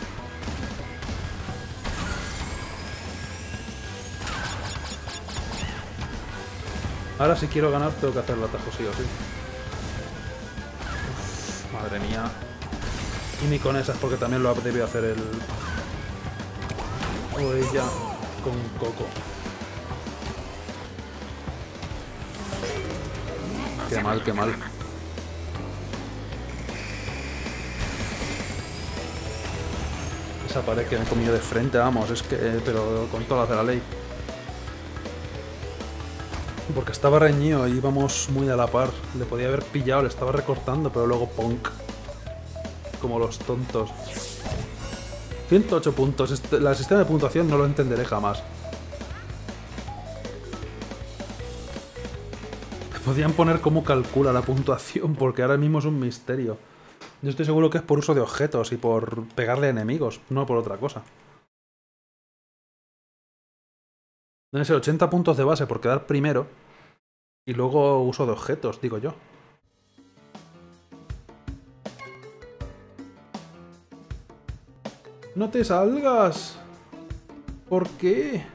A: Ahora si quiero ganar tengo que hacer el atajo sí o sí. Uf, madre mía. Y ni con esas porque también lo debió hacer el... o ella con Coco. Qué mal, qué mal. Esa pared que me he comido de frente, vamos, es que... pero con todas las de la ley. Porque estaba reñido y íbamos muy a la par. Le podía haber pillado, le estaba recortando, pero luego punk. Como los tontos. 108 puntos. El sistema de puntuación no lo entenderé jamás. Podían poner cómo calcula la puntuación, porque ahora mismo es un misterio. Yo estoy seguro que es por uso de objetos y por pegarle a enemigos, no por otra cosa. Deben ser 80 puntos de base por quedar primero. Y luego uso de objetos, digo yo. ¡No te salgas! ¿Por qué?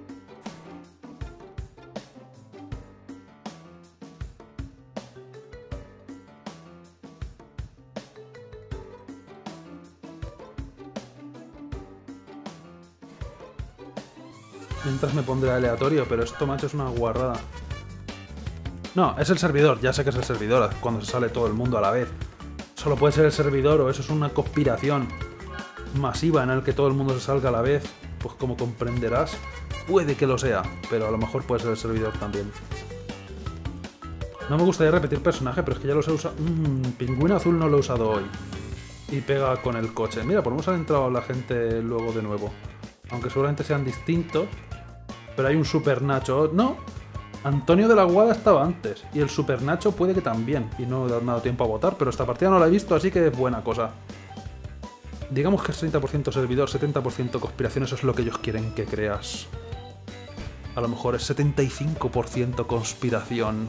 A: Mientras me pondré aleatorio, pero esto, macho, es una guarrada. No, es el servidor, ya sé que es el servidor, cuando se sale todo el mundo a la vez. Solo puede ser el servidor o eso es una conspiración masiva en el que todo el mundo se salga a la vez. Pues como comprenderás, puede que lo sea, pero a lo mejor puede ser el servidor también. No me gustaría repetir personaje, pero es que ya los he usado... Pingüino azul no lo he usado hoy. Y pega con el coche. Mira, por lo menos ha entrado la gente luego de nuevo. Aunque seguramente sean distintos. Pero hay un Super Nacho. ¡No! Antonio de la Guada estaba antes. Y el Super Nacho puede que también. Y no he dado tiempo a votar, pero esta partida no la he visto, así que es buena cosa. Digamos que es 30% servidor, 70% conspiración. Eso es lo que ellos quieren que creas. A lo mejor es 75% conspiración.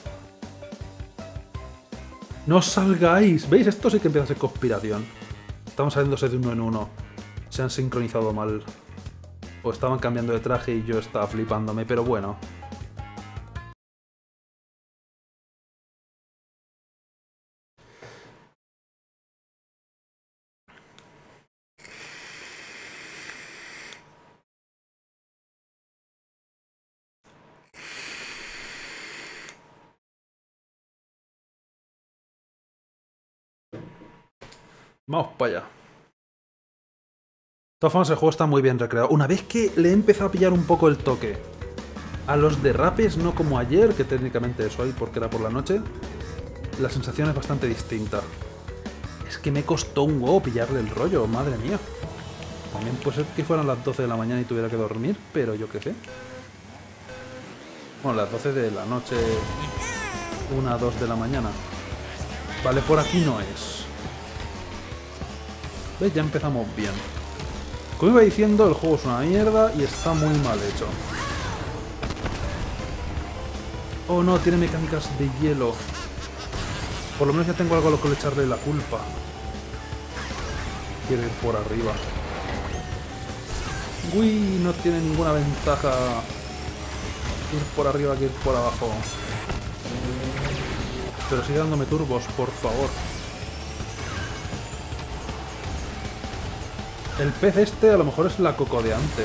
A: ¡No os salgáis! ¿Veis? Esto sí que empieza a ser conspiración. Estamos saliéndose de uno en uno. Se han sincronizado mal. O estaban cambiando de traje y yo estaba flipándome, pero bueno. Vamos para allá. todas formas, el juego está muy bien recreado. Una vez que le he empezado a pillar un poco el toque a los derrapes, no como ayer, que técnicamente es hoy porque era por la noche, la sensación es bastante distinta. Es que me costó un huevo pillarle el rollo, madre mía. También puede ser que fueran las 12 de la mañana y tuviera que dormir, pero yo qué sé. Bueno, las 12 de la noche, 1 a 2 de la mañana. Vale, por aquí no es. ¿Ves? Ya empezamos bien. Como iba diciendo, el juego es una mierda y está muy mal hecho. Oh no, tiene mecánicas de hielo. Por lo menos ya tengo algo a lo que echarle la culpa. Quiere ir por arriba. Uy, no tiene ninguna ventaja ir por arriba que ir por abajo. Pero sigue dándome turbos, por favor. El pez este a lo mejor es la Coco de antes.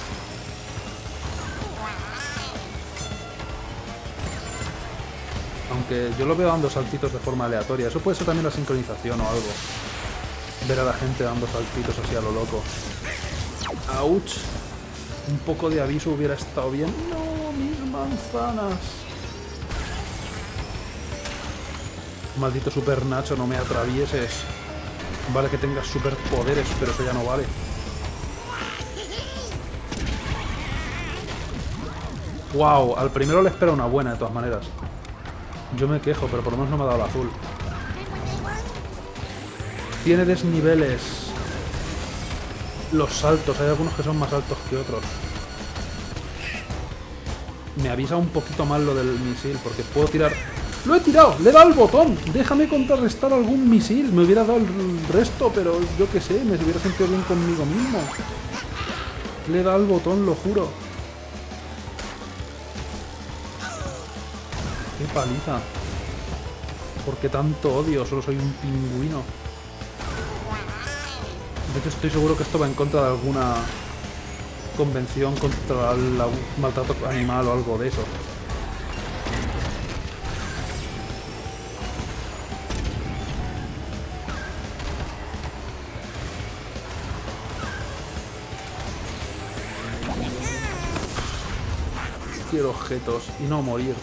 A: Aunque yo lo veo dando saltitos de forma aleatoria. Eso puede ser también la sincronización o algo. Ver a la gente dando saltitos así a lo loco. ¡Auch! Un poco de aviso hubiera estado bien. ¡No, mis manzanas! Maldito Super Nacho, no me atravieses. Vale que tengas superpoderes, pero eso ya no vale. ¡Wow! Al primero le espera una buena, de todas maneras. Yo me quejo, pero por lo menos no me ha dado el azul. Tiene desniveles. Los saltos, hay algunos que son más altos que otros. Me avisa un poquito mal lo del misil, porque puedo tirar... ¡Lo he tirado! ¡Le he dado el botón! Déjame contrarrestar algún misil. Me hubiera dado el resto, pero yo qué sé, me hubiera sentido bien conmigo mismo. Le he dado el botón, lo juro. ¡Qué paliza! ¿Por qué tanto odio? Solo soy un pingüino. De hecho, estoy seguro que esto va en contra de alguna convención contra el maltrato animal o algo de eso. Quiero objetos y no morir.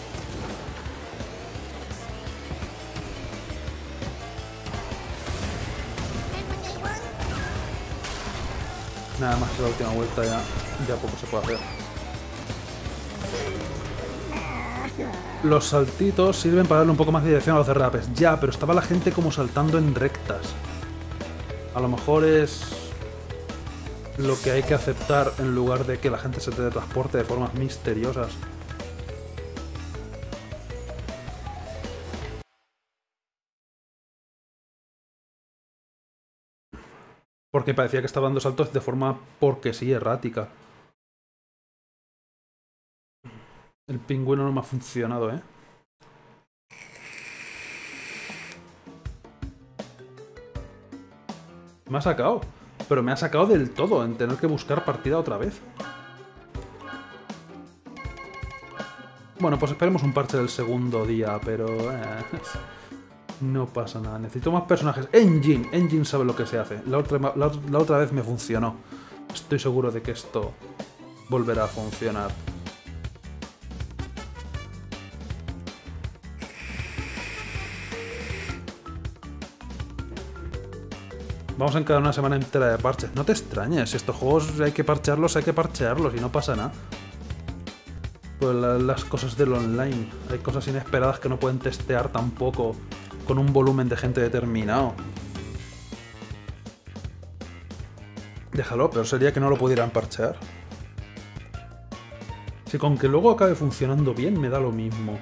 A: Nada más es la última vuelta, ya poco se puede hacer. Los saltitos sirven para darle un poco más de dirección a los derrapes. Ya, pero estaba la gente como saltando en rectas. A lo mejor es lo que hay que aceptar en lugar de que la gente se teletransporte de formas misteriosas. Porque parecía que estaba dando saltos de forma porque sí, errática. El pingüino no me ha funcionado, ¿eh? Me ha sacado. Pero me ha sacado del todo en tener que buscar partida otra vez. Bueno, pues esperemos un parche del segundo día, pero... no pasa nada. Necesito más personajes. Engine sabe lo que se hace. La otra vez me funcionó. Estoy seguro de que esto volverá a funcionar. Vamos a encarar una semana entera de parches. No te extrañes, si estos juegos hay que parchearlos y no pasa nada. Pues las cosas del online. Hay cosas inesperadas que no pueden testear tampoco con un volumen de gente determinado. Déjalo, peor sería que no lo pudieran parchear. Si con que luego acabe funcionando bien me da lo mismo.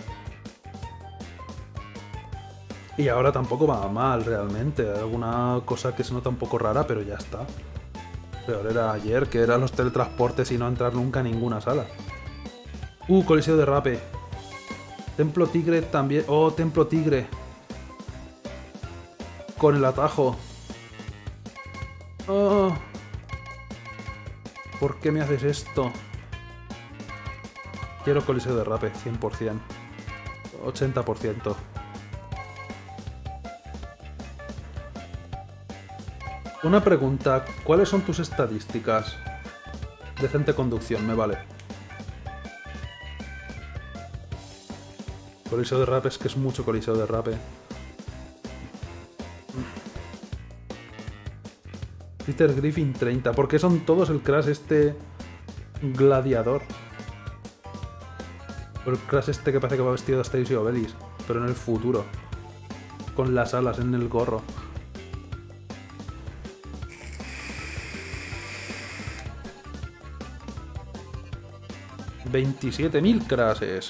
A: Y ahora tampoco va mal realmente. Hay alguna cosa que se nota un poco rara, pero ya está. Peor era ayer, que eran los teletransportes y no entrar nunca a ninguna sala. Coliseo de Rape. Templo Tigre también. Oh, Templo Tigre. Con el atajo. Oh. ¿Por qué me haces esto? Quiero Coliseo de Rape, 100%. 80%. Una pregunta, ¿cuáles son tus estadísticas? Decente conducción, me vale. Coliseo de Rape, es que es mucho coliseo de Rape. Peter Griffin 30. ¿Por qué son todos el Crash este gladiador? O el Crash este que parece que va vestido de Asterix y Obelix, pero en el futuro. Con las alas en el gorro. $27.000 Crashes.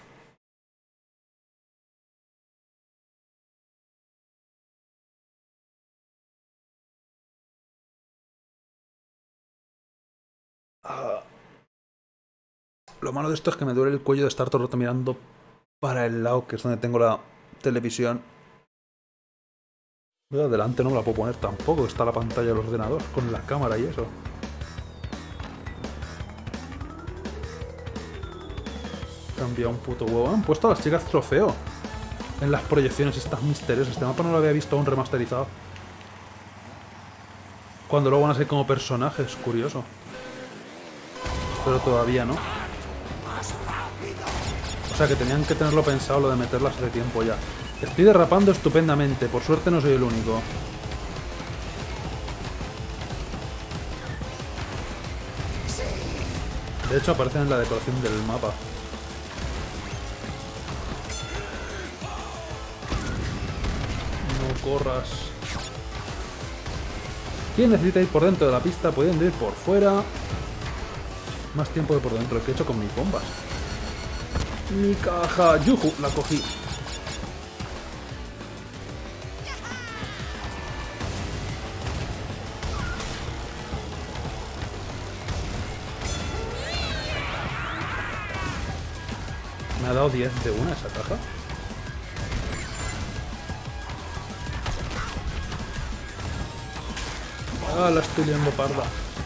A: Lo malo de esto es que me duele el cuello de estar todo el rato mirando para el lado, que es donde tengo la televisión. Pero adelante no me la puedo poner tampoco, está la pantalla del ordenador con la cámara y eso. Cambia un puto huevo. Han puesto a las chicas trofeo en las proyecciones estas misteriosas. Este mapa no lo había visto aún remasterizado. Cuando luego van a ser como personajes, curioso. Pero todavía no. O sea que tenían que tenerlo pensado lo de meterlas hace tiempo ya. Estoy derrapando estupendamente, por suerte no soy el único. De hecho aparecen en la decoración del mapa. No corras. ¿Quién necesita ir por dentro de la pista? Pudiendo ir por fuera. Más tiempo que por dentro, el que he hecho con mis bombas. Mi caja. ¡Yujú! La cogí. Me ha dado 10 de una esa caja. Ah, la estoy liando parda.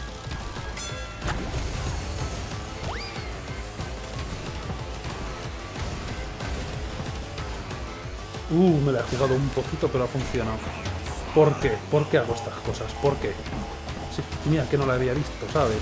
A: Me la he jugado un poquito, pero ha funcionado. ¿Por qué? ¿Por qué hago estas cosas? ¿Por qué? Sí, mira que no la había visto, ¿sabes?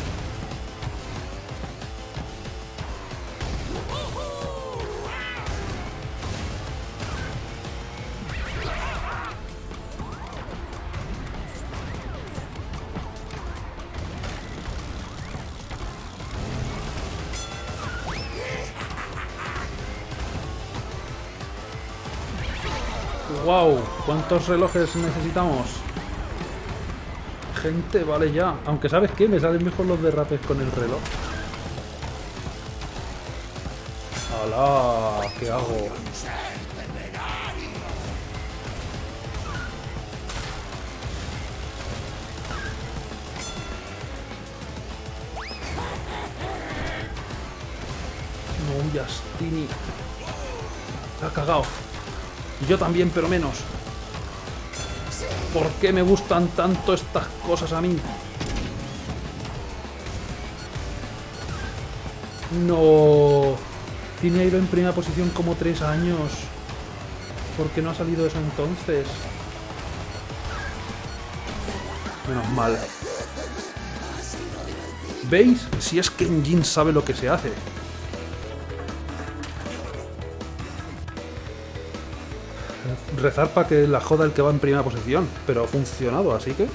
A: ¡Wow! ¿Cuántos relojes necesitamos? Gente, vale ya. Aunque ¿sabes qué? Me salen mejor los derrapes con el reloj. ¡Hala! ¿Qué hago? No, Justini. Se ha cagado. Y yo también, pero menos. ¿Por qué me gustan tanto estas cosas a mí? No. Tiene ido en primera posición como 3 años. ¿Por qué no ha salido eso entonces? Menos mal. ¿Veis? Si es que Engine sabe lo que se hace. Rezar para que la joda el que va en primera posición, pero ha funcionado, así que...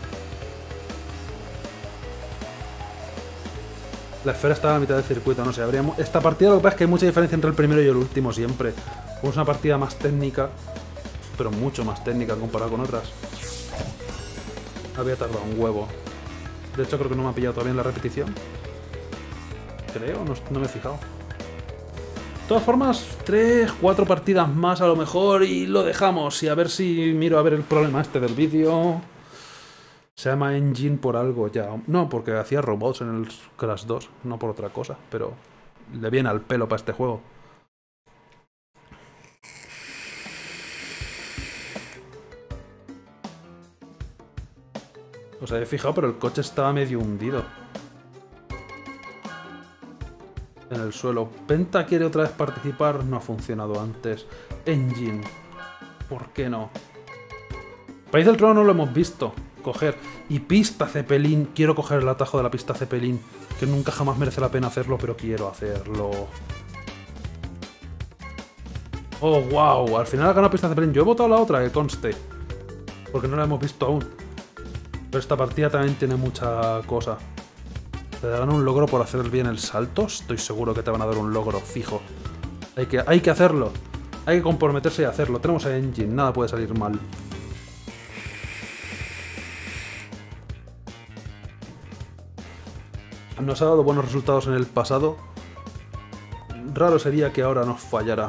A: La esfera estaba a la mitad del circuito, no sé, habríamos... Esta partida lo que pasa es que hay mucha diferencia entre el primero y el último siempre. Es una partida más técnica, pero mucho más técnica comparado con otras. Había tardado un huevo. De hecho creo que no me ha pillado todavía en la repetición. Creo, no me he fijado. De todas formas, 3, 4 partidas más a lo mejor y lo dejamos. Y a ver si miro a ver el problema este del vídeo. Se llama Engine por algo ya. No, porque hacía robots en el Crash 2, no por otra cosa. Pero le viene al pelo para este juego. Os habéis fijado, pero el coche estaba medio hundido en el suelo. Penta quiere otra vez participar. No ha funcionado antes. Engine. ¿Por qué no? País del Trono no lo hemos visto. coger. Y pista Zeppelin. Quiero coger el atajo de la pista Zeppelin. Que nunca jamás merece la pena hacerlo, pero quiero hacerlo. Oh, wow. Al final ha ganado pista Zeppelin. Yo he votado la otra, que conste. Porque no la hemos visto aún. Pero esta partida también tiene mucha cosa. ¿Te darán un logro por hacer bien el salto? Estoy seguro que te van a dar un logro, fijo. Hay que hacerlo. Hay que comprometerse y hacerlo. Tenemos a Engine, nada puede salir mal. Nos ha dado buenos resultados en el pasado. Raro sería que ahora nos fallara.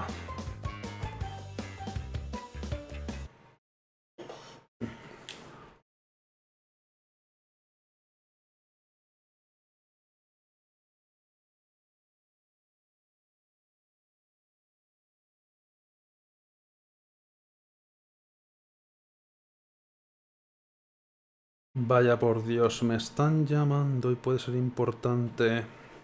A: Vaya por Dios, me están llamando y puede ser importante.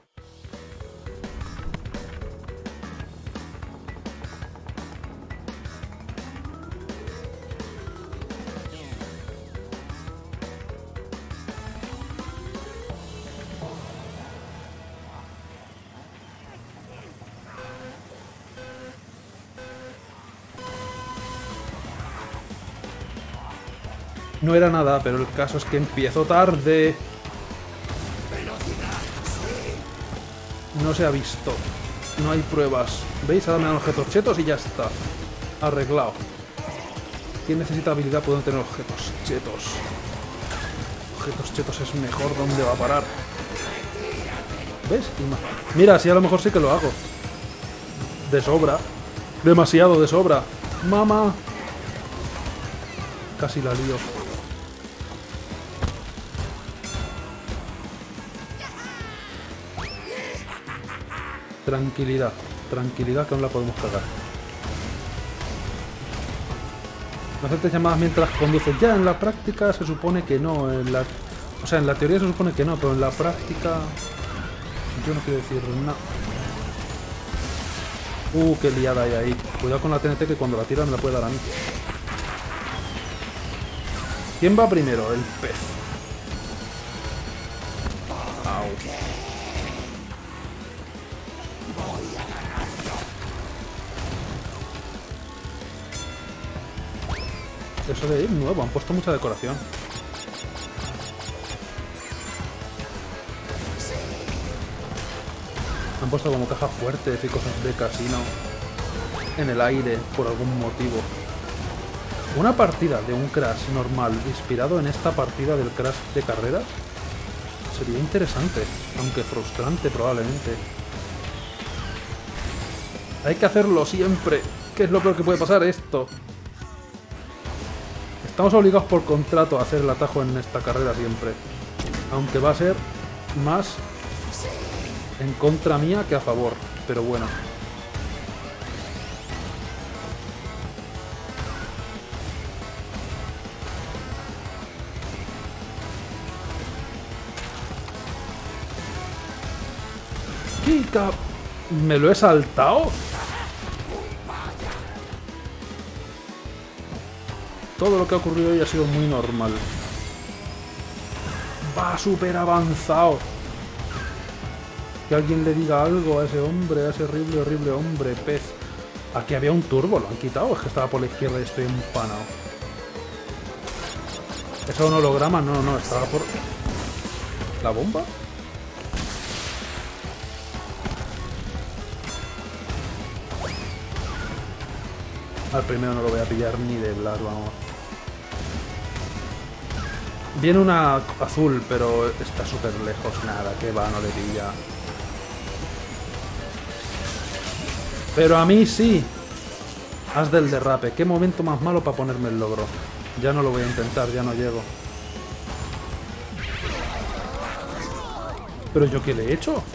A: No era nada, pero el caso es que empiezo tarde. No se ha visto. No hay pruebas. ¿Veis? Ahora me dan objetos chetos y ya está. Arreglado. ¿Quién necesita habilidad puede tener objetos chetos? Objetos chetos es mejor. ¿Dónde va a parar? ¿Ves? Mira, si a lo mejor sí que lo hago. De sobra. Demasiado de sobra. ¡Mamá! Casi la lío. Tranquilidad, tranquilidad que aún la podemos cagar. No haces llamadas mientras conduces. Ya en la práctica se supone que no. O sea, en la teoría se supone que no, pero en la práctica... Yo no quiero decir nada. Qué liada hay ahí. Cuidado con la TNT que cuando la tira me la puede dar a mí. ¿Quién va primero? El pez. Au. Eso de ir nuevo, han puesto mucha decoración. Han puesto como cajas fuertes y cosas de casino en el aire por algún motivo. Una partida de un Crash normal inspirado en esta partida del Crash de carreras sería interesante, aunque frustrante probablemente. Hay que hacerlo siempre. ¿Qué es lo peor que puede pasar? Esto. Estamos obligados por contrato a hacer el atajo en esta carrera siempre. Aunque va a ser más en contra mía que a favor. Pero bueno. ¡Kika! ¿Me lo he saltado? Todo lo que ha ocurrido hoy ha sido muy normal. Va súper avanzado. Que alguien le diga algo a ese hombre, a ese horrible, horrible hombre, pez. Aquí había un turbo, lo han quitado. Es que estaba por la izquierda y estoy empanado. ¿Es un holograma? No, no, estaba por... ¿La bomba? Al primero no lo voy a pillar ni de Blas, vamos. Viene una azul, pero está súper lejos. Nada, que va, no le pilla. Pero a mí sí. Haz del derrape. Qué momento más malo para ponerme el logro. Ya no lo voy a intentar, ya no llego. ¿Pero yo qué le he hecho?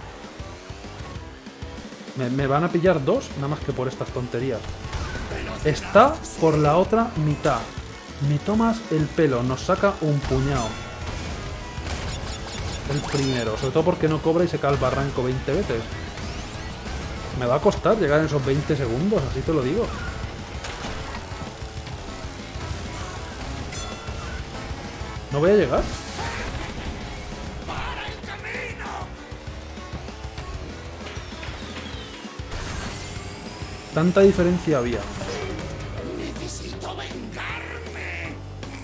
A: ¿Me van a pillar dos? Nada más que por estas tonterías. Está por la otra mitad. Me tomas el pelo, nos saca un puñado. El primero, sobre todo porque no cobra y se cae al barranco 20 veces. Me va a costar llegar en esos 20 segundos, así te lo digo. ¿No voy a llegar? Tanta diferencia había.
C: Necesito vengarme.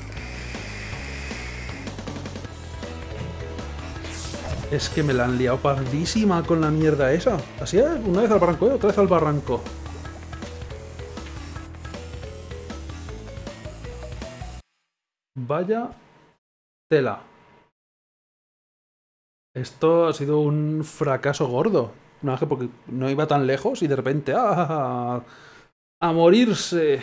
A: Es que me la han liado pardísima con la mierda esa. Así es, una vez al barranco y otra vez al barranco. Vaya tela. Esto ha sido un fracaso gordo. No, porque no iba tan lejos y de repente... ¡ah! ¡A morirse!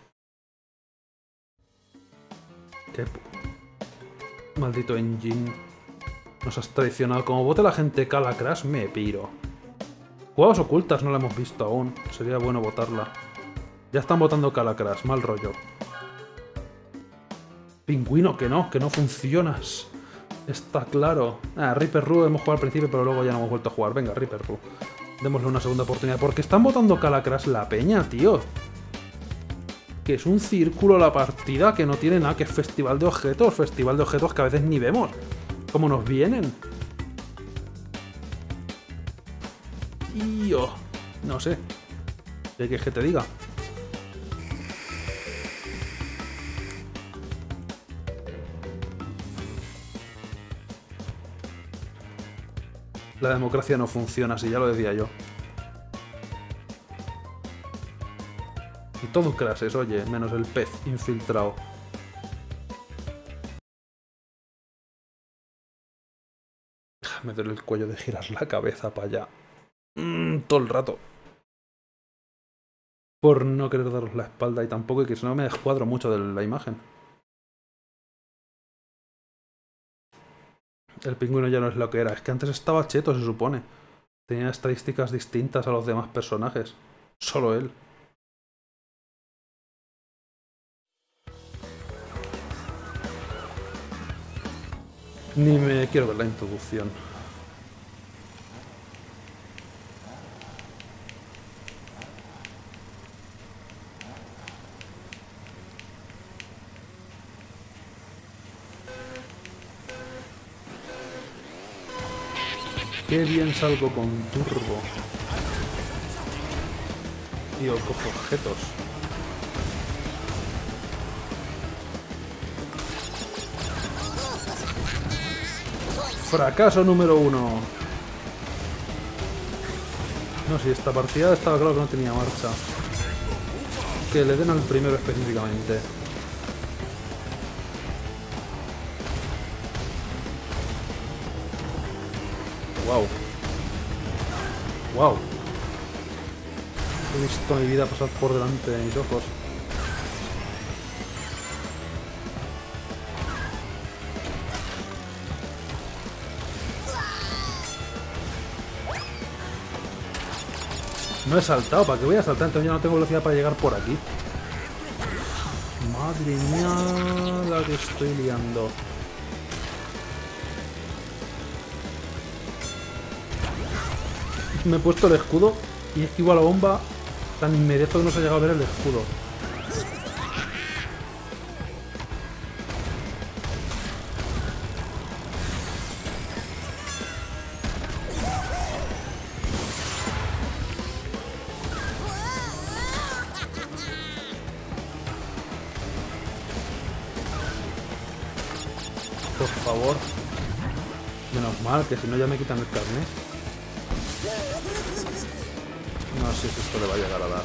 A: Qué maldito engine. Nos has traicionado. Como vote la gente Cala Crash, me piro. Jugadas ocultas no la hemos visto aún. Sería bueno votarla. Ya están votando Cala Crash. Mal rollo. Pingüino, que no funcionas. Está claro. Reaper Roo hemos jugado al principio, pero luego ya no hemos vuelto a jugar. Venga, Reaper Roo. Démosle una segunda oportunidad. Porque están votando Cala Crash la peña, tío. Que es un círculo la partida, que no tiene nada, que es festival de objetos. Festival de objetos que a veces ni vemos. Cómo nos vienen. Tío. No sé. ¿Qué quieres que te diga? La democracia no funciona así, ya lo decía yo. Y todo clases, oye, menos el pez infiltrado. Me duele el cuello de girar la cabeza para allá. Todo el rato. Por no querer daros la espalda y tampoco que si no me descuadro mucho de la imagen. El pingüino ya no es lo que era. Es que antes estaba cheto, se supone. Tenía estadísticas distintas a los demás personajes. Solo él. Ni me quiero ver la introducción. Qué bien salgo con turbo. Tío, cojo objetos. Fracaso número 1. No, si esta partida estaba claro que no tenía marcha. Que le den al primero específicamente. Wow. Wow. He visto mi vida pasar por delante de mis ojos. No he saltado, ¿para qué voy a saltar? Entonces ya no tengo velocidad para llegar por aquí. Madre mía, la que estoy liando. Me he puesto el escudo y esquivo a la bomba tan inmediato que no se ha llegado a ver el escudo. Por favor. Menos mal, que si no ya me quitan el carnet. No sé si esto le va a llegar a dar.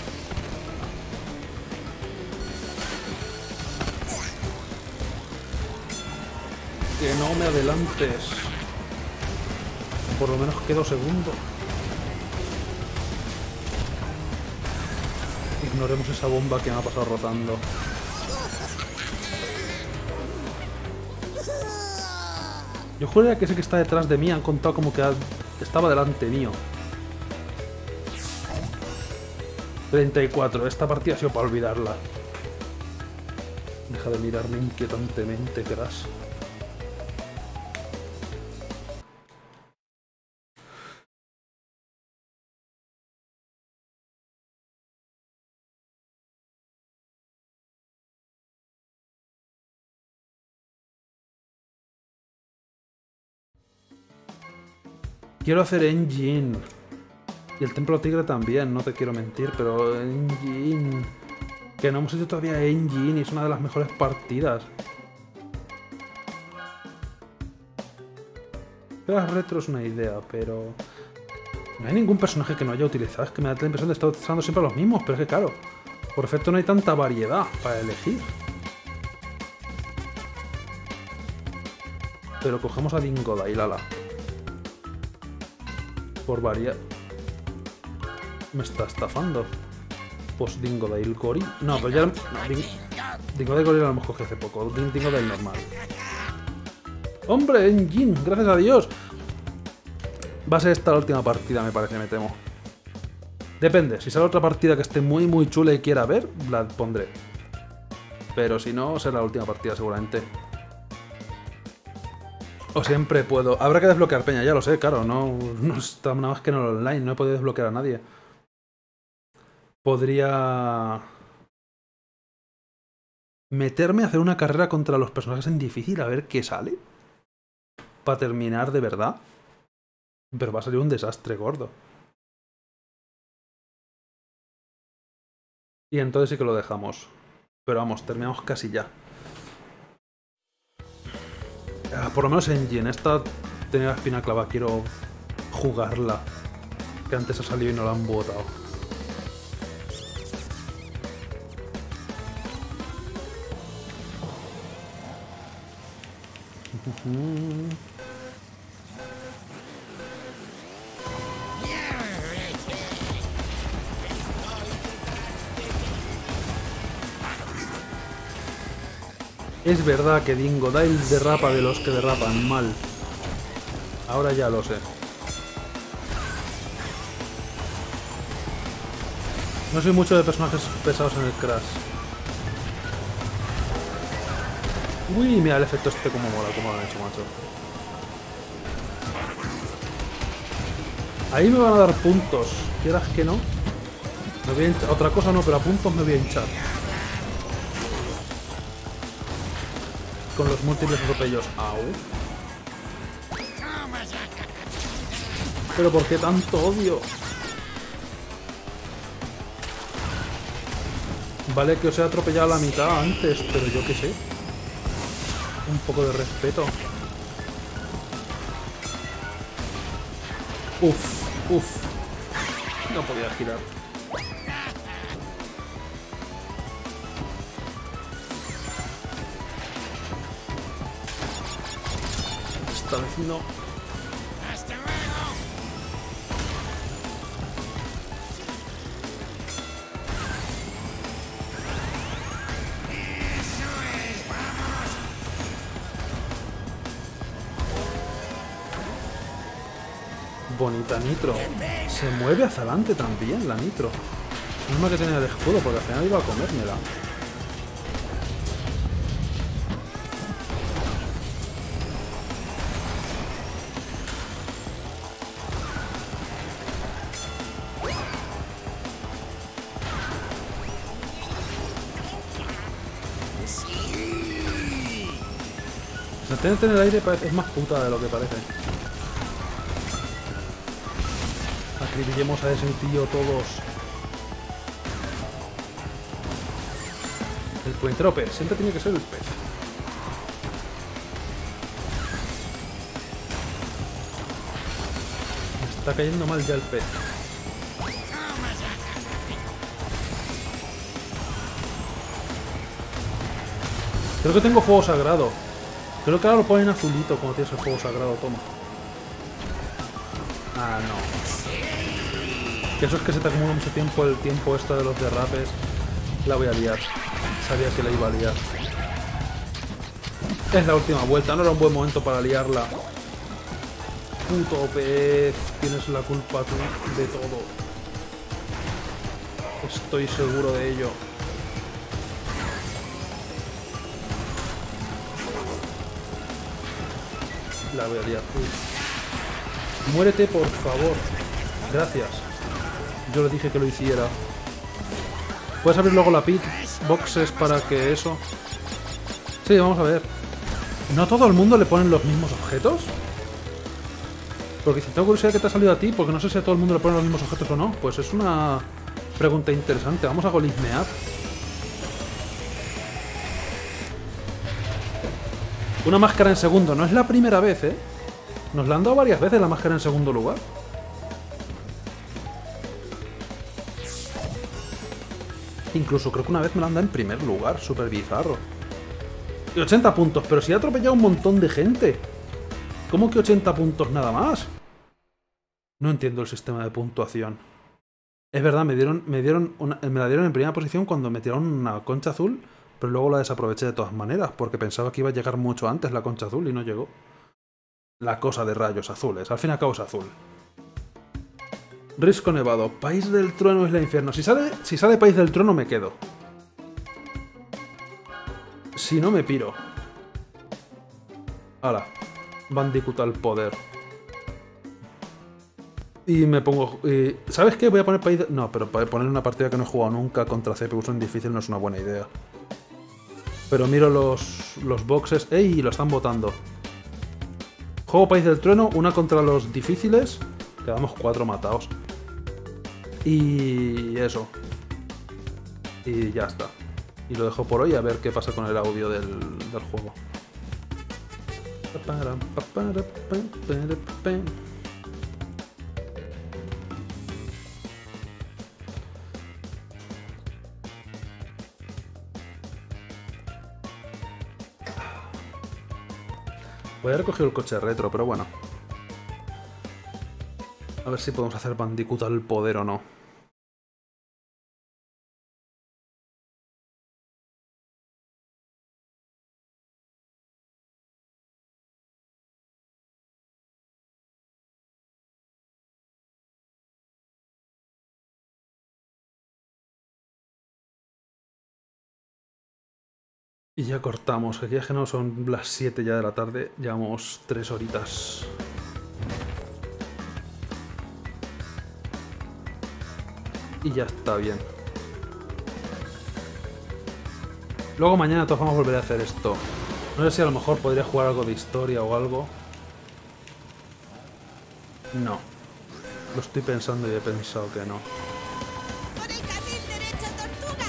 A: Que no me adelantes. Por lo menos quedo segundo. Ignoremos esa bomba que me ha pasado rotando. Yo juraría que ese que está detrás de mí han contado como que estaba delante mío. 34. Esta partida ha sido para olvidarla. Deja de mirarme inquietantemente, Crash. Quiero hacer engine. Y el templo tigre también, no te quiero mentir, pero engine... Que no hemos hecho todavía engine y es una de las mejores partidas. Las retro es una idea, pero... No hay ningún personaje que no haya utilizado. Es que me da la impresión de estar utilizando siempre los mismos, pero es que claro, por efecto no hay tanta variedad para elegir. Pero cogemos a Dingodile, Lala. Por variedad. Me está estafando. Pues Dingodile Gorilla. No, pero ya... No, Dingodile Gorilla lo hemos cogido hace poco. Dingodile normal. ¡Hombre, engine! ¡Gracias a Dios! Va a ser esta la última partida, me parece, me temo. Depende, si sale otra partida que esté muy muy chula y quiera ver, la pondré. Pero si no, será la última partida seguramente. O siempre puedo... Habrá que desbloquear peña, ya lo sé, claro. No está nada más que en el online, no he podido desbloquear a nadie. Podría... meterme a hacer una carrera contra los personajes en difícil, a ver qué sale. Para terminar de verdad. Pero va a salir un desastre gordo. Y entonces sí que lo dejamos. Pero vamos, terminamos casi ya. Por lo menos Engine. Esta tenía la espina clavada. Quiero jugarla. Que antes ha salido y no la han botado. Es verdad que Dingodile derrapa de los que derrapan mal. Ahora ya lo sé. No soy mucho de personajes pesados en el Crash. Uy, mira el efecto este como mola, como lo han hecho, macho. Ahí me van a dar puntos. Quieras que no. Me voy a hinchar. Otra cosa no, pero a puntos me voy a hinchar. Con los múltiples atropellos. Au. Pero ¿por qué tanto odio? Vale que os he atropellado a la mitad antes, pero yo qué sé. Un poco de respeto. Uf, uf. No podía girar. Esta vez no.
C: ¡Hasta luego!
A: Bonita Nitro. Se mueve hacia adelante también la Nitro. No es más que tenía el escudo, porque al final iba a comérmela. La TNT en el aire es más puta de lo que parece. Acribillemos a ese tío todos. El puentero pez. Siempre tiene que ser el pez. Me está cayendo mal ya el pez. Creo que tengo fuego sagrado. Creo que ahora lo ponen azulito cuando tienes el fuego sagrado. Toma. Ah, no. Que eso es que se te acumula mucho tiempo, el tiempo esto de los derrapes. La voy a liar. Sabía que la iba a liar. Es la última vuelta, no era un buen momento para liarla. Puto pez, tienes la culpa tú de todo. Estoy seguro de ello. La voy a liar. Uy. Muérete, por favor. Gracias. Yo le dije que lo hiciera. ¿Puedes abrir luego la pit boxes para que eso? Sí, vamos a ver. ¿No a todo el mundo le ponen los mismos objetos? Porque si tengo curiosidad qué te ha salido a ti, porque no sé si a todo el mundo le ponen los mismos objetos o no, pues es una pregunta interesante. Vamos a golismear. Una máscara en segundo, no es la primera vez, ¿eh? Nos la han dado varias veces la máscara en segundo lugar. Incluso creo que una vez me la han dado en primer lugar, súper bizarro. Y 80 puntos, pero si ha atropellado un montón de gente. ¿Cómo que 80 puntos nada más? No entiendo el sistema de puntuación. Es verdad, me la dieron en primera posición cuando me tiraron una concha azul, pero luego la desaproveché de todas maneras, porque pensaba que iba a llegar mucho antes la concha azul y no llegó. La cosa de rayos azules, al fin y al cabo es azul. Risco nevado, País del Trueno, Isla Infierno. Si sale País del Trueno me quedo. Si no me piro. Hala. Bandicoot al poder. Y me pongo... ¿Sabes qué? Voy a poner país de... No, pero para poner una partida que no he jugado nunca contra CPUs en difícil no es una buena idea. Pero miro los boxes... ¡Ey! Lo están votando. Juego País del Trueno, una contra los difíciles. Quedamos 4 matados. Y eso. Y ya está. Y lo dejo por hoy a ver qué pasa con el audio del juego. Voy a haber cogido el coche retro, pero bueno. A ver si podemos hacer Bandicoot al poder o no. Y ya cortamos, aquí es que no son las 7 ya de la tarde, llevamos 3 horitas. Y ya está bien. Luego mañana todos vamos a volver a hacer esto. No sé si a lo mejor podría jugar algo de historia o algo. No. Lo estoy pensando y he pensado que no.
B: ¡Por el carril derecho, tortuga!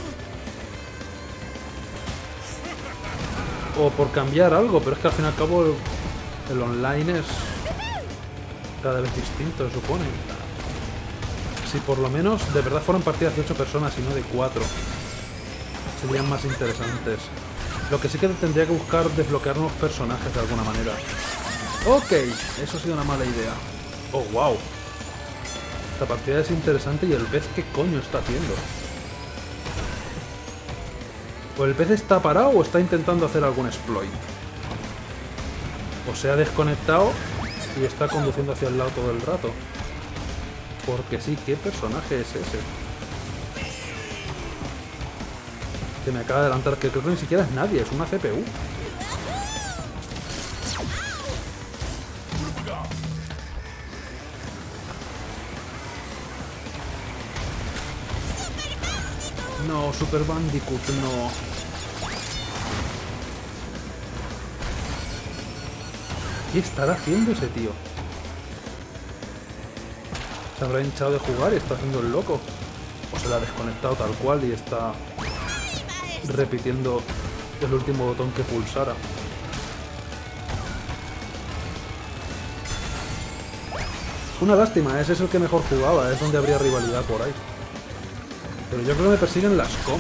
A: O por cambiar algo, pero es que al fin y al cabo el online es cada vez distinto, se supone. Si por lo menos de verdad fueran partidas de 8 personas y no de 4, serían más interesantes. Lo que sí que tendría que buscar desbloquear nuevos personajes de alguna manera. Ok, eso ha sido una mala idea. Oh, wow. Esta partida es interesante y el pez ¿qué coño está haciendo? O el pez está parado o está intentando hacer algún exploit. O se ha desconectado y está conduciendo hacia el lado todo el rato. Porque sí, ¿qué personaje es ese? Que me acaba de adelantar, que creo que ni siquiera es nadie, es una CPU. No, Super Bandicoot, no. ¿Qué estará haciendo ese tío? ¿Se habrá hinchado de jugar y está haciendo el loco? ¿O se la ha desconectado tal cual y está repitiendo el último botón que pulsara? Una lástima, ese es el que mejor jugaba, es donde habría rivalidad por ahí. Pero yo creo que me persiguen las com.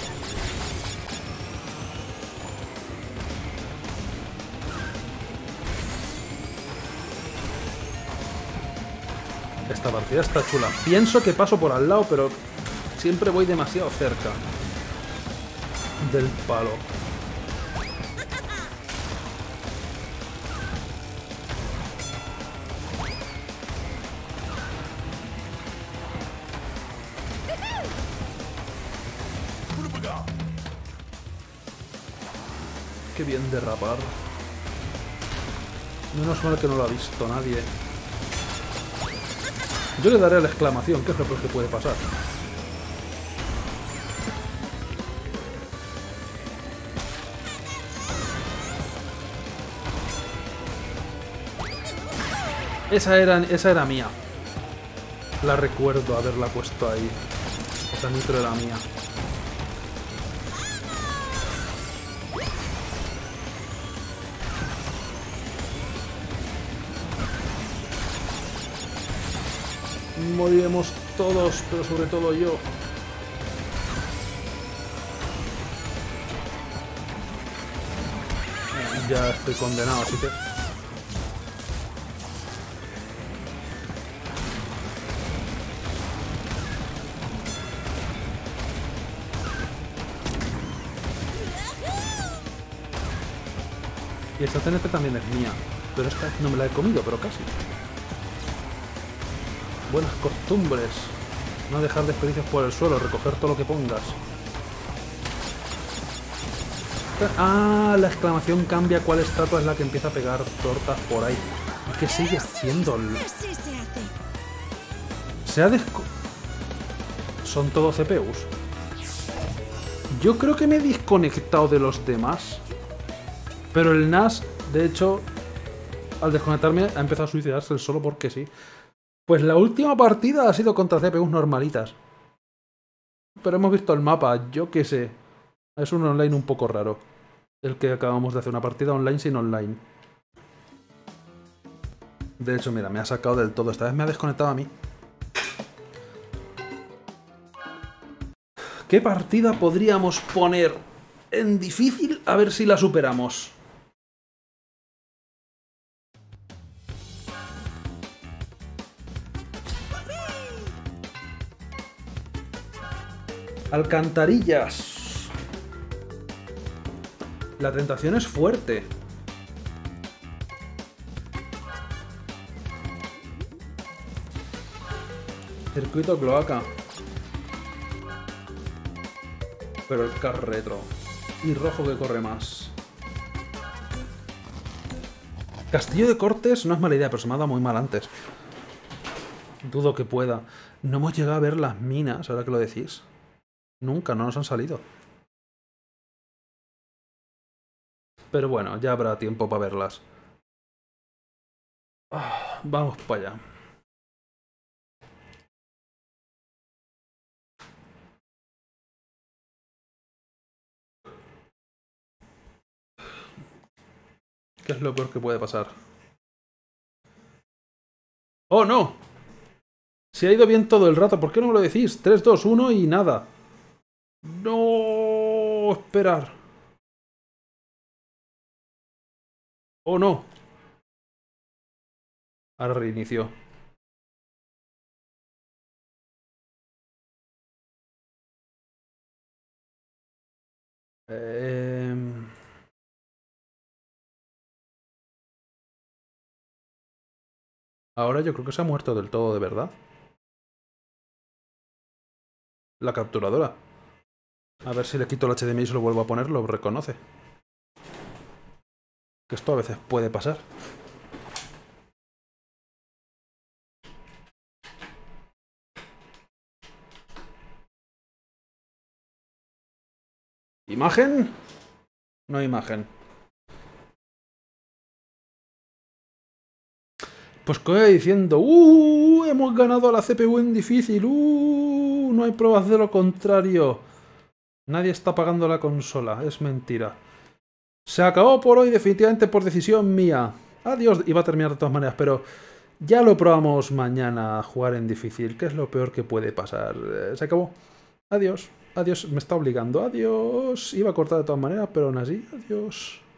A: Esta partida está chula. Pienso que paso por al lado, pero siempre voy demasiado cerca del palo. Qué bien derrapar. Menos mal que no lo ha visto nadie. Yo le daré la exclamación, que es lo peor que puede pasar. Esa era mía. La recuerdo haberla puesto ahí. Esa nitro era mía. Moriremos todos, pero sobre todo yo. Ya estoy condenado, así que... Y esta TNT también es mía. Pero esta no me la he comido, pero casi. Buenas costumbres. No dejar desperdicios por el suelo, recoger todo lo que pongas. Ah, la exclamación cambia cuál estatua es la que empieza a pegar tortas por ahí. ¿Y qué sigue haciendo?
B: Así se hace.
A: Se ha Son todos CPUs. Yo creo que me he desconectado de los demás. Pero el NAS, de hecho, al desconectarme ha empezado a suicidarse solo porque sí. Pues la última partida ha sido contra CPUs normalitas. Pero hemos visto el mapa, yo qué sé. Es un online un poco raro. El que acabamos de hacer, una partida online sin online. De hecho, mira, me ha sacado del todo. Esta vez me ha desconectado a mí. ¿Qué partida podríamos poner en difícil? A ver si la superamos. Alcantarillas. La tentación es fuerte. Circuito cloaca. Pero el car retro. Y rojo que corre más. Castillo de Cortes no es mala idea, pero se me ha dado muy mal antes. Dudo que pueda. No hemos llegado a ver las minas, ahora que lo decís. Nunca, no nos han salido. Pero bueno, ya habrá tiempo para verlas. Vamos para allá. ¿Qué es lo peor que puede pasar? ¡Oh, no! Se ha ido bien todo el rato. ¿Por qué no me lo decís? 3, 2, 1 y nada. No, esperar. Oh, no. Ahora reinicio. Ahora yo creo que se ha muerto del todo, de verdad. La capturadora. A ver si le quito el HDMI y se lo vuelvo a poner, lo reconoce. Que esto a veces puede pasar. ¿Imagen? No hay imagen. Pues como iba diciendo, hemos ganado a la CPU en difícil, no hay pruebas de lo contrario. Nadie está pagando la consola, es mentira. Se acabó por hoy definitivamente por decisión mía. Adiós, iba a terminar de todas maneras, pero ya lo probamos mañana a jugar en difícil, que es lo peor que puede pasar. Se acabó. Adiós, adiós, me está obligando, adiós. Iba a cortar de todas maneras, pero aún así, adiós.